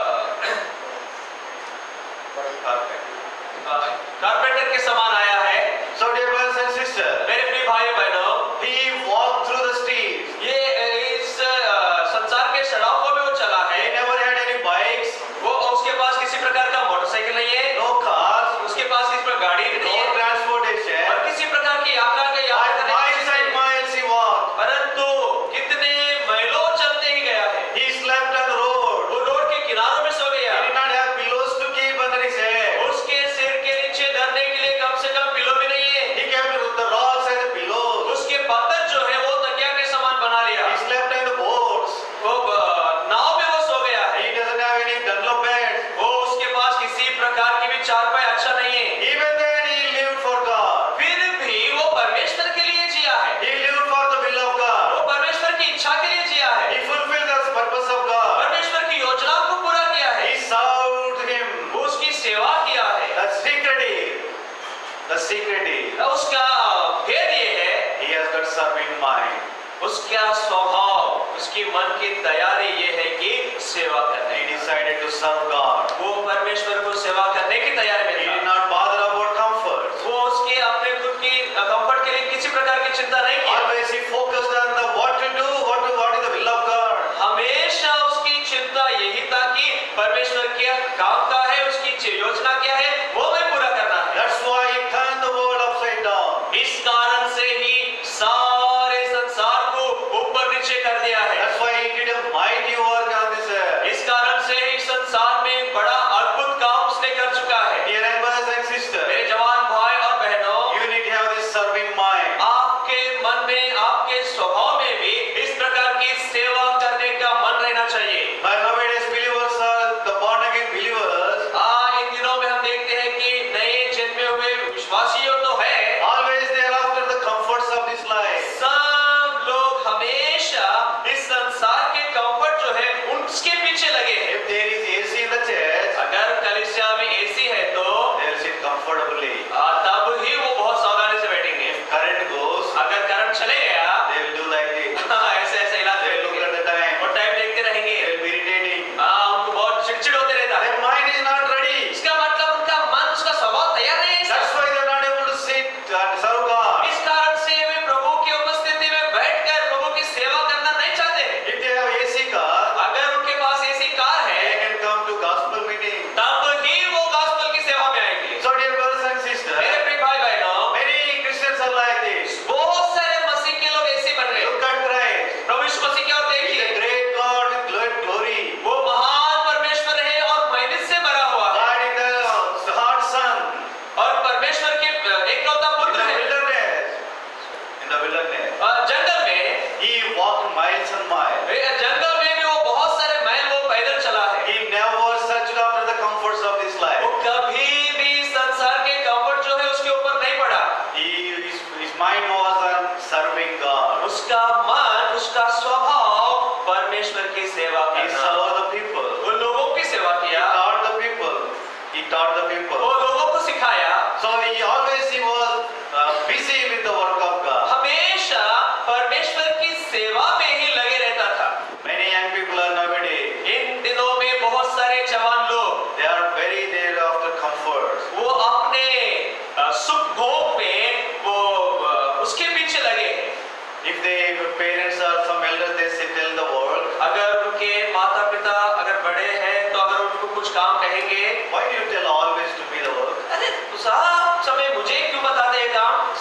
कारपेंटर के समान आया है। So dear brothers and sisters, मेरे प्रिय भाइयों बहनों, He walked through the streets. ये इस अ, संसार के सड़कों में वो चला He है। never had any bikes, वो उसके पास किसी प्रकार का मोटरसाइकिल नहीं है, no cars, उसके पास किसी प्रकार गाड़ी भी no नहीं है, transportation. और किसी प्रकार की यात्रा का यात्रा And करने की miles चीज़ and नहीं। miles He walked. परंतु कितने मीलों चलते ही गया है। He slept on the road. वो रोड के किनारों में सो गया। He did not have pillows to keep under his head. उसके सिर के नीचे धरने के लिए कम से कम पिलो भी नहीं है। He kept the rocks as pillows. उसके पत्थर जो है वो तकिया के समान बना लिया। He slept in the boats. वो अ, नाव में वो सो गया है। He doesn't have any Dunlop bed. वो उसके पास किसी प्रकार की भी चारपाई अच्छा नहीं है। Even then He lived for God. फिर भी वो परमेश्वर के लिए जिया है। He lived for the will of God. वो परमेश्वर की इच्छा के लिए जिया है। He fulfilled the purpose of God. परमेश्वर की योजना को पूरा किया है। He served Him. वो उसकी सेवा किया है। The secret is, the secret is, उसका भेद ये है, He has got serving mind. उसका स्वभाव, उसकी मन की तैयारी ये है कि सेवा करने He की। decided to serve God. वो परमेश्वर को सेवा करने की तैयारी He में did था। not bother about comfort. वो उसके अपने खुद की कंफर्ट के लिए किसी प्रकार की चिंता नहीं की। Always He focused on the what to do, what to, what is the will of God. हमेशा उसकी चिंता यही था कि परमेश्वर क्या काम का है, उसकी योजना क्या है, वो मैं पूरा करना है। That's why He turned the world upside down. इस कारण से ही सारे संसार को ऊपर नीचे कर दिया है। That's why He did a mighty work on this earth. इस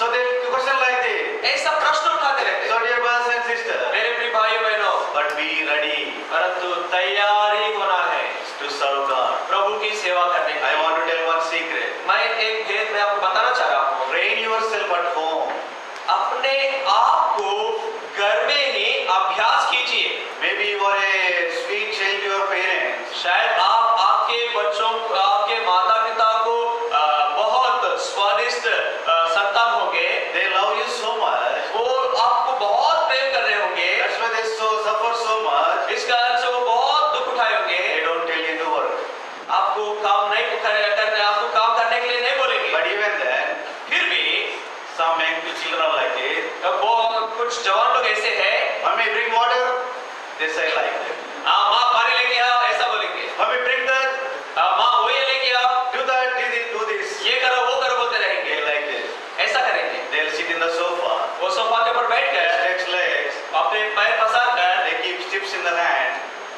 So they question like this. ऐसा प्रश्न उठाते रहते So हैं। dear brothers and sisters, मेरे प्रिय भाइयों बहनों, but be ready परंतु तैयारी होना है to serve God. प्रभु की सेवा करने I की। want to tell one secret. मैं एक भेद मैं आपको बताना चाह रहा हूँ। Train yourself at home. अपने आप को घर में ही अभ्यास कीजिए। Maybe you are a sweet child to your parents. शायद आप आपके बच्चों आपके माता पिता को आ, बहुत स्वादिष्ट आ, संतान होंगे। They love you so much. वो आपको बहुत प्रेम कर रहे होंगे। That's why they so suffer so much. इस कारण से वो बहुत दुख उठाए होंगे। They don't tell you to work. आपको काम नहीं करने आपको काम करने के लिए नहीं बोलेंगे। But even then, फिर भी some young children are like this. वो कुछ जवान लोग ऐसे हैं। Mommy, bring water. They say like that. हाँ माँ पानी लेके आओ ऐसा बोलेंगे। Mommy, bring that. हाँ, माँ वो ये लेके आओ। Do that. Do this. Do this. ये करो वो करो बोलते रहेंगे। They like this. ऐसा करेंगे। They'll sit in the sofa. वो सोफा के ऊपर बैठ कर Stretch legs. अपने पैर पसार कर They keep chips in the hand.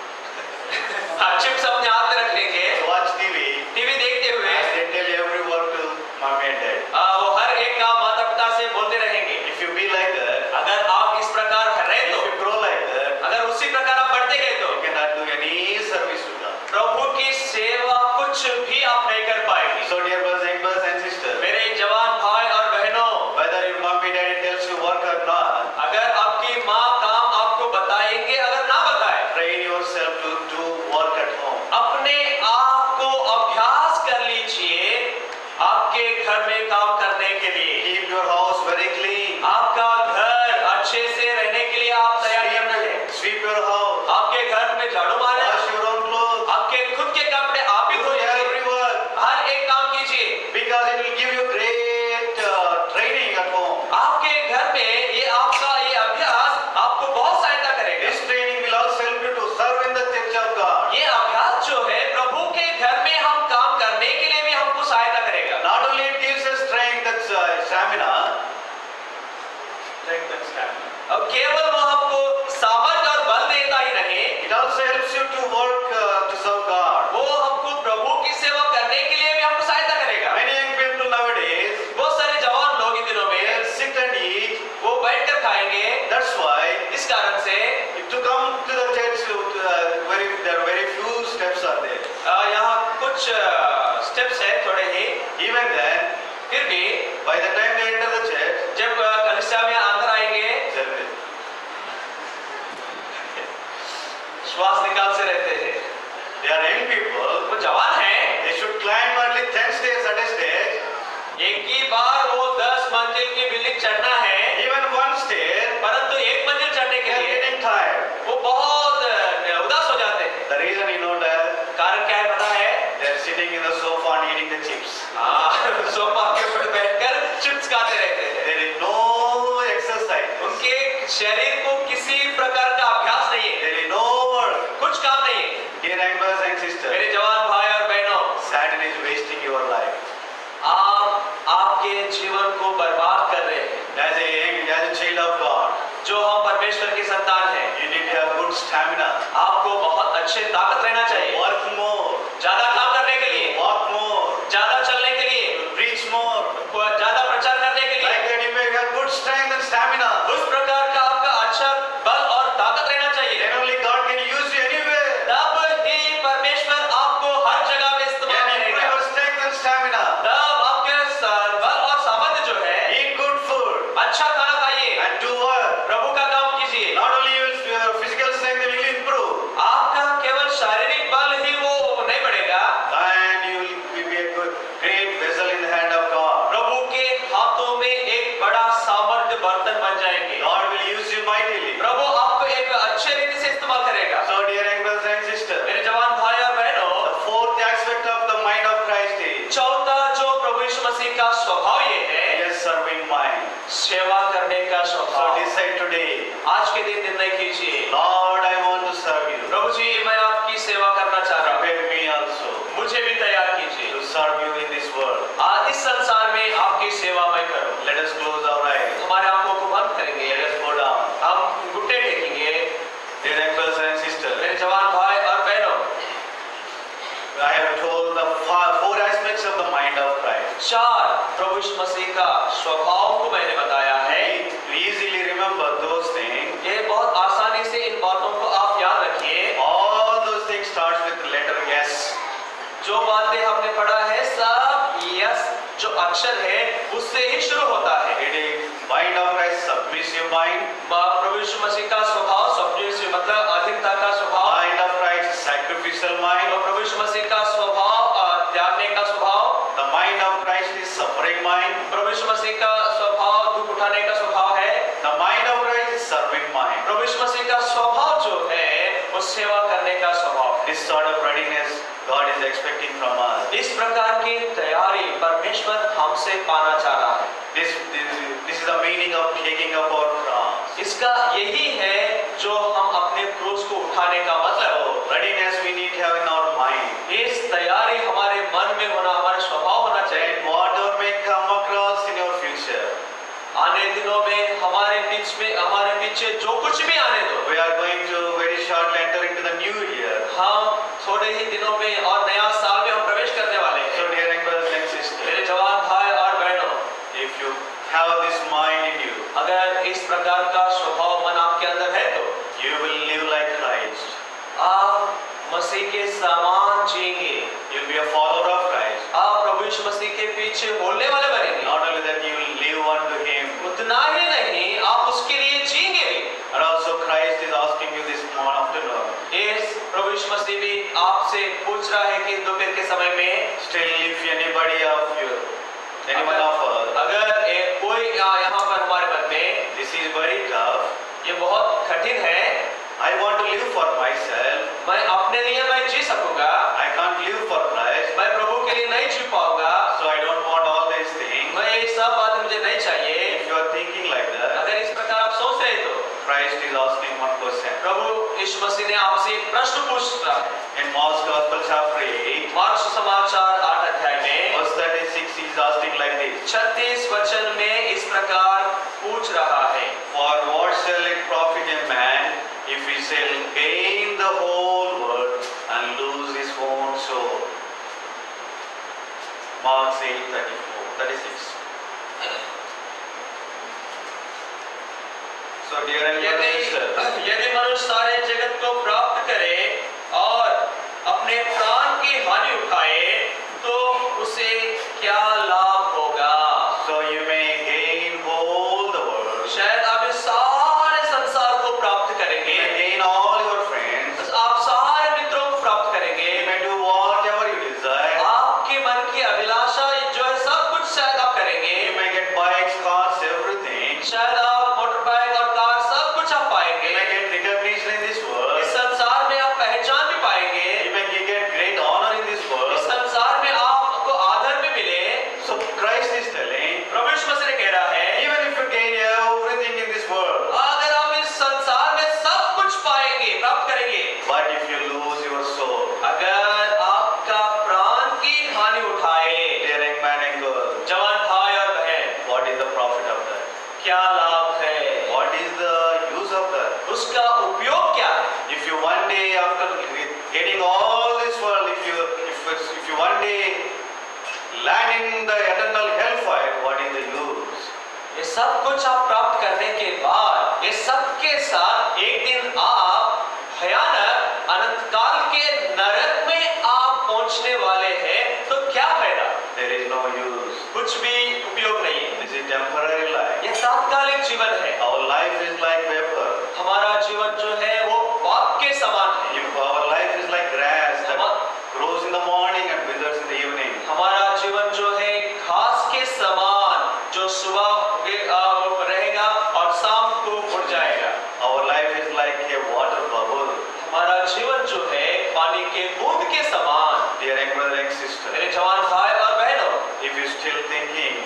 हाँ, चिप्स अपने हाथ में रख लेंगे। Watch T V. टीवी देखते हुए And they tell every word to mommy and dad. आ, वो हर एक काम माता पिता से बोलते रहेंगे। If you be like that, अगर आप इस प्रकार रहे तो, if you grow like that, अगर उसी प्रकार आप बढ़ते गए तो you cannot do any service to God. प्रभु की सेवा कुछ भी आप नहीं कर पाएंगे। So dear brothers and brothers and sisters, मेरे जवान भाई और बहनों, whether your mommy daddy tells you work or not, अगर आपकी माँ काम आपको बताएंगे अगर ना बताए, train yourself to do work at home. अपने आप को अभ्यास कर लीजिए आपके घर में काम करने के लिए। Keep your house very clean. आपका घर अच्छे से रहने के लिए आप तैयार करना है। Sweep your house. आपके घर में झाड़ू मारे, Wash your own clothes. आपके खुद के कपड़े आप ही Do धोइए। every work. हर एक काम कीजिए Because it will give you great uh, training at home. आपके घर में। ये आपका ये अभ्यास आपको बहुत सहायता करेगा। This training will also help you to serve in the church of God. ये अभ्यास जो है प्रभु के घर में हम काम करने के लिए भी हमको सहायता करेगा। Not only it gives us strength and uh, stamina, strength and stamina. अब केवल वो हमको सामर्थ्य और बल देता ही नहीं, It also helps you to work uh, to serve God. वो हमको प्रभु की सेवा करने के लिए भी हमको सहायता करेगा। Many young people nowadays, बहुत सारे जवान लोग इन दिनों में they'll sit and eat. वो बैठकर खाएंगे। That's why इस कारण से to come to the church, uh, very there are very few steps are there. आ, यहाँ कुछ स्टेप्स है थोड़े ही। Even then, फिर भी by the time they enter the church, जब आ, कलीसिया में अंदर आएंगे they'll श्वास निकाल से रहते हैं। they are young people. वो जवान हैं, They should climb at least ten stairs at a stage. एक ही बार वो दस मंजिल की बिल्डिंग चढ़ना है, Even one stair, परंतु एक मंजिल चढ़ने they के are लिए getting tired. वो बहुत अ, उदास हो जाते हैं। The reason you know that कारण क्या है पता है? they are sitting in the sofa and eating the chips. हाँ, सोफा के ऊपर बैठकर चिप्स खाते रहते हैं। There is no exercise. उनके शरीर को किसी प्रकार का अभ्यास नहीं है, There is no work. कुछ काम नहीं है। Dear young brothers and sisters, मेरे जवान भाई और बहनों, Satan is wasting your life. आप आपके जीवन को बर्बाद कर रहे हैं। As a young, as a child of God, जो हम परमेश्वर की संतान हैं, you need to have good stamina. आपको बहुत अच्छे ताकत रहना चाहिए। Work more. ज्यादा काम करने के लिए, Walk more. ज्यादा चलने के लिए, Preach more. ज्यादा प्रचार करने के लिए, Like that you may have good strength and stamina. उस प्रकार का आपका अच्छा बल और ताकत रहना चाहिए। Then only God can use you anywhere. तब ही परमेश्वर आपको हर जगह में इस्तेमाल Can improve करेगा। your strength and stamina. तब आपके स- बल और सामर्थ्य जो है, Eat good food अच्छा खाना खाइए, and do work. प्रभु का काम कीजिए। Not only will your physical strength will improve, आपका केवल शारीरिक बल ही वो नहीं बढ़ेगा, and you will be a good, great vessel in the hand of God. प्रभु के हाथों में एक बड़ा सामर्थ्य बर्तन बन जाएंगे। God will use you mightily. प्रभु आपको एक अच्छे रीति से इस्तेमाल करेगा। So dear young brothers and sisters, मेरे जवान भाई और बहनों, the fourth aspect of the mind of Christ is चौथा जो प्रभु यीशु मसीह का स्वभाव ये है, a serving mind. सेवा करने का So स्वभाव। decide today, आज के दिन निर्णय कीजिए, Lord, I want to serve you. प्रभु जी मैं आपकी सेवा करना चाह रहा हूँ, Prepare me also मुझे भी तैयार कीजिए। to serve you in this world. आज इस संसार में आपकी सेवा मैं करूँ। Let us close our eyes. हमारे आंखों को बंद करेंगे, Let us go down. हम घुटने टेकेंगे। Dear young brothers and sisters, मेरे जवान भाई और बहनों, I have told the four four aspects of the mind of Christ. चार प्रभु यीशु मसीह का स्वभाव को मैंने बताया है। We easily remember those things. ये बहुत आसानी से इन बातों को आप याद रखिए। All those things starts with the letter S. जो बातें हमने पढ़ा है सब यस जो अक्षर है उससे ही शुरू होता है। It is mind of Christ, submissive mind. प्रभु यीशु मसीह का स्वभाव सबमिसिव मतलब अधीनता का स्वभाव। Mind of Christ, sacrificial mind. और प्रभु यीशु मसीह का स्वभाव त्यागने का स्वभाव। The mind of Christ is suffering mind. प्रभु यीशु मसीह का स्वभाव दुख उठाने का स्वभाव है। The mind of Christ is serving mind. प्रभु यीशु मसीह का स्वभाव जो है वो सेवा करने का स्वभाव। This sort of readiness God is expecting from us. इस प्रकार की तैयारी परमेश्वर हमसे पाना चाह रहा है। This, this, this is the meaning of taking up our cross. इसका यही है जो हम अपने क्रूस को उठाने का मतलब। So, readiness we need to have in our mind. इस तैयारी हमारे मन में होना, हमारा स्वभाव होना चाहिए। And whatever may come across in your future, आने दिनों में हमारे बीच में हमारे पीछे जो कुछ भी आने दो। we are going to very shortly enter into the new year. हम थोड़े ही दिनों में और नया साल में हम प्रवेश करने वाले हैं। So, dear brothers and sisters, मेरे जवान भाई और बहनों, if you have this mind in you, अगर इस प्रकार का स्वभाव मन आपके अंदर है तो you will live like Christ. आप मसीह के समान जिएंगे। You will be a follower of Christ. आप प्रभु यीशु मसीह के पीछे बोलने वाले बनेंगे। Not only that, you will live unto Him. उतना ही नहीं, आप उसके लिए जिएंगे भी। And also Christ is asking you this afternoon. इस प्रभु यीशु मसीह भी आपसे पूछ रहा है कि दोपहर के समय में Still, if anybody of you, anyone of us, अगर एक कोई यहाँ पर हमारे मन में this is very tough. ये बहुत कठिन है, I want to live for myself. मैं अपने लिए मैं जी सकूंगा, I can't live for Christ. मैं प्रभु के लिए नहीं जी पाऊंगा, So I don't want all these things. मैं ये सब बातें मुझे नहीं चाहिए। If you are thinking like that, अगर इस प्रकार आप सोच रहे तो Christ is asking one question. प्रभु यीशु मसीह ने आपसे एक प्रश्न पूछ रहा है। In Mark's Gospel chapter eight, Mark सुसमाचार आठ अध्याय में verse thirty-six, he is asking like this. छत्तीस वचन में इस प्रकार पूछ रहा है। For what shall it profit a man if he shall gain the whole world and lose his own soul? Mark eight thirty-four, thirty-six. So dear and यदि brothers and sisters, यदि मनुष्य सारे जगत को प्राप्त करे और अपने प्राण की हानि उठाए तो उसे क्या लाभ होगा? so you may gain all the world, शायद आप इस सारे संसार को प्राप्त you करेंगे, may gain all your friends, आप सारे मित्रों को प्राप्त करेंगे, you may do whatever you desire, आपके मन की अभिलाषा जो है सब कुछ शायद आप करेंगे, you may get bikes, cars, everything, शायद आप मोटर बाइक और कार सब कुछ आप पाएंगे, you may get recognition in this world, इस संसार में आप पहचान भी पाएंगे, you may get great honor in this इस world. संसार में आपको आदर भी मिले। So Christ is telling, प्रभु यीशु मसीह ने कह रहा है, even if you gain everything in this world, अगर आप इस संसार में सब कुछ पाएंगे, प्राप्त करेंगे, but if you lose your soul, अगर आपका प्राण की हानि उठाए, dear young man and girl, जवान भाई और बहन, what is the profit of that? क्या लाभ है? What is the use of that? उसका उपयोग क्या है? If you one day after getting all this world, if you if, if you one day land in the eternal hellfire, what is the use? ये सब कुछ आप प्राप्त करने के बाद, ये सब के साथ एक दिन आप भयानक अनंत काल के नरक में आप पहुंचने वाले हैं, तो क्या फायदा? There is no use. कुछ भी उपयोग नहीं है। This is temporary life. ये तात्कालिक जीवन है। Our life is like vapor. हमारा जीवन जो है वो वाप के समान है। If our life is like grass that grows in the morning and withers in the evening. हमारा जीवन जो है घास के समान जो सुबह रहेगा और शाम को मुड़ जाएगा। Our life is like a water bubble. हमारा जीवन जो है पानी के बूंद के समान। Dear young brother and sister, मेरे जवान भाई और बहनों, if you still thinking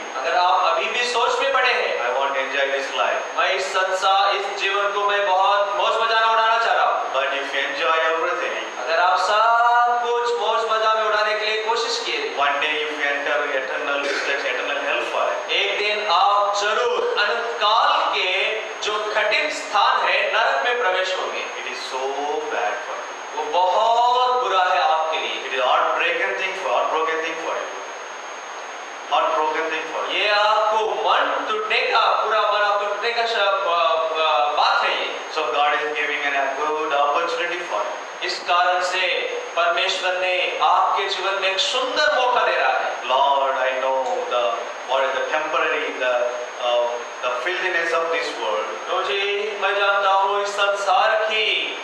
broken thing for you. ये आपको मन टूटने का, पूरा मन आपको टूटने का शब- ब- ब- बात है ये। So God is giving an, a good opportunity for you. इस कारण से परमेश्वर ने आपके जीवन में एक सुंदर मौका दे रहा है। Lord, I know the what is the temporary, the uh, the filthiness of this world. तो जी मैं जानता हूँ इस संसार की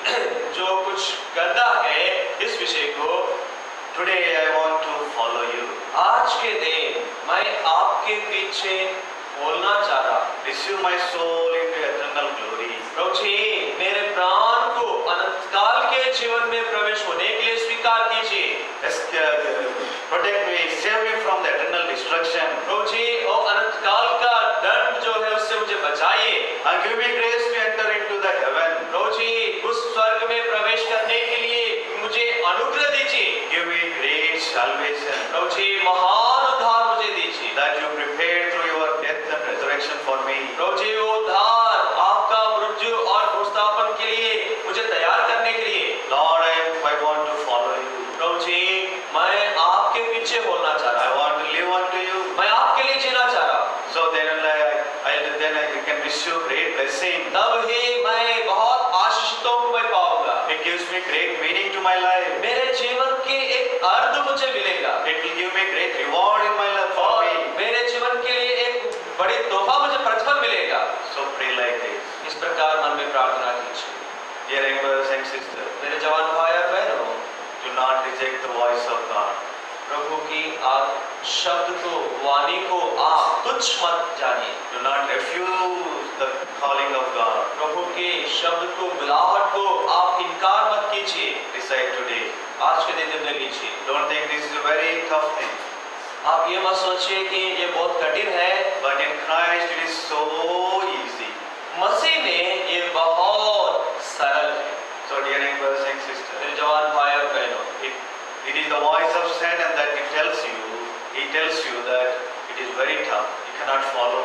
जो कुछ गंदा है इस विषय को। Today I want to follow you. आज के दिन मैं आपके पीछे बोलना चाह रहा हूँ। Receive my soul into eternal glory. प्रभु जी मेरे प्राण को अनंत काल के जीवन में प्रवेश होने के लिए स्वीकार कीजिए। Esc- uh, Protect me, save me from the eternal destruction. प्रभु जी और अनंत काल का दंड जो है उससे मुझे बचाइए। And give me grace to enter into the heaven. प्रभु जी उस स्वर्ग में प्रवेश करने के लिए मुझे अनुग्रह दीजिए। Give me great salvation प्रभु जी महान उद्धार मुझे दीजिए। that you prepared through your death and resurrection for me. प्रभु जी वो उद्धार आपका मृत्यु और पुनरुत्थान के लिए मुझे तैयार करने के लिए। Lord, I, I want to follow you. प्रभु जी मैं आपके पीछे बोलना चाह रहा I हूँ। want to live unto you. मैं आपके लिए जीना चाह रहा हूँ। So then I, I then I can receive great blessing. तब ही मैं बहुत आशीषितों को मैं पाऊंगा। It gives me great meaning to my life. मेरे जीवन के एक अर्थ मुझे मिलेगा It will give me great reward in my life for और me. मेरे जीवन के लिए एक बड़ी तोहफा मुझे प्रतिफल मिलेगा। So pray like this. इस प्रकार मन में प्रार्थना कीजिए। Dear brothers and sisters, मेरे जवान भाई और बहनों, do not reject the voice of God. प्रभु की आप शब्द को, वाणी को आप तुच्छ मत जानिए। Do not refuse the calling of God. प्रभु के शब्द को, बुलाहट को आप इनकार मत कीजिए। Decide today. आज के दिन निर्णय लीजिए। Don't think this is a very tough thing. आप ये मत सोचिए कि ये बहुत कठिन है, But in Christ it is so easy. मसीह में ये बहुत सरल है। So dear brothers and sisters, मेरे जवान भाई और बहनों, it, it is the voice of Satan that it tells you, he tells you that it is very tough. You cannot follow.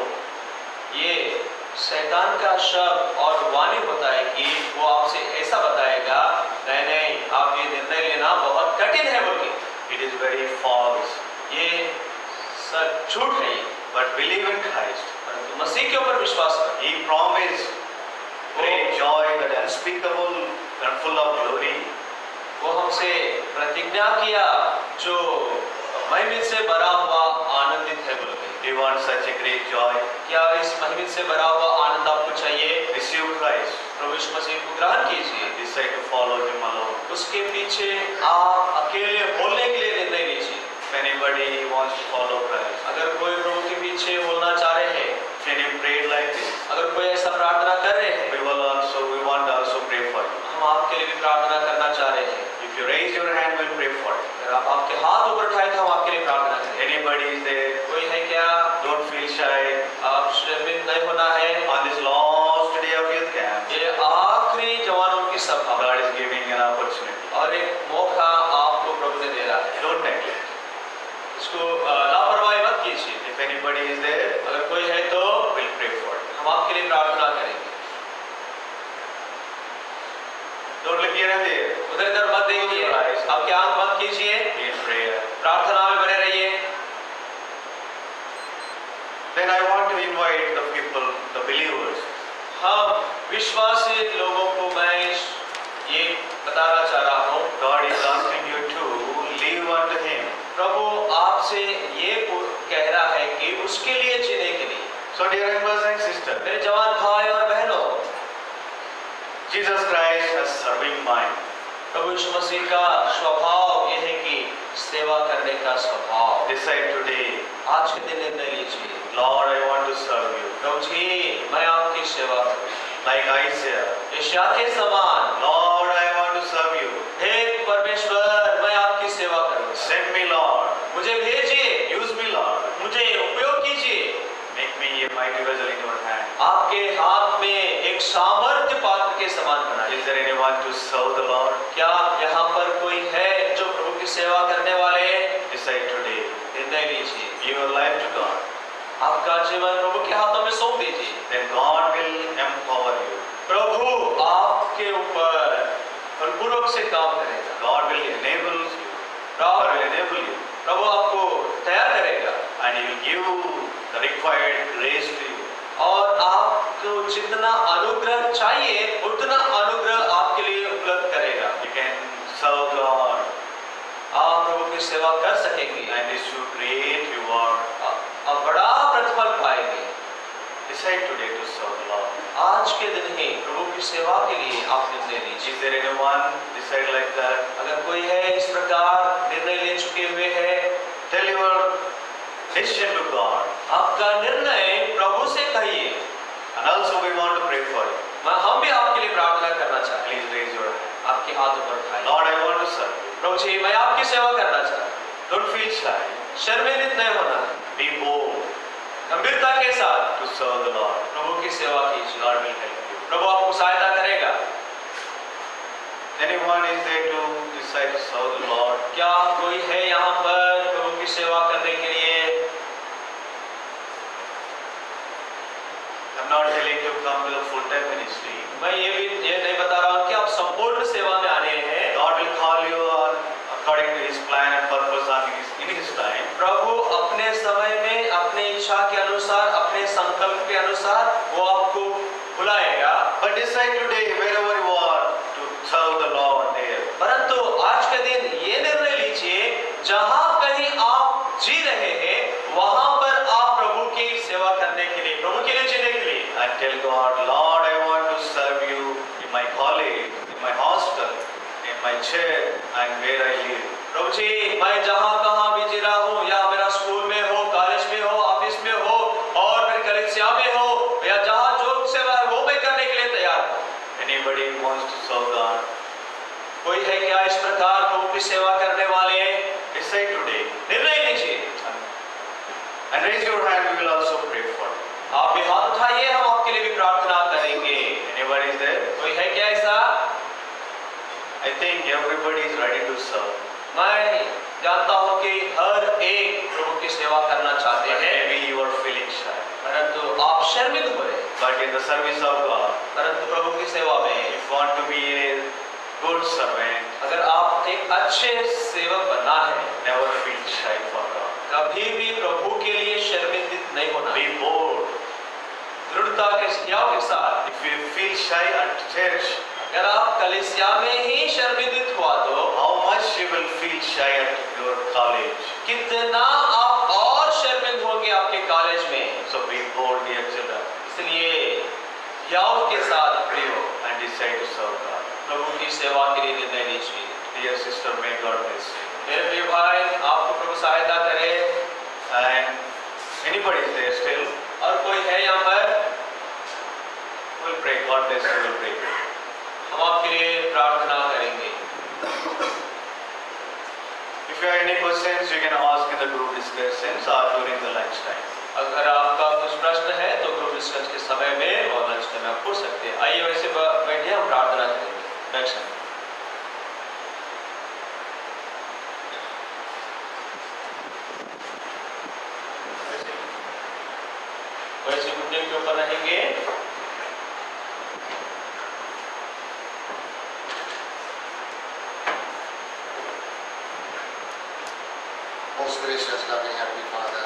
ये शैतान का शब्द और वाणी होता है कि वो आपसे ऐसा बताएगा, नहीं नहीं आप ये निर्णय लेना बहुत कठिन है बोलिए। It is very false. ये सब झूठ है। But believe in Christ. परंतु मसीह के ऊपर विश्वास करो। He promised great joy that unspeakable and full of glory. वो हमसे प्रतिज्ञा किया जो महिमित से भरा हुआ आनंदित है बोलते। Do you want such a great joy? क्या इस महिमित से भरा हुआ आनंद आपको चाहिए? Receive Christ. प्रभु यीशु मसीह को ग्रहण कीजिए। Decide to follow him alone. उसके पीछे आप अकेले बोलने के लिए निर्णय लीजिए। If anybody wants to follow Christ, अगर कोई प्रभु के पीछे बोलना चाह रहे हैं, can you pray like this? अगर कोई ऐसा प्रार्थना कर रहे हैं, We will also, we want to also pray for you. हम आपके लिए भी प्रार्थना करना चाह रहे हैं। If you raise your hand, we'll pray for you. अगर आप आपके हाथ ऊपर उठाए तो हम आपके लिए प्रार्थना करें। Anybody is there? कोई है क्या? Don't feel shy. आप शर्मिंद नहीं होना है। On this last day of youth camp, ये आखिरी जवानों की सभा God is giving an opportunity. और एक मौका आपको प्रभु ने दे रहा है। Don't neglect. इसको अ, लापरवाही मत कीजिए। If anybody is there, अगर कोई है तो we'll pray for you. हम आपके लिए प्रार्थना करेंगे। Don't look here and there. उधर इधर मत देखिए, आपकी आंख बंद कीजिए, Be in prayer. प्रार्थना में बने रहिए। Then I want to invite the people, the believers. हम विश्वासी लोगों को मैं ये बताना चाह रहा हूँ, God is asking you to live unto Him. प्रभु आपसे ये कह रहा है कि उसके लिए जीने के लिए। So dear brothers and sisters, मेरे जवान भाई और बहनों, Jesus Christ has serving mind. प्रभु यीशु मसीह का स्वभाव यह है कि सेवा करने का स्वभाव। Decide today, आज के दिन निर्णय लीजिए, Lord, I want to serve you. प्रभु जी मैं आपकी सेवा करूँ। Like Isaiah, यशायाह के समान, Lord, I want to serve you. हे परमेश्वर मैं आपकी सेवा करूँ। Send me, Lord. मुझे भेजिए, Use me, Lord. मुझे उपयोग कीजिए। Make me a mighty vessel in your hand. आपके हाथ में एक सामर्थ्य पात्र के समान बनाइए। Is there anyone to serve the Lord? क्या यहाँ पर कोई है जो प्रभु की सेवा करने वाले हैं? Decide today. निर्णय लीजिए, Give your life to God. आपका जीवन प्रभु के हाथों में सौंप दीजिए। Then God will empower you. प्रभु आपके ऊपर बलपूर्वक से काम करेगा। God will enable you. God Prabhu will enable you. प्रभु आपको तैयार करेगा And He will give the required grace to you. और आपको जितना अनुग्रह चाहिए उतना अनुग्रह आपके लिए उपलब्ध करेगा. You can serve God, आप प्रभु की सेवा कर सकेंगे and this will create reward. आप बड़ा प्रतिफल पाएंगे. Decide today to serve the Lord. आज के दिन ही प्रभु की सेवा के लिए आप निर्णय लीजिए. Is there anyone decide like that? अगर कोई है इस प्रकार निर्णय ले चुके हुए है, Tell your decision to God. आपका निर्णय प्रभु से कहिए. And also we want to pray for you. मैं हम भी आपके लिए प्रार्थना करना चाहते हैं. Please raise your hand. आपके हाथ ऊपर उठाइए. Lord, I want to serve you. प्रभु जी मैं आपकी सेवा करना चाहता हूँ. Don't feel shy. शर्मिंदित नहीं होना. Be bold गंभीरता के साथ to serve the Lord. प्रभु की सेवा कीजिए. God will help you. प्रभु आपको सहायता करेगा. Anyone is there to decide to serve the Lord? क्या कोई है यहाँ पर प्रभु की सेवा करने के लिए? I'm not telling you to come to the full-time ministry. मैं ये भी ये नहीं बता रहा हूँ कि आप संपूर्ण सेवा में आने हैं. God will call you on according to His plan and purpose on His in His time. प्रभु अपने समय में अपने इच्छा के अनुसार अपने संकल्प के अनुसार वो आपको बुलाएगा. But decide today wherever you are to serve the Lord there. परंतु आज के दिन ये निर्णय लीजिए जहाँ कहीं आप जी रहे हैं वहाँ पर आप प्रभु की सेवा करने के लिए प्रभु के लिए जीने के लिए And tell God, Lord, I want to serve you in my college, in my hostel, in my church, and where I live. प्रभु जी मैं जहाँ कहाँ भी जी रहा हूँ या मेरा स्कूल में हो, कॉलेज में हो, ऑफिस में हो और मेरे कलीसिया में हो या जहाँ जो सेवा है वो मैं करने के लिए तैयार हूँ. Anybody wants to serve God? कोई है क्या इस प्रकार प्रभु की सेवा करने वाले? Decide today. निर्णय लीजिए. And raise your hand, we will also pray for you. आप भी हाथ उठाइए, हम आपके लिए भी प्रार्थना करेंगे. Anybody is there? कोई है क्या ऐसा? I think everybody is ready to serve. मैं जानता हूँ कि हर एक प्रभु की सेवा करना चाहते But हैं. maybe you are feeling shy. परंतु आप शर्मिंद हुए. But in the service of God, परंतु प्रभु की सेवा में if you want to be a good servant, अगर आप एक अच्छे सेवक बनना है, never feel shy for God. कभी भी प्रभु के लिए शर्मिंदित नहीं होना. Be bold. दृढ़ता के त्याग के साथ. If you feel shy at church, अगर आप कलीसिया में ही शर्मिंदित हुआ तो how much you will feel shy at your college? कितना आप और शर्मिंद होंगे आपके कॉलेज में. So be bold, dear children, इसलिए त्याग के साथ प्रियो and decide to serve God. प्रभु की सेवा के लिए निर्णय लीजिए. Dear sister, may God bless you. मेरे प्रिय भाई आपको प्रभु सहायता करे. And anybody is there still? और कोई है यहाँ पर? We'll pray. God bless you. We'll pray. हम आपके लिए प्रार्थना करेंगे. If you have any questions, you can ask in the group discussions or during the lunch time. अगर आपका कुछ प्रश्न है तो ग्रुप डिस्कशन के समय में और लंच टाइम में आप पूछ सकते हैं. आइए वैसे बैठिए, हम प्रार्थना करेंगे. नेक्स्ट वैसे मुद्दे के ऊपर रहेंगे. Most gracious, loving Heavenly Father,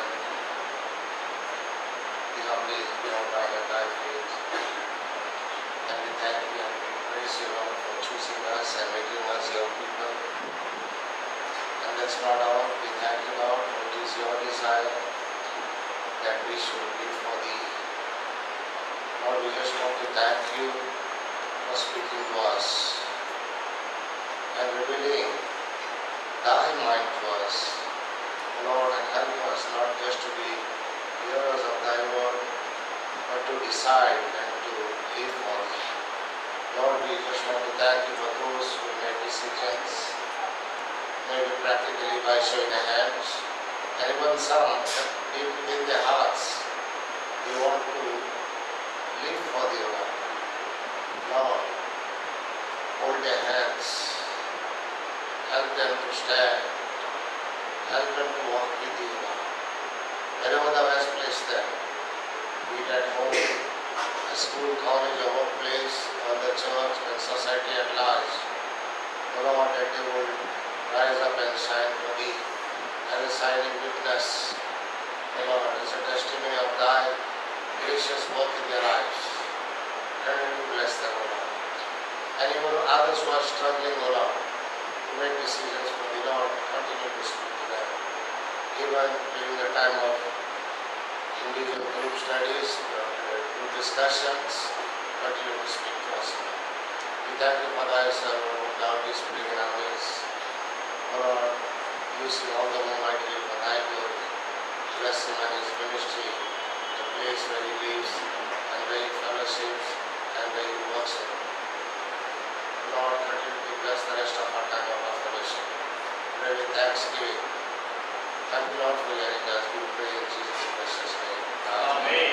we humbly bow down at thy feet, and we thank you and we praise you, Lord, for choosing us and making us your people. And that's not all. We thank you, Lord, for it is your desire that we should live for thee. Lord, we just want to thank you for speaking to us and revealing thy mind to us. Lord, and help us not just to be hearers of thy word, but to decide and to live for thee. Lord, we just want to thank you for those who made decisions, maybe practically by showing their hands, and even some deep within their hearts, they want to live for thee, Lord. Lord, hold their hands, help them to stand, help them to walk with you, Lord. Wherever thou hast placed them, be it at home, a school, college, or workplace, or the church and society at large, Lord, that they will rise up and shine for thee as a shining witness O Lord, as a testimony of thy gracious work in their lives. And you bless them, O Lord. And even others who are struggling, O Lord, to make decisions for the Lord, continue to speak to them. Even during the time of individual group studies, group discussions, continue to speak to us. We thank you for thy servant who thou is putting in our midst. O Lord, use him all the more mightily for thy glory. Bless him and his ministry, the place where he lives, and where he fellowships, and where he works in. Lord, continue to bless the rest of our time of our fellowship. Pray with thanksgiving. Thank you, Lord, for hearing us. We pray in Jesus' precious name. Amen.